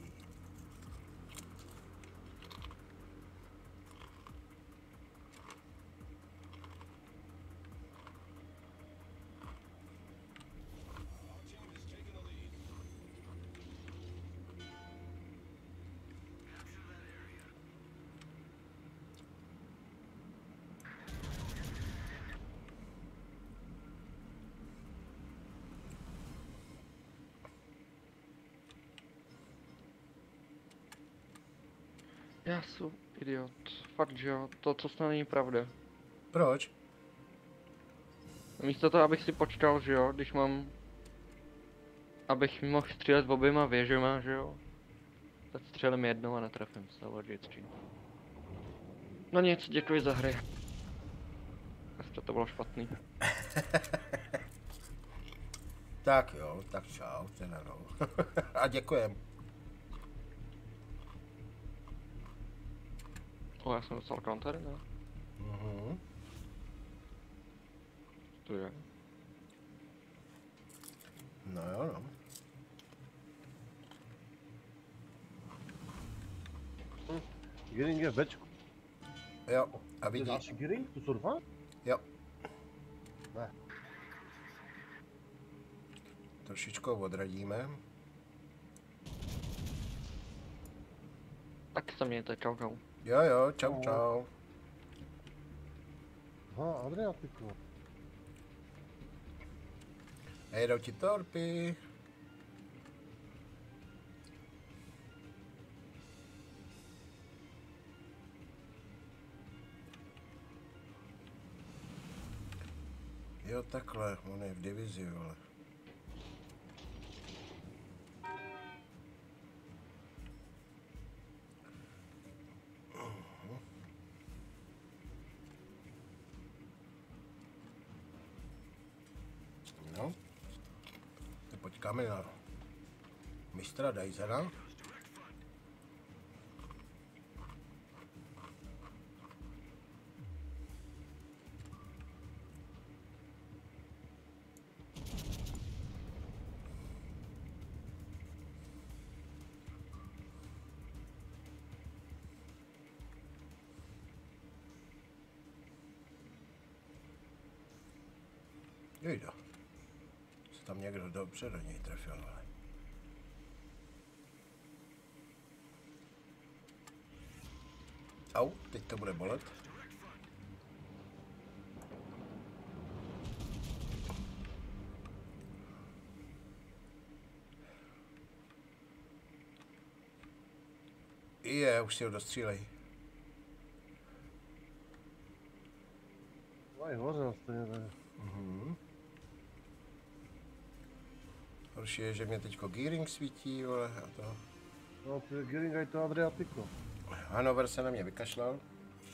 Já jsem idiot. Fakt, že jo. To, co snad není pravda. Proč? Místo toho, abych si počkal, že jo, když mám... Abych mohl střílet oběma věžema, že jo. Tak střelím jednou a netrefím se logicky. No nic, děkuji za hry. Ještě to bylo špatný. Tak jo, tak čau, teda no. A děkujem. O, já jsem dostal counter, ne? Mhm. To je. No jo, no. Gering je večku. Jo, a Je vidíš? další Gering? Tu jsou dva? Jo. Ne. Trošičku odradíme. Tak se mějte, čau čau. Jo, jo, čau, čau. Aha, Adriatiku. A jedou ti torpy. Jo, takhle, on je v divizi, ale. No, tak počkáme na mistra Dysona. Jejda. Se tam někdo dobře do něj trefil, ale. Au, teď to bude bolet. Je, už si ho dostřílej. Mají hořel stejně tady. Mhm. Horší je, že mě teďko Gearing svítí, vole, a to. No, ty Gering je to Adriatiku. Hanover se na mě vykašlal.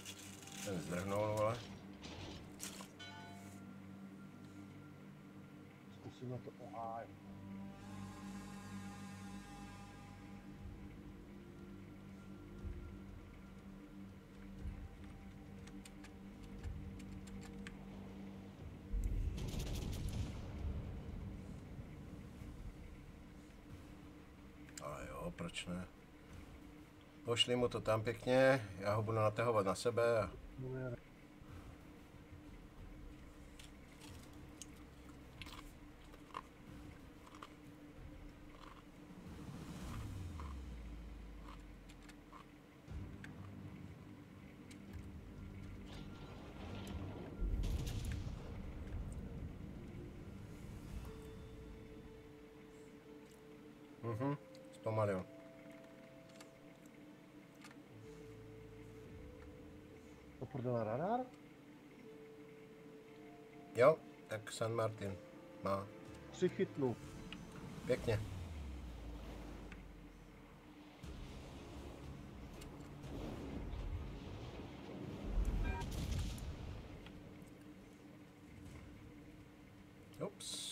Ten zdrhnul, vole. Zkusím na to ohájit. Ale jo, proč ne? Pošli mu to tam pěkně, já ho budu natahovat na sebe a... No, ne, Mhm, zpomalil. to prdele radar? Jo, tak San Martin má. Tři chytnu. Pěkně. Ups.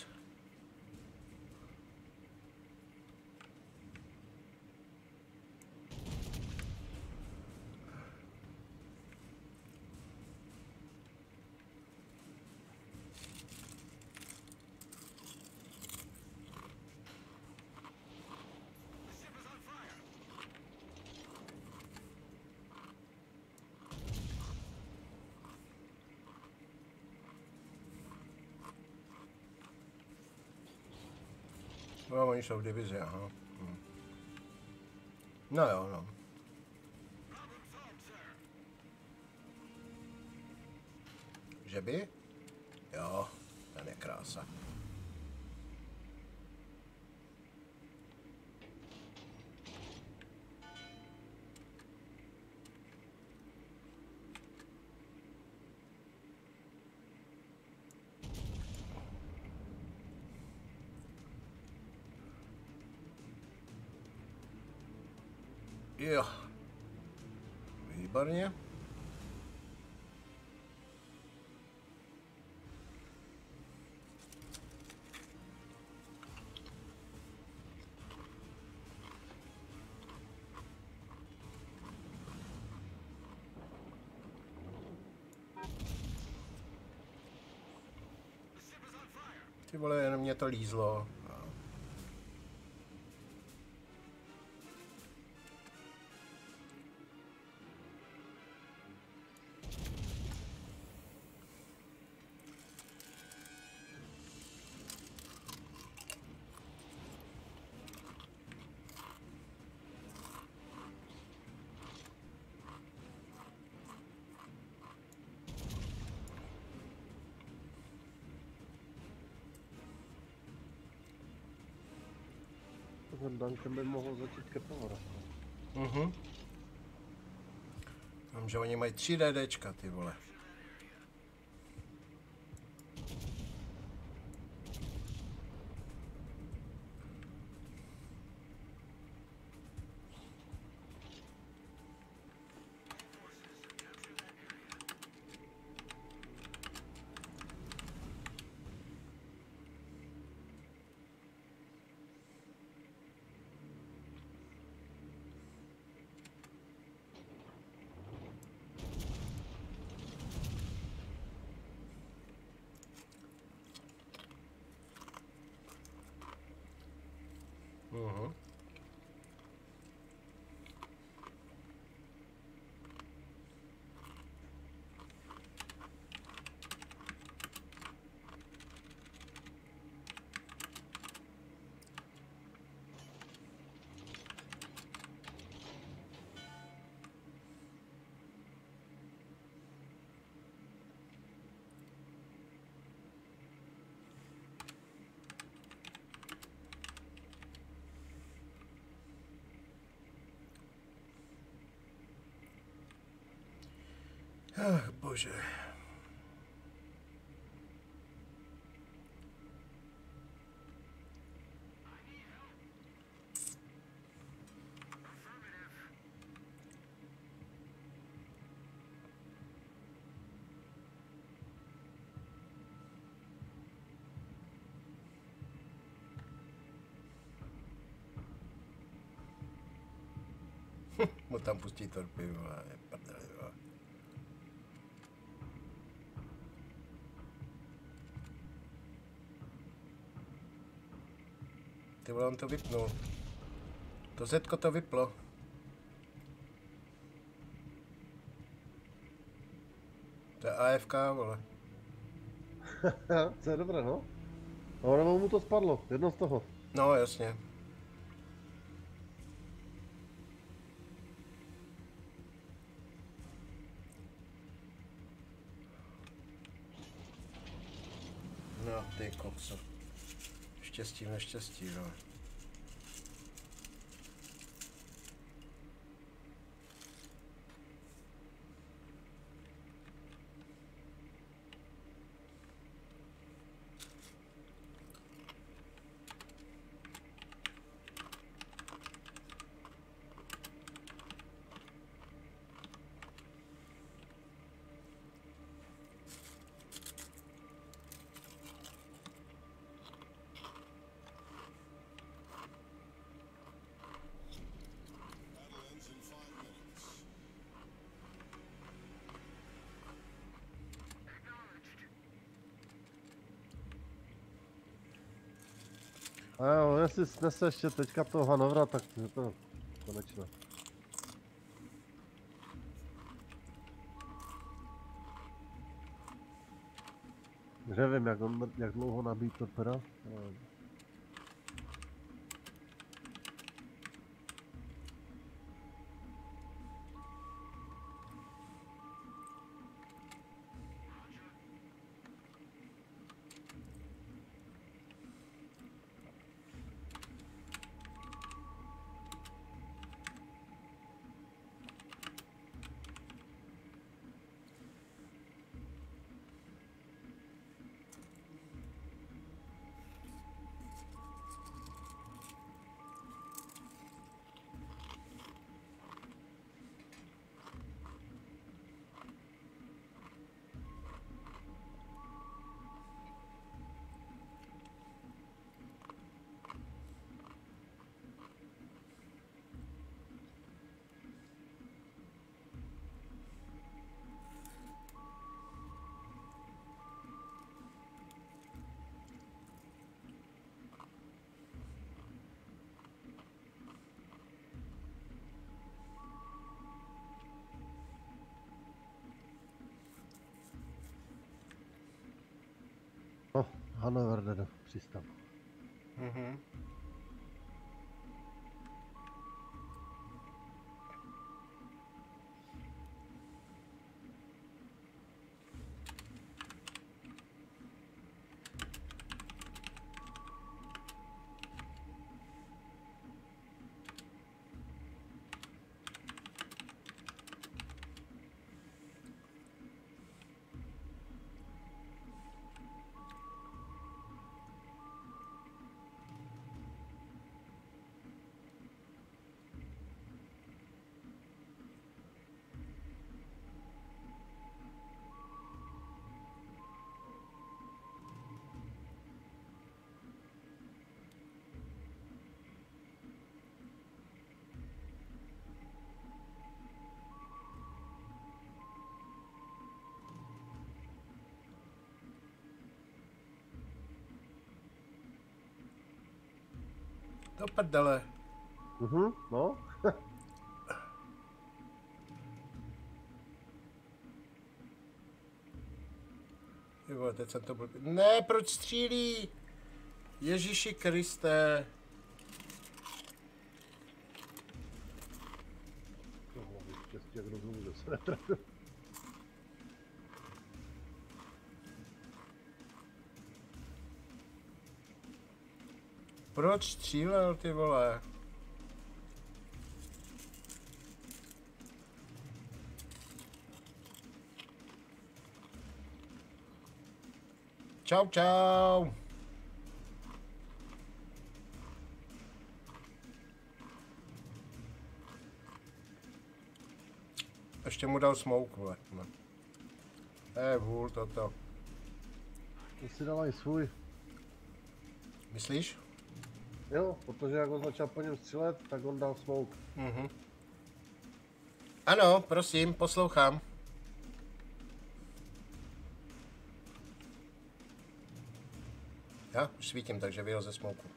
No, oni jsou v divizi, aha. Hm. No jo, no. Že by? Jo, ten je krása. Jo. Výborně. Ty vole, jenom mě to lízlo. Ten Duncan by mohl začít kepovat. Mhm. Vím, že oni mají tři DDčka, ty vole. Mhm. Ach, bože. Mu tam pustí torpy, vole, je prdeli, vole. Ty vole, on to vypnul. To Zetko to vyplo. To je A F K, vole. To je dobré, no. No, nebo mu to spadlo, jedno z toho. No, jasně. No, ty kokso. Štěstí v neštěstí, no. A jo, jestli snese ještě teďka toho Hanovra, tak je to konečné. Nevím, jak, on, jak dlouho nabít torpeda. No. No, Hanover jde do přístavu. Mhm. Do prdele. Mhm, no. Ty vole, teď jsem to byl... Ne, proč střílí? Ježíši Kriste. Tohle štěstí, jak rozumím, že se netrefil. Proč střílel, ty vole? Čau, čau. Ještě mu dal smoke, vole. No. Eh, vůl toto. To si dal i svůj. Myslíš? Jo, protože jak on začal po něm střílet, tak on dal smoke. Mhm. Ano, prosím, poslouchám. Já už svítím, takže vyjel ze smouku.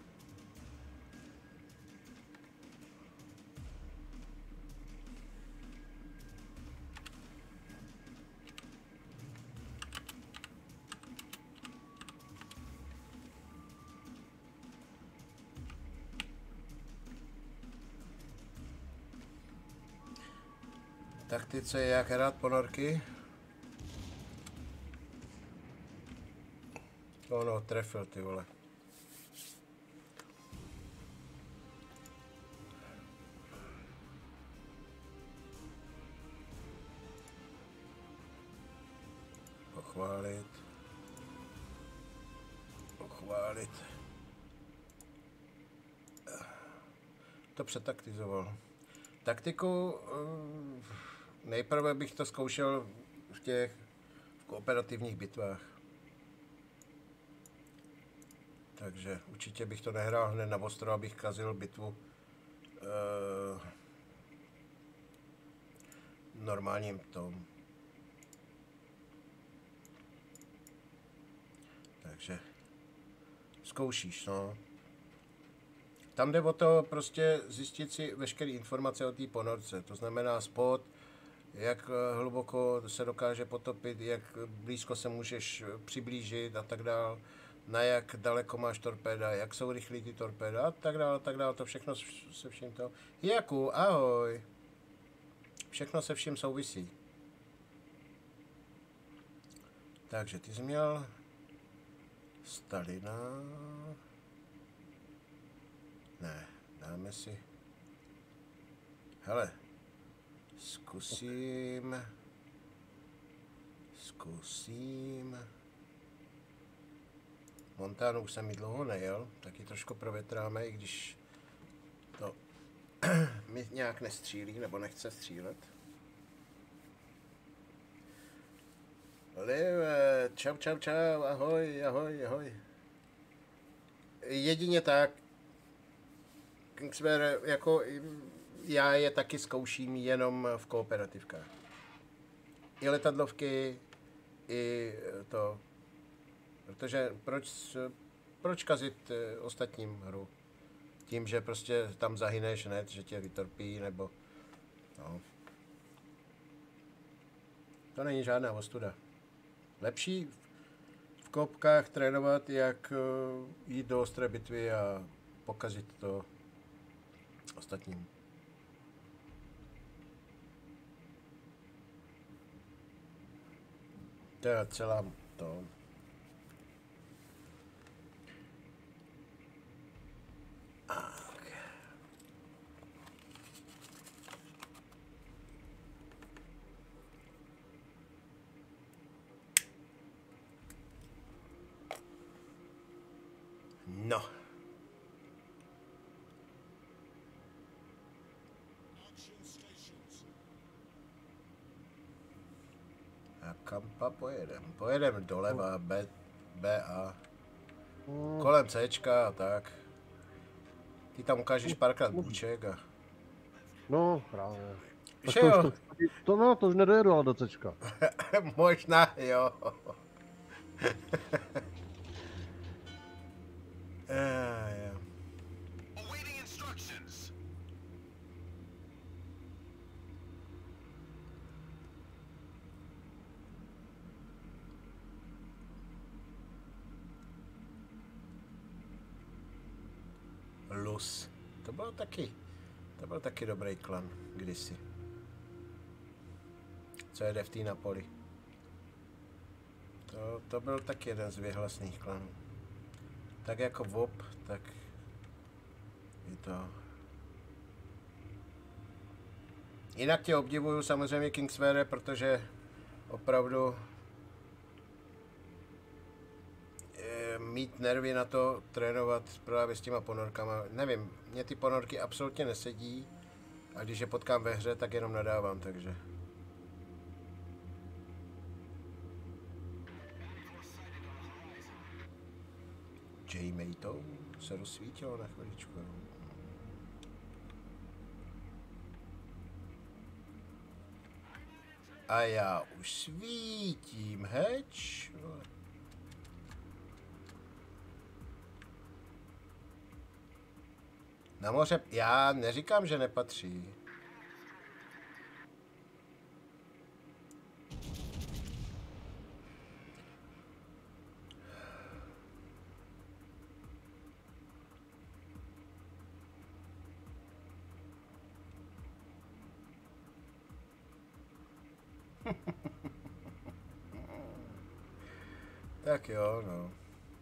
Taktice, jak hrát ponorky? Ono, trefil, ty vole. Pochválit. Pochválit. To přetaktizoval. Taktiku... Uh, nejprve bych to zkoušel v těch v kooperativních bitvách. Takže určitě bych to nehrál hned na ostro, abych kazil bitvu uh, normálním tom. Takže zkoušíš, no. Tam jde o to prostě zjistit si veškeré informace o té ponorce, to znamená spot, jak hluboko se dokáže potopit, jak blízko se můžeš přiblížit a tak dále, na jak daleko máš torpéda, jak jsou rychlí ty torpéda a tak dále, a tak dále, to všechno se vším to. Jaku, ahoj. Všechno se vším souvisí. Takže ty jsi měl Stalina. Ne, dáme si. Hele. Zkusím, zkusím, Montánu už jsem mi dlouho nejel, taky trošku provětráme, i když to mi nějak nestřílí, nebo nechce střílet. Liv, čau, čau, čau, ahoj, ahoj, ahoj. Jedině tak, Kingswear, jako... Já je taky zkouším jenom v kooperativkách. I letadlovky, i to. Protože proč, proč kazit ostatním hru? Tím, že prostě tam zahyneš hned, že tě vytorpí, nebo... No. To není žádná ostuda. Lepší v koopkách trénovat, jak jít do ostré bitvy a pokazit to ostatním. To je celá to. Okay. No. A kam pa pojedem? Pojedem doleva, B, B A. Kolem Cčka a tak. Ty tam ukážeš párkrát bůček a... No, právě. Tak Že to, jo? už to, to, no, to už nedojedu ale do Cčka. Možná, jo. Já, já. Lus. To bylo taky, to byl taky dobrý klan kdysi. Co jede v té Napoli. To, to byl taky jeden z věhlasných klanů. Tak jako V O P, tak je to... Jinak tě obdivuju samozřejmě Kingswear, protože opravdu e, mít nervy na to trénovat právě s těma ponorkama. Nevím, mě ty ponorky absolutně nesedí a když je potkám ve hře, tak jenom nadávám, takže... J. to se rozsvítilo na chviličku. A já už svítím, heč. Na moře, já neříkám, že nepatří. Tak jo, no.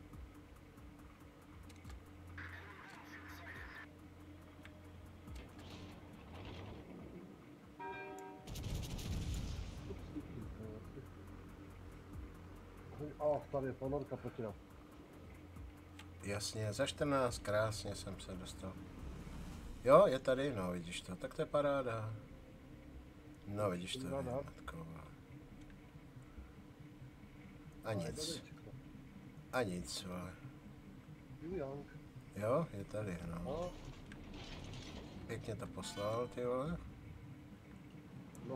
A tady je ponorka proti nám. Jasně, za čtrnáct, krásně jsem se dostal. Jo, je tady, no vidíš to, tak to je paráda. No vidíš to, je, matko. A nic. A nic, vole. Jo, je tady, no. Pěkně to poslal, ty vole. No,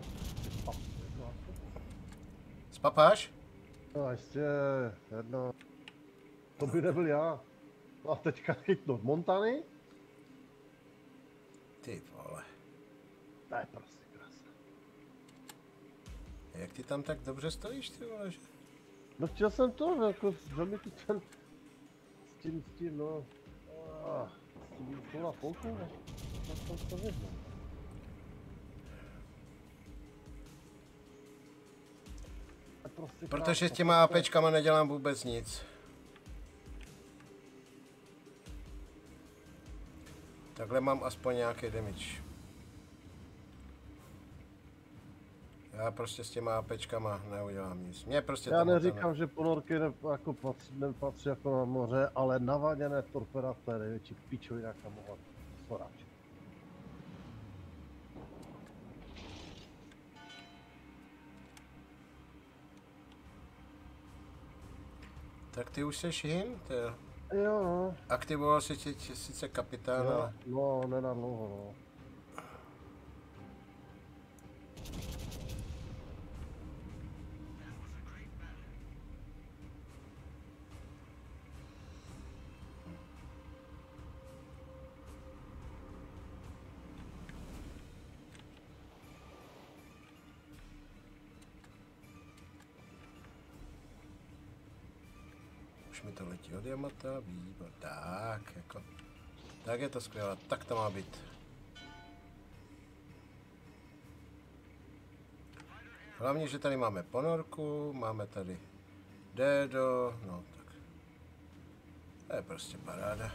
Spapáš? no ještě jedno. To by nebyl já. No a teďka chytnout Montany? Ty vole. To je prostě krásné. Jak ty tam tak dobře stojíš, ty vole, že? No chtěl jsem to, jako, že mi tu ten... S tím, s tím, no... Ah, s tím půl polku, ne? Tak jsem to věděl. Prostě Protože s krásno, těma prostě- APčkama nedělám vůbec nic. Takhle mám aspoň nějaký damage. Já prostě s těma APčkama neudělám nic. Mě prostě Já ta neříkám, motana- že ponorky ne, jako patří, nepatří jako na moře, ale navaděné torpeda, to je největší pičovina, jaká mohla svoráčit. Tak ty už seš him, ty jo. Jo, no. Aktivoval si tě, tě sice kapitán, Jo, ale... no, nenadlouho, no. Už mi to letí od Yamata, výbor. Tak, jako... Tak je to skvělé, tak to má být. Hlavně, že tady máme ponorku, máme tady Dedo, no tak. To je prostě paráda.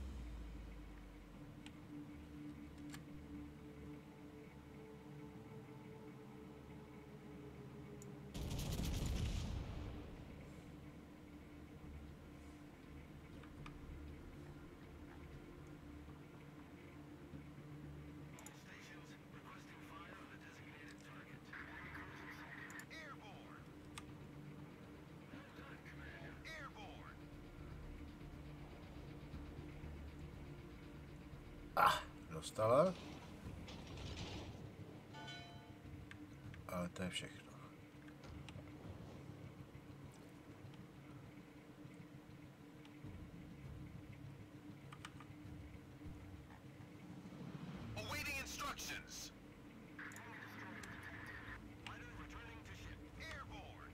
Ah, dostala. Ale to je všechno. Awaiting instructions. Fighter returning to ship. Airborne.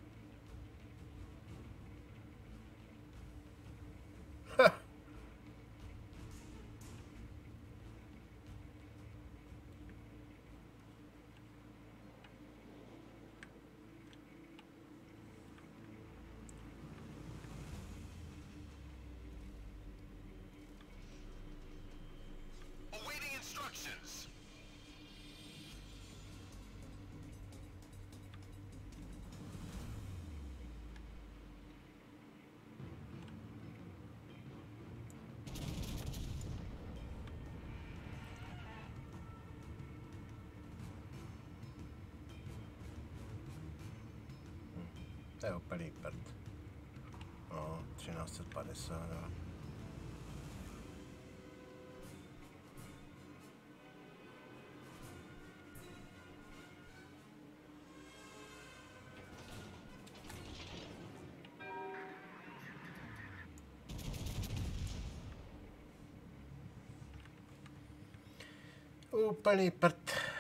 Awaiting instructions. To je úplný prd. No, třináct set padesát, no. Úplný prd.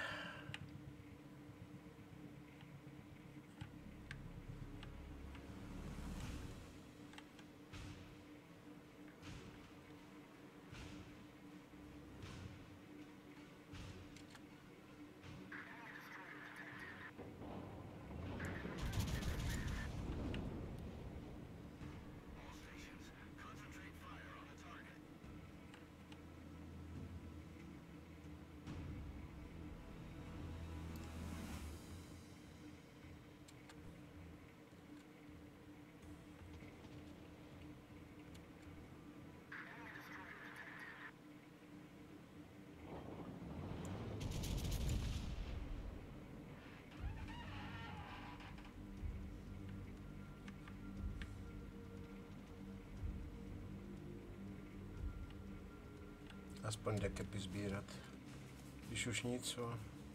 Aspoň dekepy sbírat. Když už nic, co?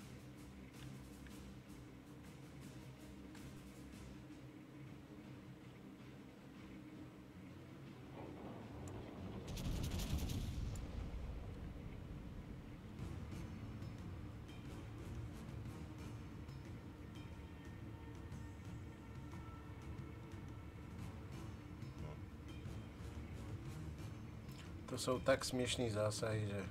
To jsou tak směšný zásahy, že...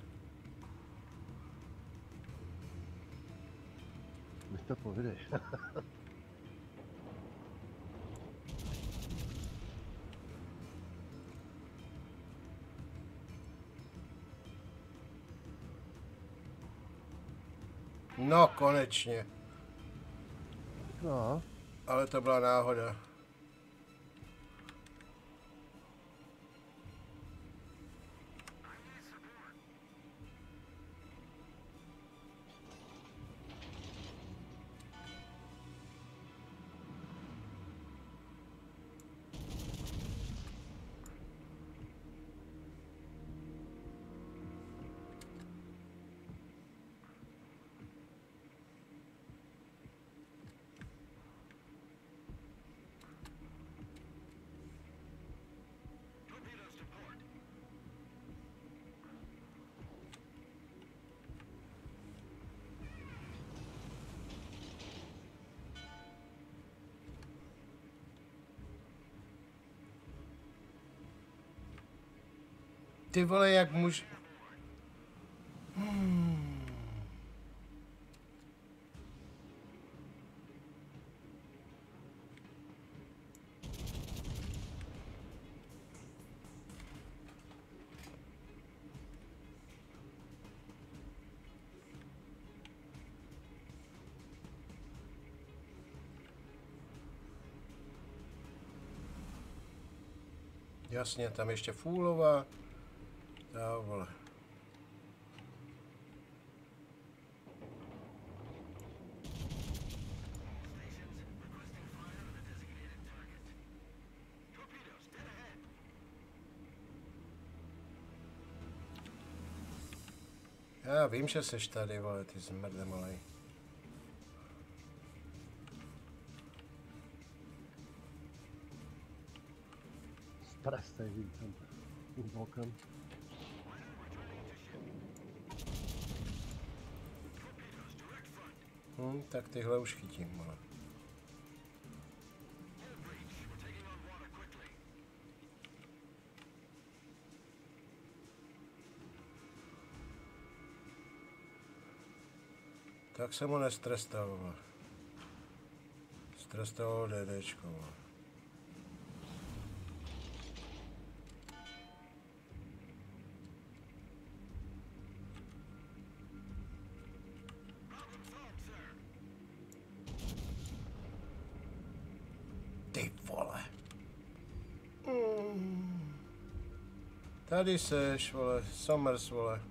Když to povídeš. No, konečně. No, Ale to byla náhoda. Ty vole, jak muž... Hmm. Jasně, tam ještě fůlová. Já vole. Já vím, že seš tady, vole, ty zmrde malej. Prestej, Vincent. Tím bokem. Hm, tak tyhle už chytím, vole. Tak jsem ho nestrestal, vole. Strestal DDčko, vole. Ty vole. Mm. Tady seš, vole, Summers, vole.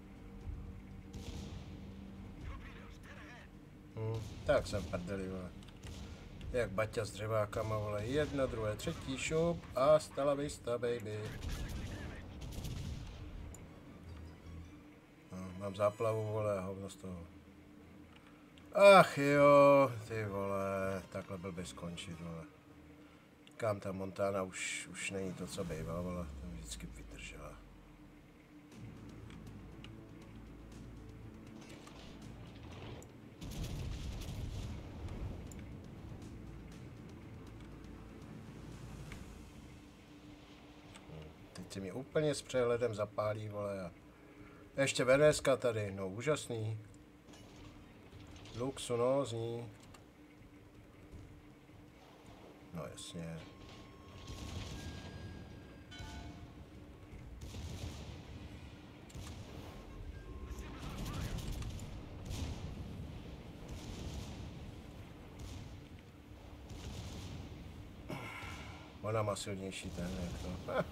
Hm, tak jsem prdeli, vole. Jak Baťa s dřevákama, vole. Jedno, druhé, třetí, šup a stala vista, baby. No, mám záplavu, vole, a hovno z toho. Ach jo, ty vole, takhle blbě skončit, vole. Kam ta Montana už, už není to, co bývá, vole. To vždycky vydržela. si mě úplně s přehledem zapálí, vole. A ještě Veneska tady, no úžasný. Luxusní. No jasně. Ona má silnější ten, jak to.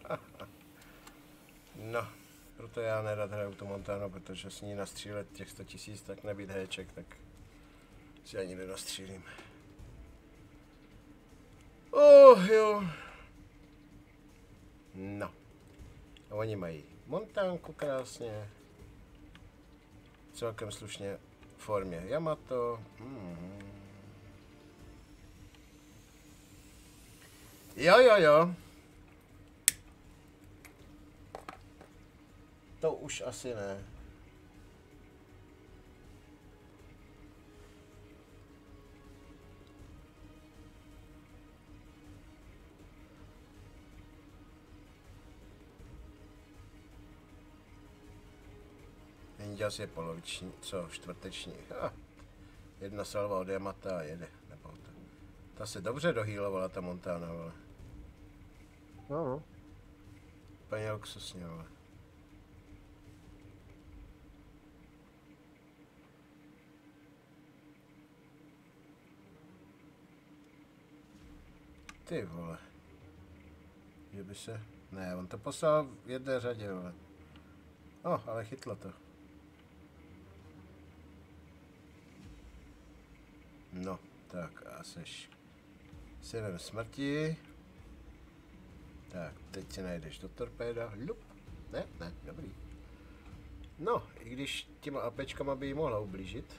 No, proto já nerad hraju tu Montanu, protože s ní nastřílet těch sto tisíc, tak nebýt héček, tak si ani nenastřílím. Oh, jo. No. A oni mají Montánku krásně. Celkem slušně v formě Yamato. Mm. Jo, jo, jo. To už asi ne. Ninjas je poloviční, co, čtvrteční. Ha. Jedna salva od Yamata a jede. Nebo to. Ta se dobře dohýlovala, ta Montana, vole. No, no. Paní luxusně, vole. Ty vole. Že by se... Ne, on to poslal v jedné řadě, vole. No, ale chytlo to. No, tak a seš synem smrti. Tak, teď si najdeš do torpéda. Lup. Ne, ne, dobrý. No, i když těma apečkama by jí mohla ublížit.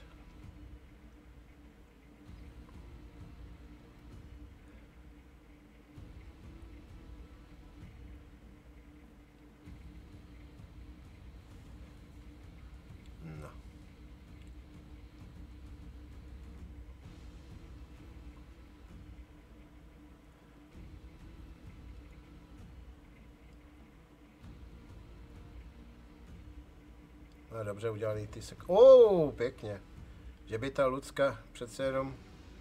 No. No dobře udělaný ty sek... Oh, pěkně. Že by ta Lucka přece jenom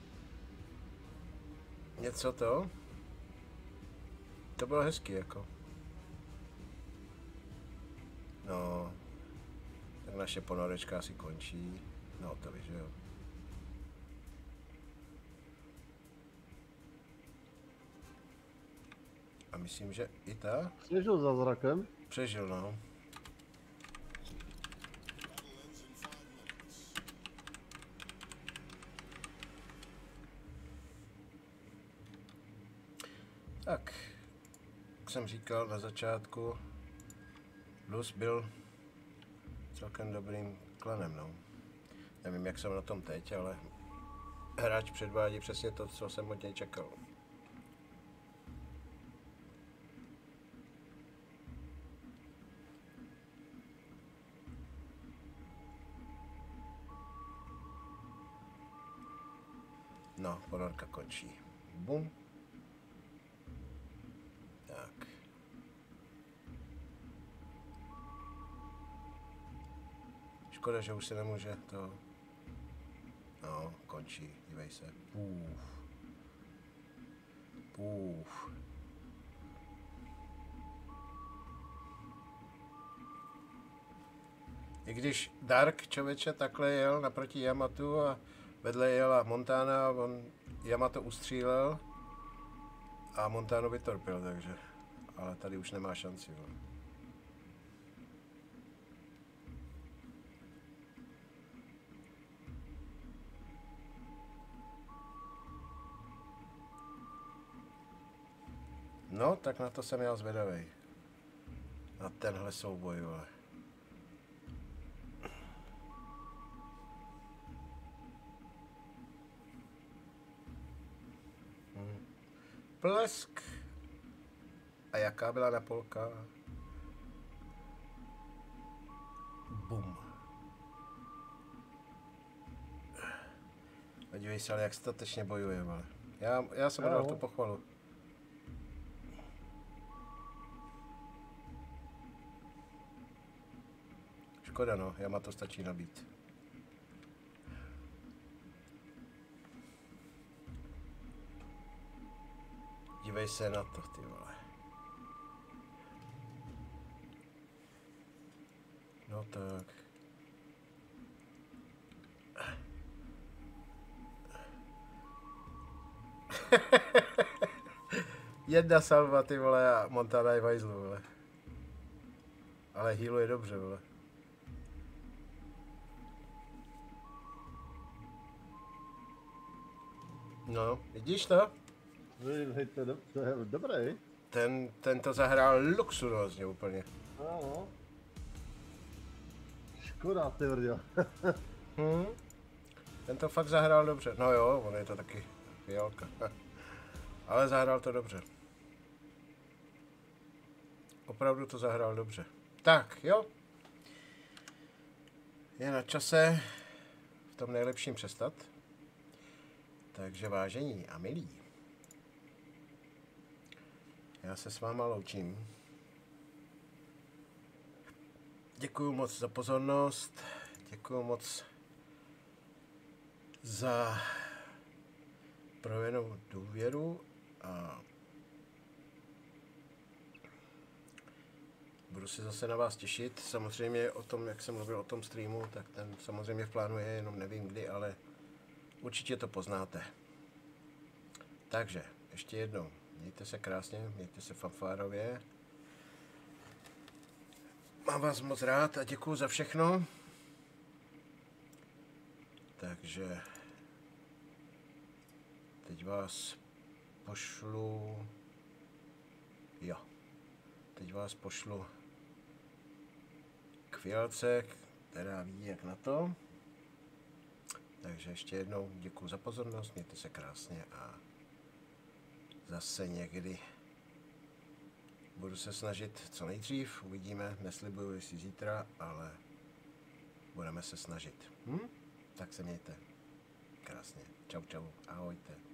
něco to. To bylo hezký jako. No. Tak naše ponorečka asi končí. No to víš, že jo. A myslím, že i ta Přežil za zrakem. přežil, no. Tak, jak jsem říkal na začátku, Luz byl celkem dobrým klanem, no. Nevím, jak jsem na tom teď, ale hráč předvádí přesně to, co jsem od něj čekal. No, ponorka končí. Bum. Tak. Škoda, že už se nemůže to... No, končí, dívej se. Půf. Půf. I když Dark člověče takhle jel naproti Yamatu a vedle jela Montana, on Yamato ustřílel a Montano vytorpil, takže... Ale tady už nemá šanci, vole. No, tak na to jsem já zvědavej. Na tenhle souboj, vole. Hm. Plesk. A jaká byla napolka? Bum. Podívej se, ale jak statečně bojuje, vole. Já, já jsem dal tu pochvalu. škoda no, Yamato stačí nabít. Dívej se na to, ty vole. No tak. Jedna salva, ty vole, a Montana je v hajzlu, vole. Ale healuje dobře, vole. No, vidíš to? Hej, hej, to, je do, to je dobré. Ten, ten to zahrál luxurózně úplně. Ano. Škoda, ty vrděl. Hmm. Ten to fakt zahrál dobře. No jo, on je to taky fialka. Ale zahrál to dobře. Opravdu to zahrál dobře. Tak, jo. Je na čase v tom nejlepším přestat. Takže vážení a milí. Já se s váma loučím. Děkuju moc za pozornost. Děkuju moc za projevenou důvěru a budu se zase na vás těšit. Samozřejmě o tom, jak jsem mluvil o tom streamu, tak ten samozřejmě v plánu je, jenom nevím kdy, ale určitě to poznáte. Takže, ještě jednou, mějte se krásně, mějte se fanfárově. Mám vás moc rád a děkuju za všechno. Takže teď vás pošlu, jo, teď vás pošlu k Fialce, která ví jak na to. Takže ještě jednou děkuju za pozornost, mějte se krásně a zase někdy budu se snažit co nejdřív, uvidíme, neslibuju jestli zítra, ale budeme se snažit. Hm? Tak se mějte krásně. Čau, čau, ahojte.